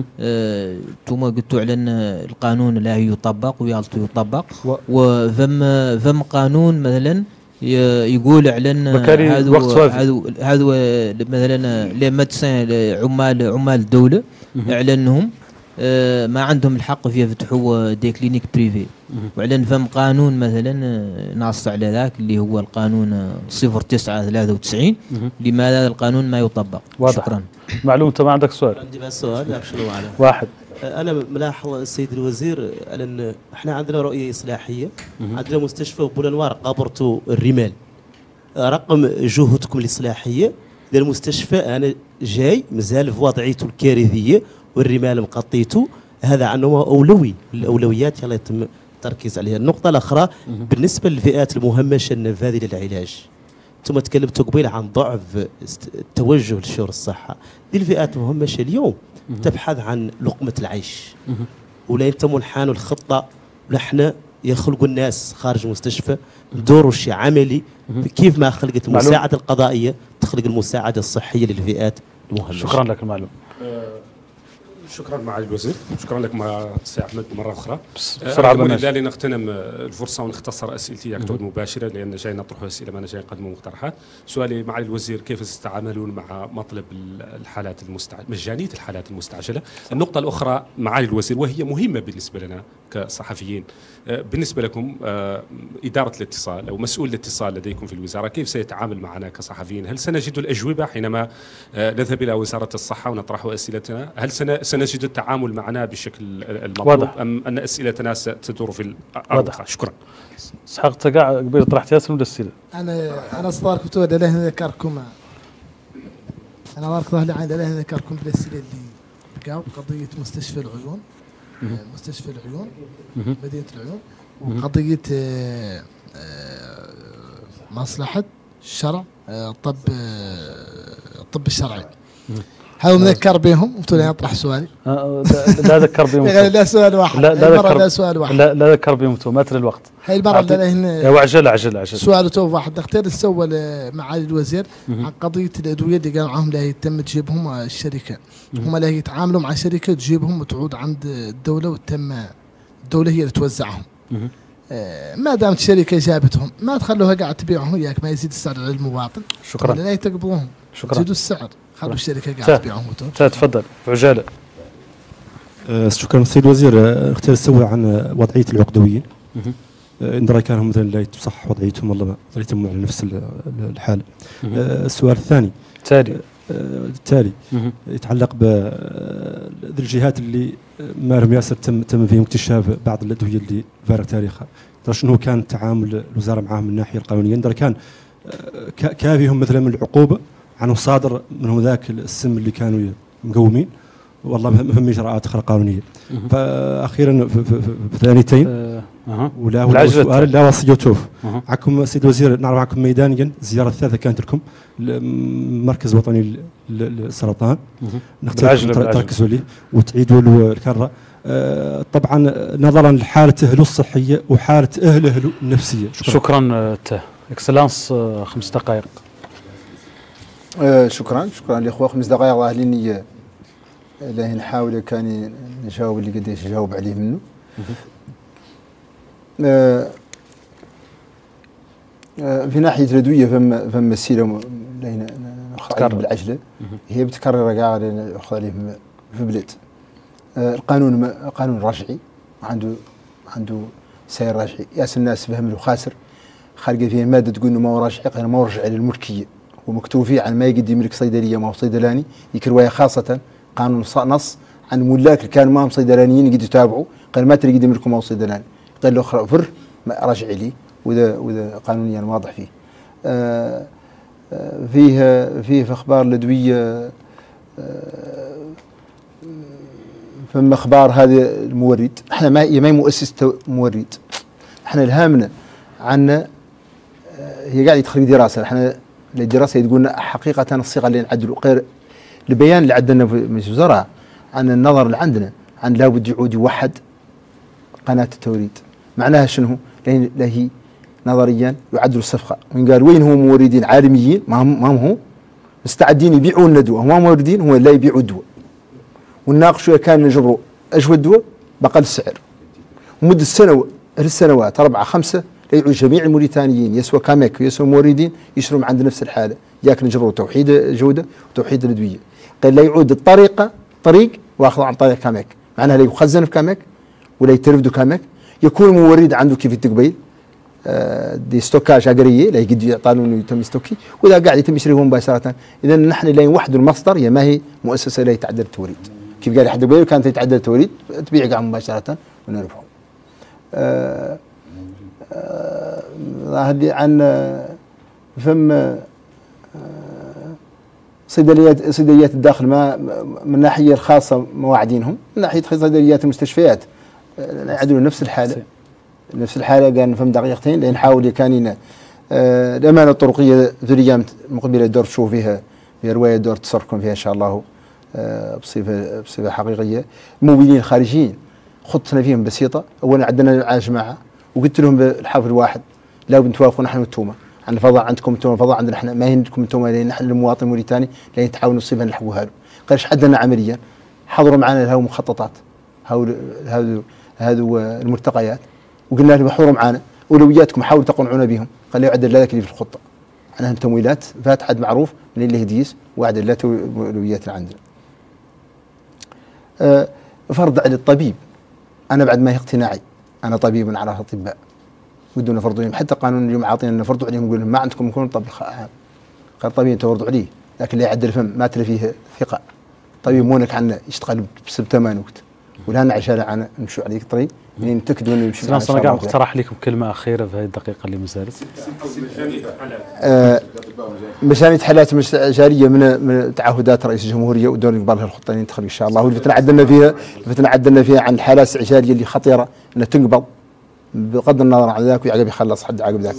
ثم آه قلتوا على ان القانون لا يطبق ويالطو يطبق، وفم فم قانون مثلا يقول على ان هذو هذو هذو مثلا لي ميدسان عمال عمال الدوله على انهم آه ما عندهم الحق في يفتحوا دي كلينيك بريفي، وعلى ان فم قانون مثلا ناص على ذاك اللي هو القانون صفر تسعة ثلاثة وتسعين، لماذا هذا القانون ما يطبق؟ واضح. شكرا. معلوم انت ما عندك سؤال؟ عندي بس سؤال ابشروا معنا. واحد. انا ملاحظ السيد الوزير على ان احنا عندنا رؤيه اصلاحيه، عندنا مستشفى بولنوار قابرتو الرمال، رقم جهودكم الاصلاحيه للمستشفى انا جاي مازال في وضعيته الكارثيه والرمال مقطيته، هذا عنه اولوي الاولويات يلا يتم التركيز عليها. النقطه الاخرى بالنسبه للفئات المهمشه النافذه للعلاج، ثم تكلمتوا قبيل عن ضعف التوجه لشؤون الصحه، دي الفئات المهمشه اليوم تبحث عن لقمه العيش، ولا انت منحان الخطه ونحن يخلقوا الناس خارج المستشفى ندوروا شيء عملي كيف ما خلقت المساعده القضائيه تخلق المساعده الصحيه للفئات المهمشه. شكرا لك المعلوم. شكرا معالي الوزير، شكرا لك مع سي احمد مره اخرى. بسرعه لا لنغتنم الفرصه ونختصر اسئلتي تعود مباشره لان جاي نطرح اسئله ما انا جاي نقدم مقترحات. سؤالي معالي الوزير، كيف ستتعاملون مع مطلب الحالات المستعجله، مجانيه الحالات المستعجله؟ النقطه الاخرى معالي الوزير وهي مهمه بالنسبه لنا كصحفيين، بالنسبه لكم اداره الاتصال او مسؤول الاتصال لديكم في الوزاره، كيف سيتعامل معنا كصحفيين؟ هل سنجد الاجوبه حينما نذهب الى وزاره الصحه ونطرح اسئلتنا؟ هل سنجد التعامل معنا بشكل المطلوب ام ان اسئلتنا ستدور في الارض؟ شكرا. اسحاق تقع قبل طرحت ياسر ولا السيده؟ انا انا صدارك بتود له ذكركم انا بارك الله عند له ذكركم بالاسئله اللي بقاو قضيه مستشفى العيون، مستشفى العيون مدينه العيون، وقضيه مصلحه الشرع الطب الطب الشرعي. هذا مذكر بهم قلت له اطرح سؤالي. لا ذكر بهم. لا سؤال واحد. لا لا ذكر لا سؤال واحد. لا لا ذكر بهم تو مات الوقت. هاي المره اللي وعجل عجل عجل. سؤال تو واحد اختار سوى معالي الوزير عن قضيه الادويه اللي قالوا معهم لا يتم تجيبهم الشركه. هم لا يتعاملوا مع شركه تجيبهم وتعود عند الدوله وتم الدوله هي اللي توزعهم. آه ما دامت الشركه جابتهم ما تخلوها قاعد تبيعهم وياك ما يزيد السعر على المواطن. شكرا. لا يتقبلوهم. شكرا. زيدوا السعر. خلوا الشركه قاعد تبيعهم. تفضل عجاله. أه شكرا سيد الوزير. اختار السوء عن وضعيه العقدويين. أه ان كانوا مثلا لا تصح وضعيتهم والله ما يتموا على نفس الحاله. أه السؤال الثاني تالي التالي يتعلق بالجهات اللي ما لهم ياسر تم تم فيهم اكتشاف بعض الادويه اللي فارغ تاريخها، ترى شنو كان تعامل الوزاره معهم من الناحيه القانونيه؟ ترى كان كافيهم مثلا من العقوبه عنه صادر منهم ذاك السم اللي كانوا مقومين، والله ما فهم اجراءات اخرى قانونيه. فاخيرا في, في, في ثانيتين أه. ولا هو سؤال لا وصيتوف أه. عكم سيد الوزير نعرف معكم ميدانيا الزياره الثالثه كانت لكم مركز وطني للسرطان، نختار تركزوا عليه وتعيدوا له الكره. أه طبعا نظرا لحاله اهله الصحيه وحاله اهله النفسيه. شكرا. شكرا اكسلانس. خمس دقائق. أه شكرا شكرا الاخوه. خمس دقائق الله لاني لا نحاول كان نجاوب اللي قديش نجاوب عليه منه. أه أه في ناحيه الادويه فما فما السيره ناخذ بالعجله هي بتكرر كاع ناخذ عليه في بلاد. أه القانون قانون رجعي عنده عنده سير رجعي، ياس الناس فهم له خاسر خارجه فيه ماده تقول انه ما هو رجعي، قال ما هو رجعي للملكيه ومكتوب فيه عن ما يقدم لك صيدليه ما هو صيدلاني، يك روايه خاصه قانون نص عن ملاك اللي كانوا معهم صيدلانيين يقدروا يتابعوا، قال ما تري يقدم لكم ما هو صيدلاني، قال له اخر فر رجعي لي وذا وذا قانونيا واضح فيه. آه آه فيه فيه في اخبار الادويه آه فما اخبار هذا المورد، احنا ما هي ما مؤسس مورد، احنا الهامنا عنا هي قاعده تدخل دراسه، احنا للدراسه تقولنا حقيقه الصيغه اللي نعدلوا غير البيان اللي عدلنا في مجلس الوزراء عن النظر اللي عندنا عن لابد يعود يوحد قناه التوريد. معناها شنو؟ لا هي نظريا يعدلوا الصفقه وين قال وين هم موردين عالميين ما هم ما هم مستعدين يبيعوا لنا دواء، هم موردين هم لا يبيعوا الدواء، ونناقشوا كان نجبروا اجود دواء باقل سعر ومده سنه السنوات اربعه خمسه لا يعود جميع الموريتانيين يسوى كاميك ويسوى موردين يشتروا من عند نفس الحاله، ياك نجبروا توحيد جوده وتوحيد الادويه. قال لا يعود الطريقه طريق واخذ عن طريق كاميك، معناها لا يخزن في كاميك ولا يترفدوا كاميك، يكون المورد عنده كيف التقبيل آه دي ستوكاج اقريه لا يقدر يعطانه يتم ستوكي، واذا قاعد يتم يشتريه مباشره. اذا نحن لا نوحدوا المصدر يا ما هي مؤسسه لا يتعدل التوريد، كيف قال حد قبل كانت يتعدل التوريد تبيع قاع مباشره ونربحه. آه هذه عن فم صيدليات صيدليات الداخل ما من الناحيه الخاصه مواعدينهم، من ناحيه صيدليات المستشفيات يعدلوا نفس الحاله نفس الحاله. قال فم دقيقتين لين نحاول كانينا آه الامانه الطرقيه في الايام المقبله دور تشوف فيها في روايه دور تصرفكم فيها ان شاء الله آه بصفه بصفه حقيقيه. الممولين الخارجيين خطتنا فيهم بسيطه. اولا عندنا جماعه وقلت لهم بالحرف الواحد لا بنتوافقوا نحن والتومه، عن فضاء عندكم التومه فضاء عندنا احنا، ما هي عندكم التومه لان نحن المواطن الموريتاني لين تعاونوا نصيبها نلحقوها له. قالش عندنا عمليا حضروا معنا هاو مخططات هاو هذو هذو الملتقيات وقلنا لهم حضروا معنا اولوياتكم حاولوا تقنعونا بهم. قال لي عدل ذلك اللي في الخطه عنها تمويلات فات حد معروف من اللي هديس وعدل لا اولويات اللي عندنا. أه فرض على الطبيب، انا بعد ما هي اقتناعي انا طبيب من على الاطباء بدون فرض عليهم، حتى قانون اليوم عاطينا فرض عليهم يقول لهم ما عندكم يكون طبيب عام. قال طبيب تفرضوا عليه لكن لا يعدل فم ما تلي فيه ثقه. طبيب مونك عنا يشتغل بثمان وقت ولهنا عشان انا نمشوا عليك طريق يعني نتاكدوا انه يمشي. انا قاعد اقترح لكم كلمه اخيره في هذه الدقيقه اللي ما زالت. آه مشانية حالات جاريه من من تعهدات رئيس الجمهوريه ودور يقبلها الخطه اللي ينتخب ان شاء الله، واللي عدلنا فيها اللي عدلنا فيها عن الحالات الاستعجاليه اللي خطيره انها تنقبض بغض النظر عن ذاك ويعقب يخلص حد عقب ذاك.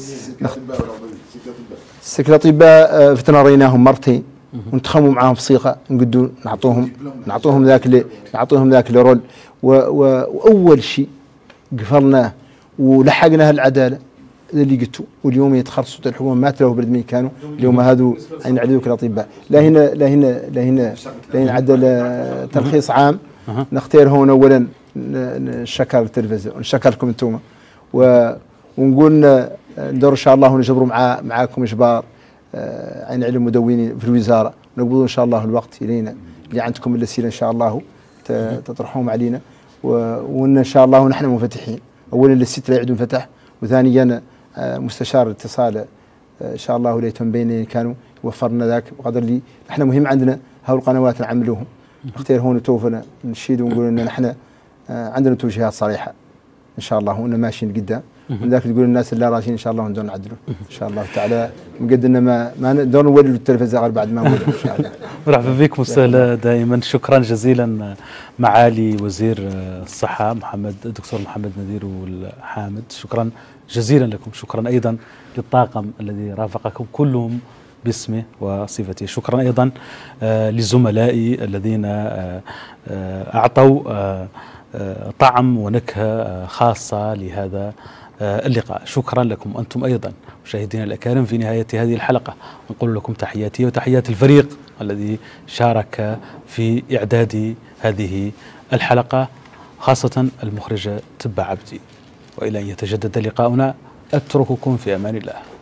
سكر الاطباء فتنا ريناهم مرتين ونتخموا معاهم في صيغه نقدوا نعطوهم نعطوهم ذاك اللي نعطوهم ذاك الرول. واول شيء قفلناه ولحقناه العداله اللي قلتوا، واليوم يتخرصوا الحكومه ما تلوه برد مين كانوا اليوم هذو عين عليوك الاطباء. لا هنا لا هنا لا هنا لا هنا عدل ترخيص عام نختار هون اولا نشكر التلفزيون ونشكركم انتم ونقول ندور ان شاء الله ونجبروا مع معاكم اجبار عين علم مدونين في الوزاره ونقبضوا ان شاء الله الوقت الينا اللي عندكم الاسئله ان شاء الله تطرحوهم علينا وان شاء الله ونحن منفتحين. اولا الست لا يعد انفتح، وثانيا مستشار الاتصال ان شاء الله ليتهم بين كانوا وفرنا ذاك وقدر لي نحن مهم عندنا هاو القنوات نعملوهم نختار هون توفنا نشيد ونقول ان نحن عندنا توجيهات صريحه ان شاء الله وان ماشيين قدام من ذاك تقول الناس اللي راشين ان شاء الله ندور نعدلوا ان شاء الله تعالى مقدنا ما ما نقدر نولد التلفزيون غير بعد ما نولد ان شاء الله. مرحبا بكم وسهلا دائما. شكرا جزيلا معالي وزير الصحه محمد الدكتور محمد نذير والحامد، شكرا جزيلا لكم. شكرا ايضا للطاقم الذي رافقكم كلهم باسمه وصفته. شكرا ايضا لزملائي الذين اعطوا طعم ونكهه خاصه لهذا اللقاء. شكرا لكم أنتم أيضا مشاهدينا الأكارم. في نهاية هذه الحلقة نقول لكم تحياتي وتحيات الفريق الذي شارك في إعداد هذه الحلقة، خاصة المخرجة تبع عبدي. وإلى أن يتجدد لقاؤنا أترككم في أمان الله.